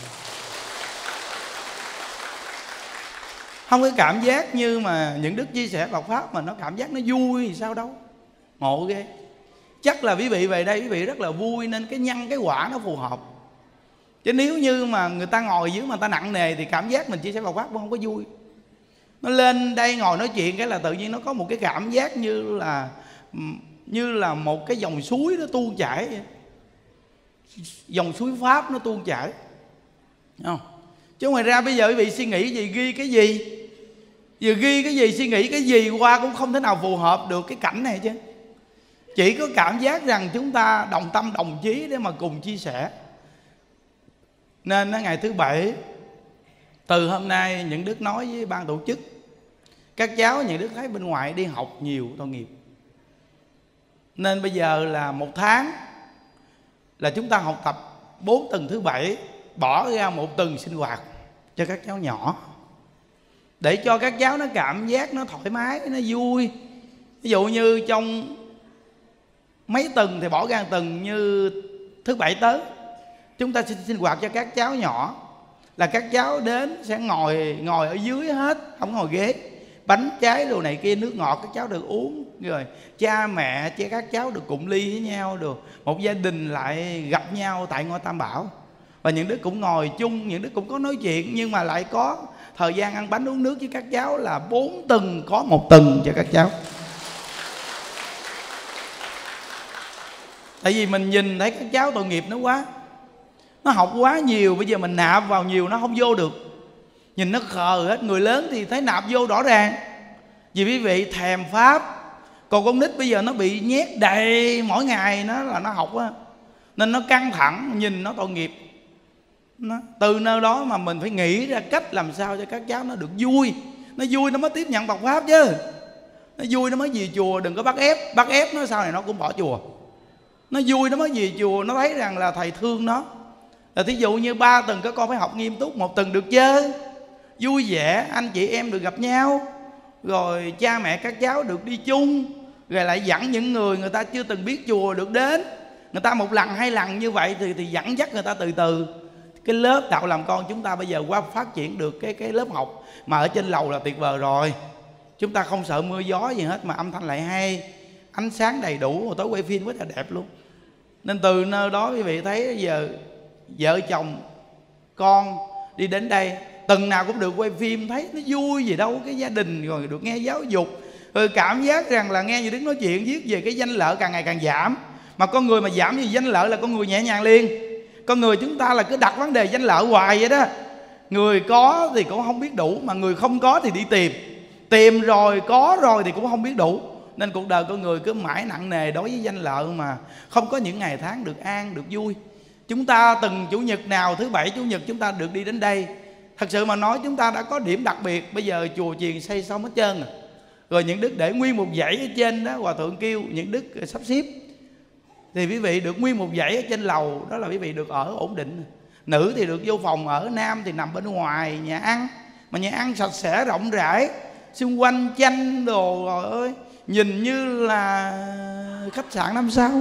Không có cảm giác như mà những đức chia sẻ Phật pháp mà nó cảm giác nó vui thì sao đâu. Ngộ ghê. Chắc là quý vị về đây quý vị rất là vui, nên cái nhân cái quả nó phù hợp. Chứ nếu như mà người ta ngồi dưới mà người ta nặng nề thì cảm giác mình chia sẻ Phật pháp cũng không có vui. Nó lên đây ngồi nói chuyện cái là tự nhiên nó có một cái cảm giác như là như là một cái dòng suối nó tuôn chảy vậy. Dòng suối pháp nó tuôn chảy, không? Chứ ngoài ra bây giờ quý vị suy nghĩ gì, ghi cái gì, giờ ghi cái gì, suy nghĩ cái gì qua cũng không thể nào phù hợp được cái cảnh này chứ. Chỉ có cảm giác rằng chúng ta đồng tâm đồng chí để mà cùng chia sẻ. Nên ngày thứ bảy, từ hôm nay những đức nói với ban tổ chức, các cháu những đức thấy bên ngoài đi học nhiều tội nghiệp, nên bây giờ là một tháng là chúng ta học tập bốn tuần thứ bảy, bỏ ra một tuần sinh hoạt cho các cháu nhỏ, để cho các cháu nó cảm giác nó thoải mái, nó vui. Ví dụ như trong mấy tuần thì bỏ ra một tuần, như thứ bảy tới chúng ta sẽ sinh hoạt cho các cháu nhỏ, là các cháu đến sẽ ngồi ngồi ở dưới hết, không ngồi ghế. Bánh trái đồ này kia, nước ngọt các cháu được uống, rồi cha mẹ cha các cháu được cụng ly với nhau, được một gia đình lại gặp nhau tại ngôi Tam Bảo. Và những đứa cũng ngồi chung, những đứa cũng có nói chuyện, nhưng mà lại có thời gian ăn bánh uống nước với các cháu, là bốn tuần có một tuần cho các cháu. Tại vì mình nhìn thấy các cháu tội nghiệp nó quá, nó học quá nhiều, bây giờ mình nạp vào nhiều nó không vô được, nhìn nó khờ hết. Người lớn thì thấy nạp vô rõ ràng, vì quý vị thèm pháp. Còn con nít bây giờ nó bị nhét đầy mỗi ngày, nó là nó học á, nên nó căng thẳng, nhìn nó tội nghiệp. Nó, từ nơi đó mà mình phải nghĩ ra cách làm sao cho các cháu nó được vui. Nó vui nó mới tiếp nhận Phật pháp chứ. Nó vui nó mới về chùa, đừng có bắt ép. Bắt ép nó sau này nó cũng bỏ chùa. Nó vui nó mới về chùa, nó thấy rằng là thầy thương nó. Là thí dụ như ba tuần các con phải học nghiêm túc, một tuần được chơi vui vẻ, anh chị em được gặp nhau, rồi cha mẹ các cháu được đi chung, rồi lại dẫn những người người ta chưa từng biết chùa được đến. Người ta một lần hai lần như vậy thì, thì dẫn dắt người ta từ từ. Cái lớp đạo làm con chúng ta bây giờ qua phát triển được cái, cái lớp học mà ở trên lầu là tuyệt vời rồi. Chúng ta không sợ mưa gió gì hết, mà âm thanh lại hay, ánh sáng đầy đủ, rồi tối quay phim rất là đẹp luôn. Nên từ nơi đó quý vị thấy giờ vợ chồng con đi đến đây tuần nào cũng được quay phim, thấy nó vui gì đâu. Cái gia đình rồi được nghe giáo dục, rồi cảm giác rằng là nghe như Đức nói chuyện viết về cái danh lợi càng ngày càng giảm. Mà con người mà giảm gì danh lợi là con người nhẹ nhàng liền. Con người chúng ta là cứ đặt vấn đề danh lợi hoài vậy đó. Người có thì cũng không biết đủ, mà người không có thì đi tìm. Tìm rồi có rồi thì cũng không biết đủ. Nên cuộc đời con người cứ mãi nặng nề đối với danh lợi, mà không có những ngày tháng được an, được vui. Chúng ta từng chủ nhật nào, thứ bảy chủ nhật chúng ta được đi đến đây. Thật sự mà nói chúng ta đã có điểm đặc biệt. Bây giờ chùa chiền xây xong hết trơn rồi. Rồi những đức để nguyên một dãy ở trên đó, hòa thượng kêu những đức sắp xếp, thì quý vị được nguyên một dãy ở trên lầu. Đó là quý vị được ở ổn định. Nữ thì được vô phòng ở, nam thì nằm bên ngoài nhà ăn. Mà nhà ăn sạch sẽ rộng rãi, xung quanh chanh đồ, rồi ơi, nhìn như là khách sạn năm sao.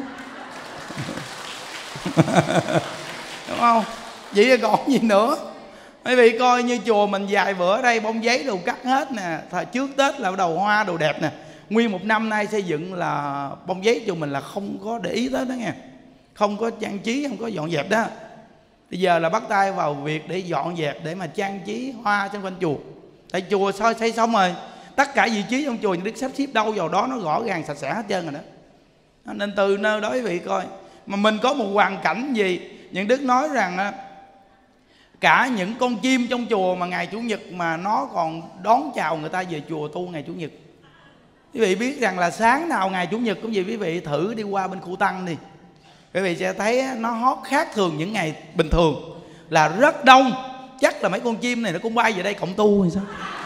Đúng không? Vậy là còn gì nữa. Quý vị coi như chùa mình vài bữa ở đây bông giấy đồ cắt hết nè. Thời trước Tết là đầu hoa đồ đẹp nè. Nguyên một năm nay xây dựng là bông giấy chùa mình là không có để ý tới đó nghe. Không có trang trí, không có dọn dẹp đó. Bây giờ là bắt tay vào việc để dọn dẹp, để mà trang trí hoa xung quanh chùa. Tại chùa soi xây xong rồi, tất cả vị trí trong chùa những đức sắp xếp đâu vào đó, nó rõ ràng sạch sẽ hết trơn rồi đó. Nên từ nơi đó quý vị coi, mà mình có một hoàn cảnh gì, những đức nói rằng cả những con chim trong chùa mà ngày chủ nhật mà nó còn đón chào người ta về chùa tu ngày chủ nhật. Quý vị biết rằng là sáng nào ngày chủ nhật cũng vậy, quý vị thử đi qua bên khu Tăng đi, quý vị sẽ thấy nó hót khác thường những ngày bình thường là rất đông. Chắc là mấy con chim này nó cũng bay về đây cộng tu hay sao.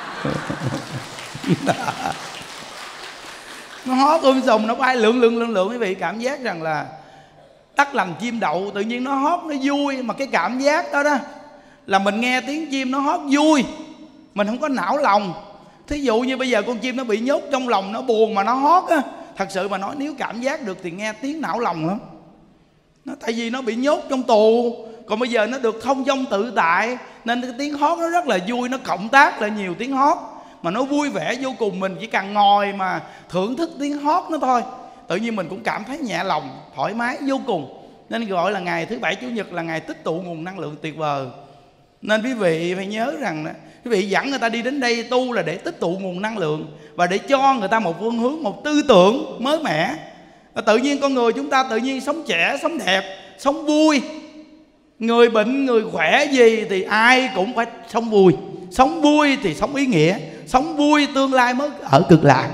Nó hót um sùm, nó bay lượn lượn lượn lượn. Quý vị cảm giác rằng là tắt lành chim đậu, tự nhiên nó hót nó vui. Mà cái cảm giác đó đó là mình nghe tiếng chim nó hót vui, mình không có não lòng. Thí dụ như bây giờ con chim nó bị nhốt trong lòng, nó buồn mà nó hót á, thật sự mà nói nếu cảm giác được thì nghe tiếng não lòng lắm. Nó tại vì nó bị nhốt trong tù, còn bây giờ nó được thông dong tự tại, nên cái tiếng hót nó rất là vui. Nó cộng tác lại nhiều tiếng hót mà nó vui vẻ vô cùng. Mình chỉ cần ngồi mà thưởng thức tiếng hót nó thôi, tự nhiên mình cũng cảm thấy nhẹ lòng, thoải mái vô cùng. Nên gọi là ngày thứ bảy chủ nhật là ngày tích tụ nguồn năng lượng tuyệt vời. Nên quý vị phải nhớ rằng quý vị dẫn người ta đi đến đây tu là để tích tụ nguồn năng lượng, và để cho người ta một phương hướng, một tư tưởng mới mẻ. Và tự nhiên con người chúng ta tự nhiên sống trẻ, sống đẹp, sống vui. Người bệnh, người khỏe gì thì ai cũng phải sống vui. Sống vui thì sống ý nghĩa, sống vui tương lai mới ở cực lạc.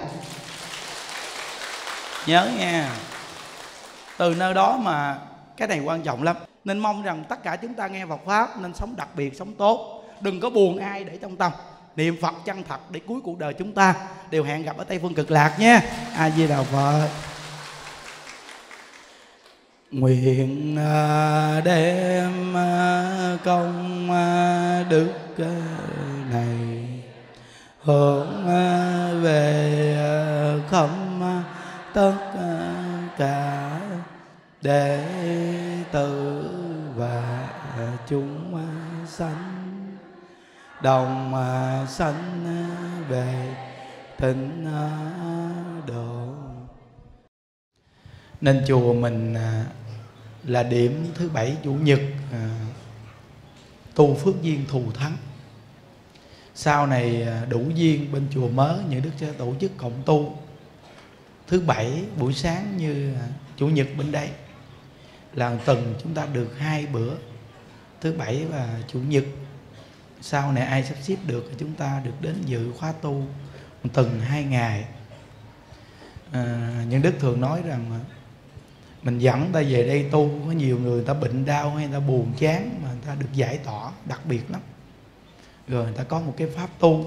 Nhớ nha. Từ nơi đó mà cái này quan trọng lắm. Nên mong rằng tất cả chúng ta nghe Phật Pháp nên sống đặc biệt, sống tốt. Đừng có buồn ai để trong tâm. Niệm Phật chân thật để cuối cuộc đời chúng ta đều hẹn gặp ở Tây Phương Cực Lạc nha. A Di Đà Phật. Nguyện đem công đức này hướng về khắp tất cả đệ tử và chúng sanh, đồng sanh về tịnh độ. Nên chùa mình là điểm thứ bảy chủ nhật tu phước duyên thù thắng. Sau này đủ duyên bên chùa mới, những đức sẽ tổ chức cộng tu thứ bảy buổi sáng như chủ nhật bên đây. là tuần chúng ta được hai bữa, thứ bảy và chủ nhật. Sau này ai sắp xếp được thì chúng ta được đến dự khóa tu tuần hai ngày. à, Nhân Đức thường nói rằng mình dẫn ta về đây tu, có nhiều người, người ta bệnh đau hay người ta buồn chán mà người ta được giải tỏa đặc biệt lắm. Rồi người ta có một cái pháp tu,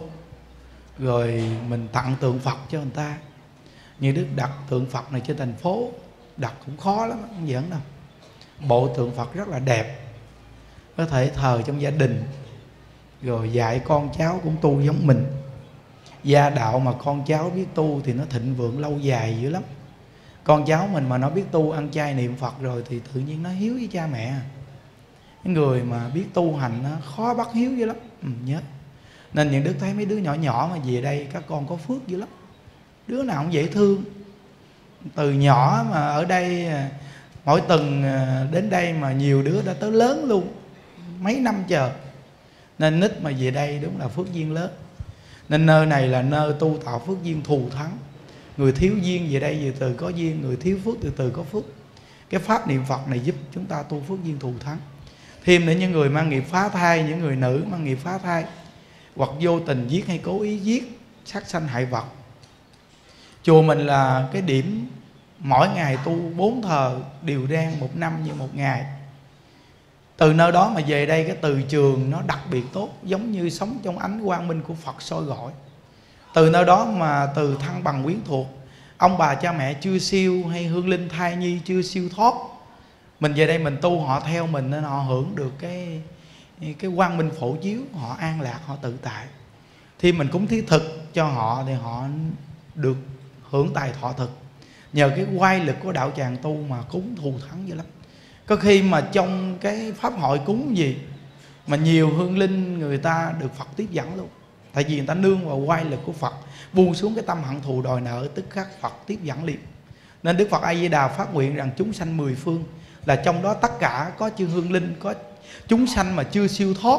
rồi mình tặng tượng Phật cho người ta. Như Đức đặt tượng Phật này trên thành phố, đặt cũng khó lắm, không giỡn đâu. Bộ tượng Phật rất là đẹp, có thể thờ trong gia đình, rồi dạy con cháu cũng tu giống mình. Gia đạo mà con cháu biết tu thì nó thịnh vượng lâu dài dữ lắm. Con cháu mình mà nó biết tu, ăn chay niệm Phật rồi thì tự nhiên nó hiếu với cha mẹ. Cái người mà biết tu hành nó khó bắt hiếu dữ lắm. Ừ, nhớ. Nên những Đức thấy mấy đứa nhỏ nhỏ mà về đây các con có phước dữ lắm. Đứa nào cũng dễ thương. Từ nhỏ mà ở đây mỗi tuần đến đây mà nhiều đứa đã tới lớn luôn, mấy năm chờ. Nên nít mà về đây đúng là phước duyên lớn. Nên nơi này là nơi tu tạo phước duyên thù thắng. Người thiếu duyên về đây từ từ có duyên, người thiếu phước từ từ có phước. Cái pháp niệm Phật này giúp chúng ta tu phước duyên thù thắng. Thêm nữa những người mang nghiệp phá thai, những người nữ mang nghiệp phá thai, hoặc vô tình giết hay cố ý giết, sát sanh hại vật. Chùa mình là cái điểm mỗi ngày tu bốn thờ đều rang một năm như một ngày. Từ nơi đó mà về đây cái từ trường nó đặc biệt tốt, giống như sống trong ánh quang minh của Phật soi gọi. Từ nơi đó mà từ thân bằng quyến thuộc, ông bà cha mẹ chưa siêu hay hương linh thai nhi chưa siêu thoát, mình về đây mình tu họ theo mình nên họ hưởng được cái cái quang minh phổ chiếu, họ an lạc, họ tự tại. Thì mình cúng thí thực cho họ thì họ được hưởng tài thọ thực. Nhờ cái quay lực của đạo tràng tu mà cúng thù thắng dữ lắm. Có khi mà trong cái pháp hội cúng gì mà nhiều hương linh người ta được Phật tiếp dẫn luôn. Tại vì người ta nương vào quay lực của Phật, buông xuống cái tâm hận thù đòi nợ, tức khắc Phật tiếp dẫn liền. Nên Đức Phật A Di Đà phát nguyện rằng chúng sanh mười phương, là trong đó tất cả có chư hương linh, có chúng sanh mà chưa siêu thoát,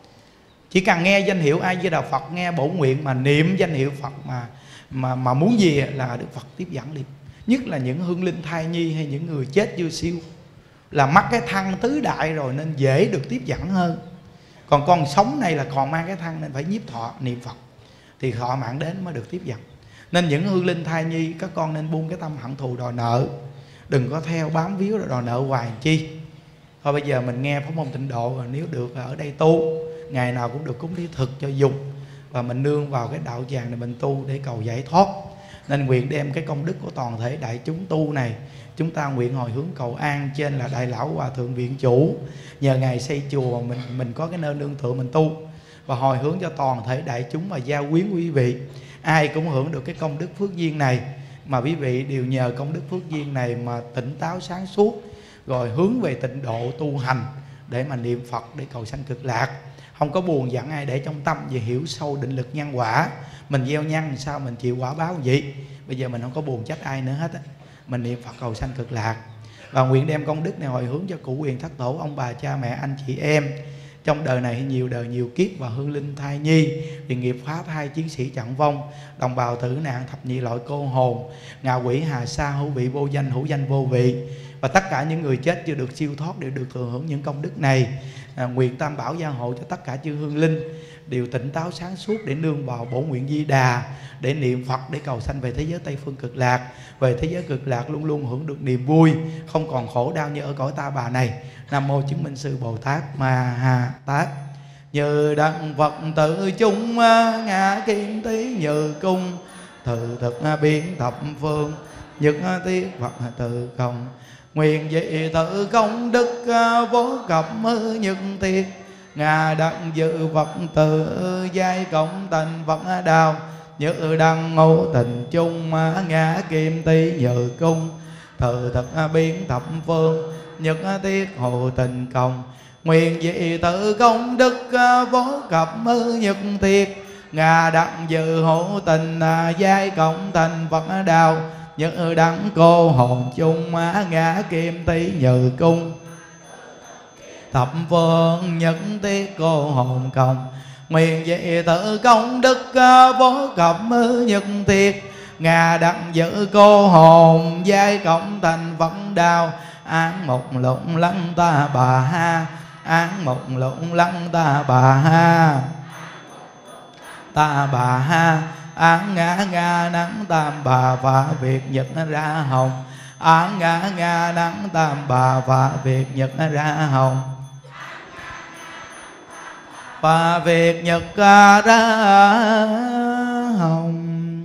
chỉ cần nghe danh hiệu A Di Đà Phật, nghe bổ nguyện mà niệm danh hiệu Phật mà mà mà muốn gì là Đức Phật tiếp dẫn liền. Nhất là những hương linh thai nhi hay những người chết chưa siêu, là mắc cái thân tứ đại rồi nên dễ được tiếp dẫn hơn. Còn con sống này là còn mang cái thân nên phải nhiếp thọ niệm Phật thì họ mạng đến mới được tiếp dẫn. Nên những hương linh thai nhi các con nên buông cái tâm hận thù đòi nợ, đừng có theo bám víu rồi đòi nợ hoài chi. Thôi bây giờ mình nghe pháp môn tịnh độ, rồi nếu được ở đây tu, ngày nào cũng được cúng thí thực cho dùng, và mình nương vào cái đạo tràng này mình tu để cầu giải thoát. Nên nguyện đem cái công đức của toàn thể đại chúng tu này, chúng ta nguyện hồi hướng cầu an trên là Đại Lão Hòa Thượng Viện Chủ. Nhờ Ngài xây chùa mình mình có cái nơi nương tựa mình tu, và hồi hướng cho toàn thể đại chúng và gia quyến quý vị, ai cũng hưởng được cái công đức phước duyên này. Mà quý vị đều nhờ công đức phước duyên này mà tỉnh táo sáng suốt, rồi hướng về tịnh độ tu hành để mà niệm Phật để cầu sanh cực lạc. Không có buồn giận ai để trong tâm, về hiểu sâu định lực nhân quả. Mình gieo nhân sao mình chịu quả báo gì. Bây giờ mình không có buồn trách ai nữa hết á. Mình niệm Phật cầu sanh cực lạc. Và nguyện đem công đức này hồi hướng cho cụ quyền thất tổ, ông bà cha mẹ anh chị em trong đời này nhiều đời nhiều kiếp, và hương linh thai nhi, vì nghiệp phá thai, chiến sĩ trận vong, đồng bào tử nạn, thập nhị loại cô hồn, ngạ quỷ hà sa, hữu vị vô danh, hữu danh vô vị, và tất cả những người chết chưa được siêu thoát đều được thừa hưởng những công đức này. À, nguyện tam bảo gia hộ cho tất cả chư hương linh đều tỉnh táo sáng suốt để nương vào bổn nguyện Di Đà, để niệm Phật để cầu sanh về thế giới Tây phương cực lạc. Về thế giới cực lạc luôn luôn hưởng được niềm vui, không còn khổ đau như ở cõi ta bà này. Nam mô chứng minh sư Bồ Tát Ma Ha Tát. Như đặng Phật tự chung ngã kim tí như cung, từ thực biến thập phương, nhất thiết Phật tự công. Nguyện dị tự công đức vô cập nhất thiết, ngà đặng dự Phật tự giai cộng thành Phật đạo. Như đăng ngộ tình chung ngã kim tí như cung, từ thực biến thập phương, nhất thiết hộ tình công. Nguyện dị tự công đức vô cập nhất thiết, ngà đặng dự hộ tình giai cộng thành Phật đạo. Như đăng cô hồn chung ngã kim tí như cung, thập phương nhất thiết cô hồn công. Nguyện dị tự công đức vô cập nhất thiết, ngà đặng giữ cô hồn giai cộng thành Phật đạo. án một lụng lăng ta bà ha, án một lụng lăng ta bà ha, ta bà ha, án ngã nga nắng tam bà và Việt Nhật ra hồng, án ngã nga nắng tam bà và Việt Nhật ra hồng, và Việt Nhật ra hồng.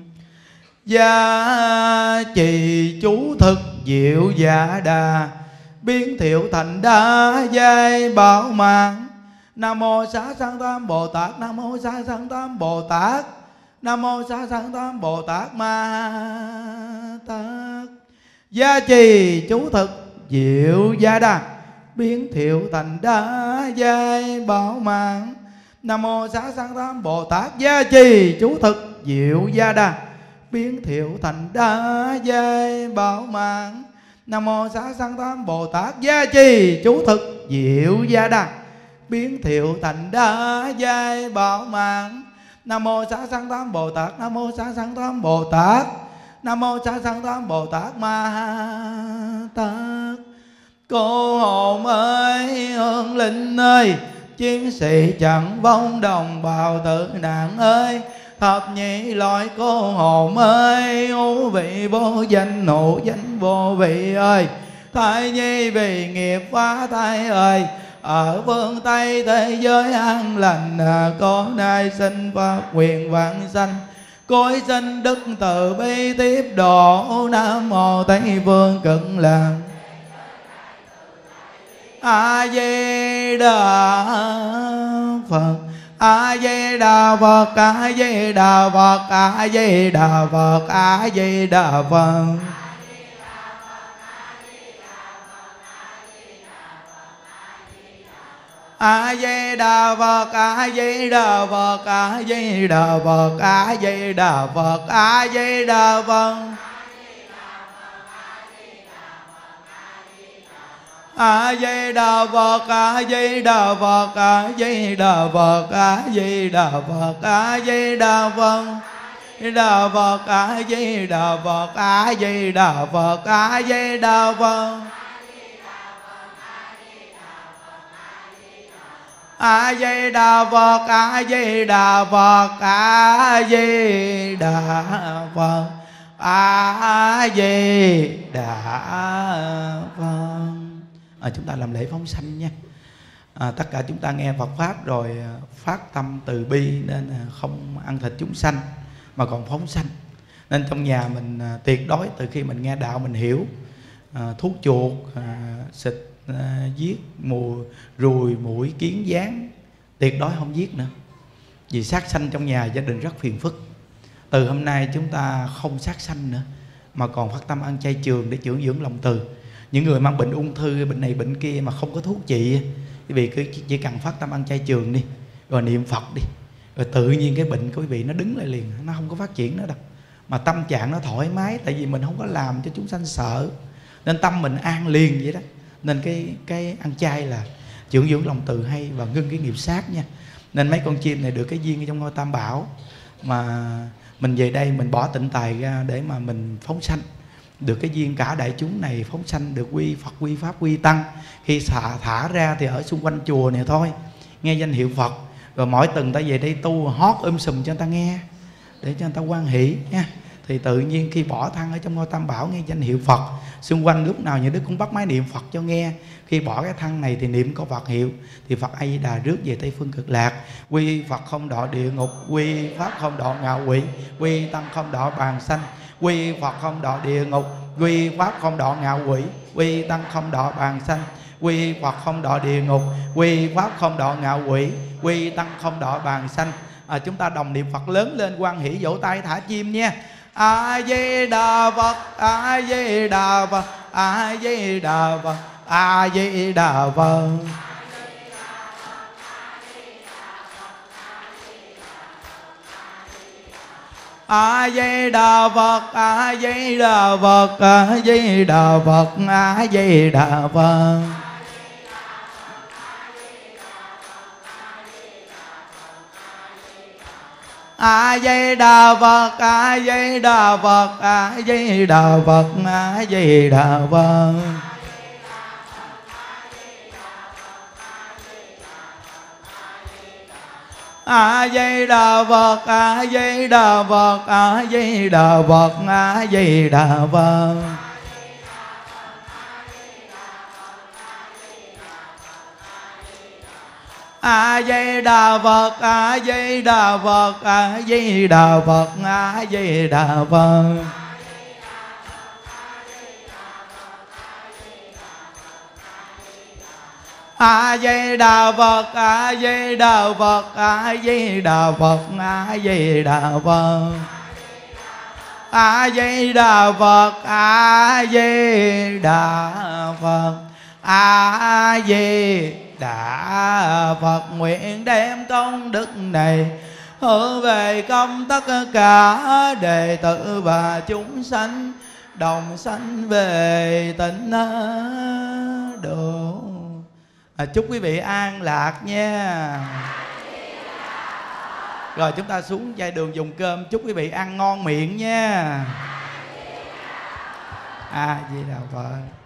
Gia trì chú thực diệu dạ đà, biến thiệu thành đa giai bảo mạng. Nam mô Xá Sanh Tam Bồ Tát, Nam mô Xá Sanh Tam Bồ Tát, Nam mô Xá Sanh Tam Bồ Tát Ma Tát. Gia trì chú thực diệu gia đà, biến thiệu thành đa giai bảo mạng. Nam mô Xá Sanh Tam Bồ Tát. Gia trì chú thực diệu gia đà, biến thiệu thành đa giai bảo mạng. Nam mô Xá Sanh Tam Bồ Tát. Gia trì chú thực diệu gia đà, biến thiệu thành đa giai bảo mạng. Nam mô Xá Sanh Tam Bồ Tát, Nam mô Xá Sanh Tam Bồ Tát, Nam mô Xá Sanh Tam Bồ Tát Ma Tát. Cô hồn ơi, hương linh ơi, chiến sĩ chẳng vong đồng bào tử nạn ơi, thập nhị loại cô hồn ơi, ngũ vị vô danh, ngũ danh vô vị ơi, thai nhi vì nghiệp phá thai ơi, ở phương Tây thế giới an lành, có nay sinh Pháp quyền vãng sanh, cối sinh đức từ bi tiếp độ. Nam mô Tây Phương Cực Lạc A Di Đà Phật, A Di Đà Phật, A Di Đà Phật, A Di Đà Phật, A Di Đà Phật. A Di Đà Phật, A Di Đà Phật, A Di Đà Phật, A Di Đà Phật, A Di Đà Phật. A Di Đà Phật, A Di Đà Phật, A Di Đà Phật, A Di Đà Phật, A Di Đà Phật. Đà Phật, A Di Đà Phật, A Di Đà Phật, A Di Đà Phật. A Di Đà Phật, A Di Đà Phật, A Di Đà Phật, A Di Đà Phật. À, chúng ta làm lễ phóng sanh nha. À, tất cả chúng ta nghe Phật pháp rồi phát tâm từ bi nên không ăn thịt chúng sanh mà còn phóng sanh. Nên trong nhà mình tuyệt đối từ khi mình nghe đạo mình hiểu à, thuốc chuột, à, xịt à, giết mùi ruồi muỗi kiến gián tuyệt đối không giết nữa, vì sát sanh trong nhà gia đình rất phiền phức. Từ hôm nay chúng ta không sát sanh nữa mà còn phát tâm ăn chay trường để dưỡng dưỡng lòng từ. Những người mang bệnh ung thư, bệnh này bệnh kia mà không có thuốc trị, quý vị cứ chỉ cần phát tâm ăn chay trường đi, rồi niệm Phật đi, rồi tự nhiên cái bệnh của quý vị nó đứng lại liền, nó không có phát triển nữa đâu. Mà tâm trạng nó thoải mái, tại vì mình không có làm cho chúng sanh sợ, nên tâm mình an liền vậy đó. Nên cái cái ăn chay là dưỡng dưỡng lòng từ hay và ngưng cái nghiệp sát nha. Nên mấy con chim này được cái duyên trong ngôi Tam Bảo, mà mình về đây mình bỏ tịnh tài ra để mà mình phóng sanh, được cái duyên cả đại chúng này phóng sanh, được quy Phật, quy Pháp, quy Tăng. Khi xả thả ra thì ở xung quanh chùa này thôi, nghe danh hiệu Phật, rồi mỗi tuần ta về đây tu hót um sùm cho người ta nghe, để cho người ta hoan hỷ nha. Thì tự nhiên khi bỏ thân ở trong ngôi Tam Bảo nghe danh hiệu Phật, xung quanh lúc nào nhà Đức cũng bắt máy niệm Phật cho nghe. Khi bỏ cái thân này thì niệm có Phật hiệu, thì Phật A Di Đà rước về Tây Phương Cực Lạc. Quy Phật không đọa địa ngục, quy Pháp không đọa ngạ quỷ, quy Tăng không đọa bàn sanh. Quy Phật không đọa địa ngục, quy Pháp không đọa ngạ quỷ, quy Tăng không đọa bàn sanh. Quy Phật không đọa địa ngục, quy Pháp không đọa ngạ quỷ, quy Tăng không đọa bàn sanh. À, chúng ta đồng niệm Phật lớn lên, hoan hỷ vỗ tay thả chim nha. A Di Đà Phật, A Di Đà Phật, A Di Đà Phật, A Di Đà Phật. A Di Đà Phật, A Di Đà Phật, A Di Đà Phật, A Di Đà Phật. A Di Đà Phật, A Di Đà Phật, A Di Đà Phật, A Di Đà Phật. A Di Đà Phật, A Di Đà Phật, A Di Đà Phật, A Di Đà Phật. A Di Đà Phật, A Di Đà Phật, A Di Đà Phật, A Di Đà Phật. A Di Đà Phật, A Di Đà Phật, A Di Đà Phật, A Di Đà Phật. A Di Đà Phật, A Di Đà Phật, A Di Đà Phật. Nguyện đem công đức này hướng về công tất cả đệ tử và chúng sanh đồng sanh về tịnh độ. À, chúc quý vị an lạc nha. Rồi chúng ta xuống giai đường dùng cơm. Chúc quý vị ăn ngon miệng nha. À, Di Đà Phật.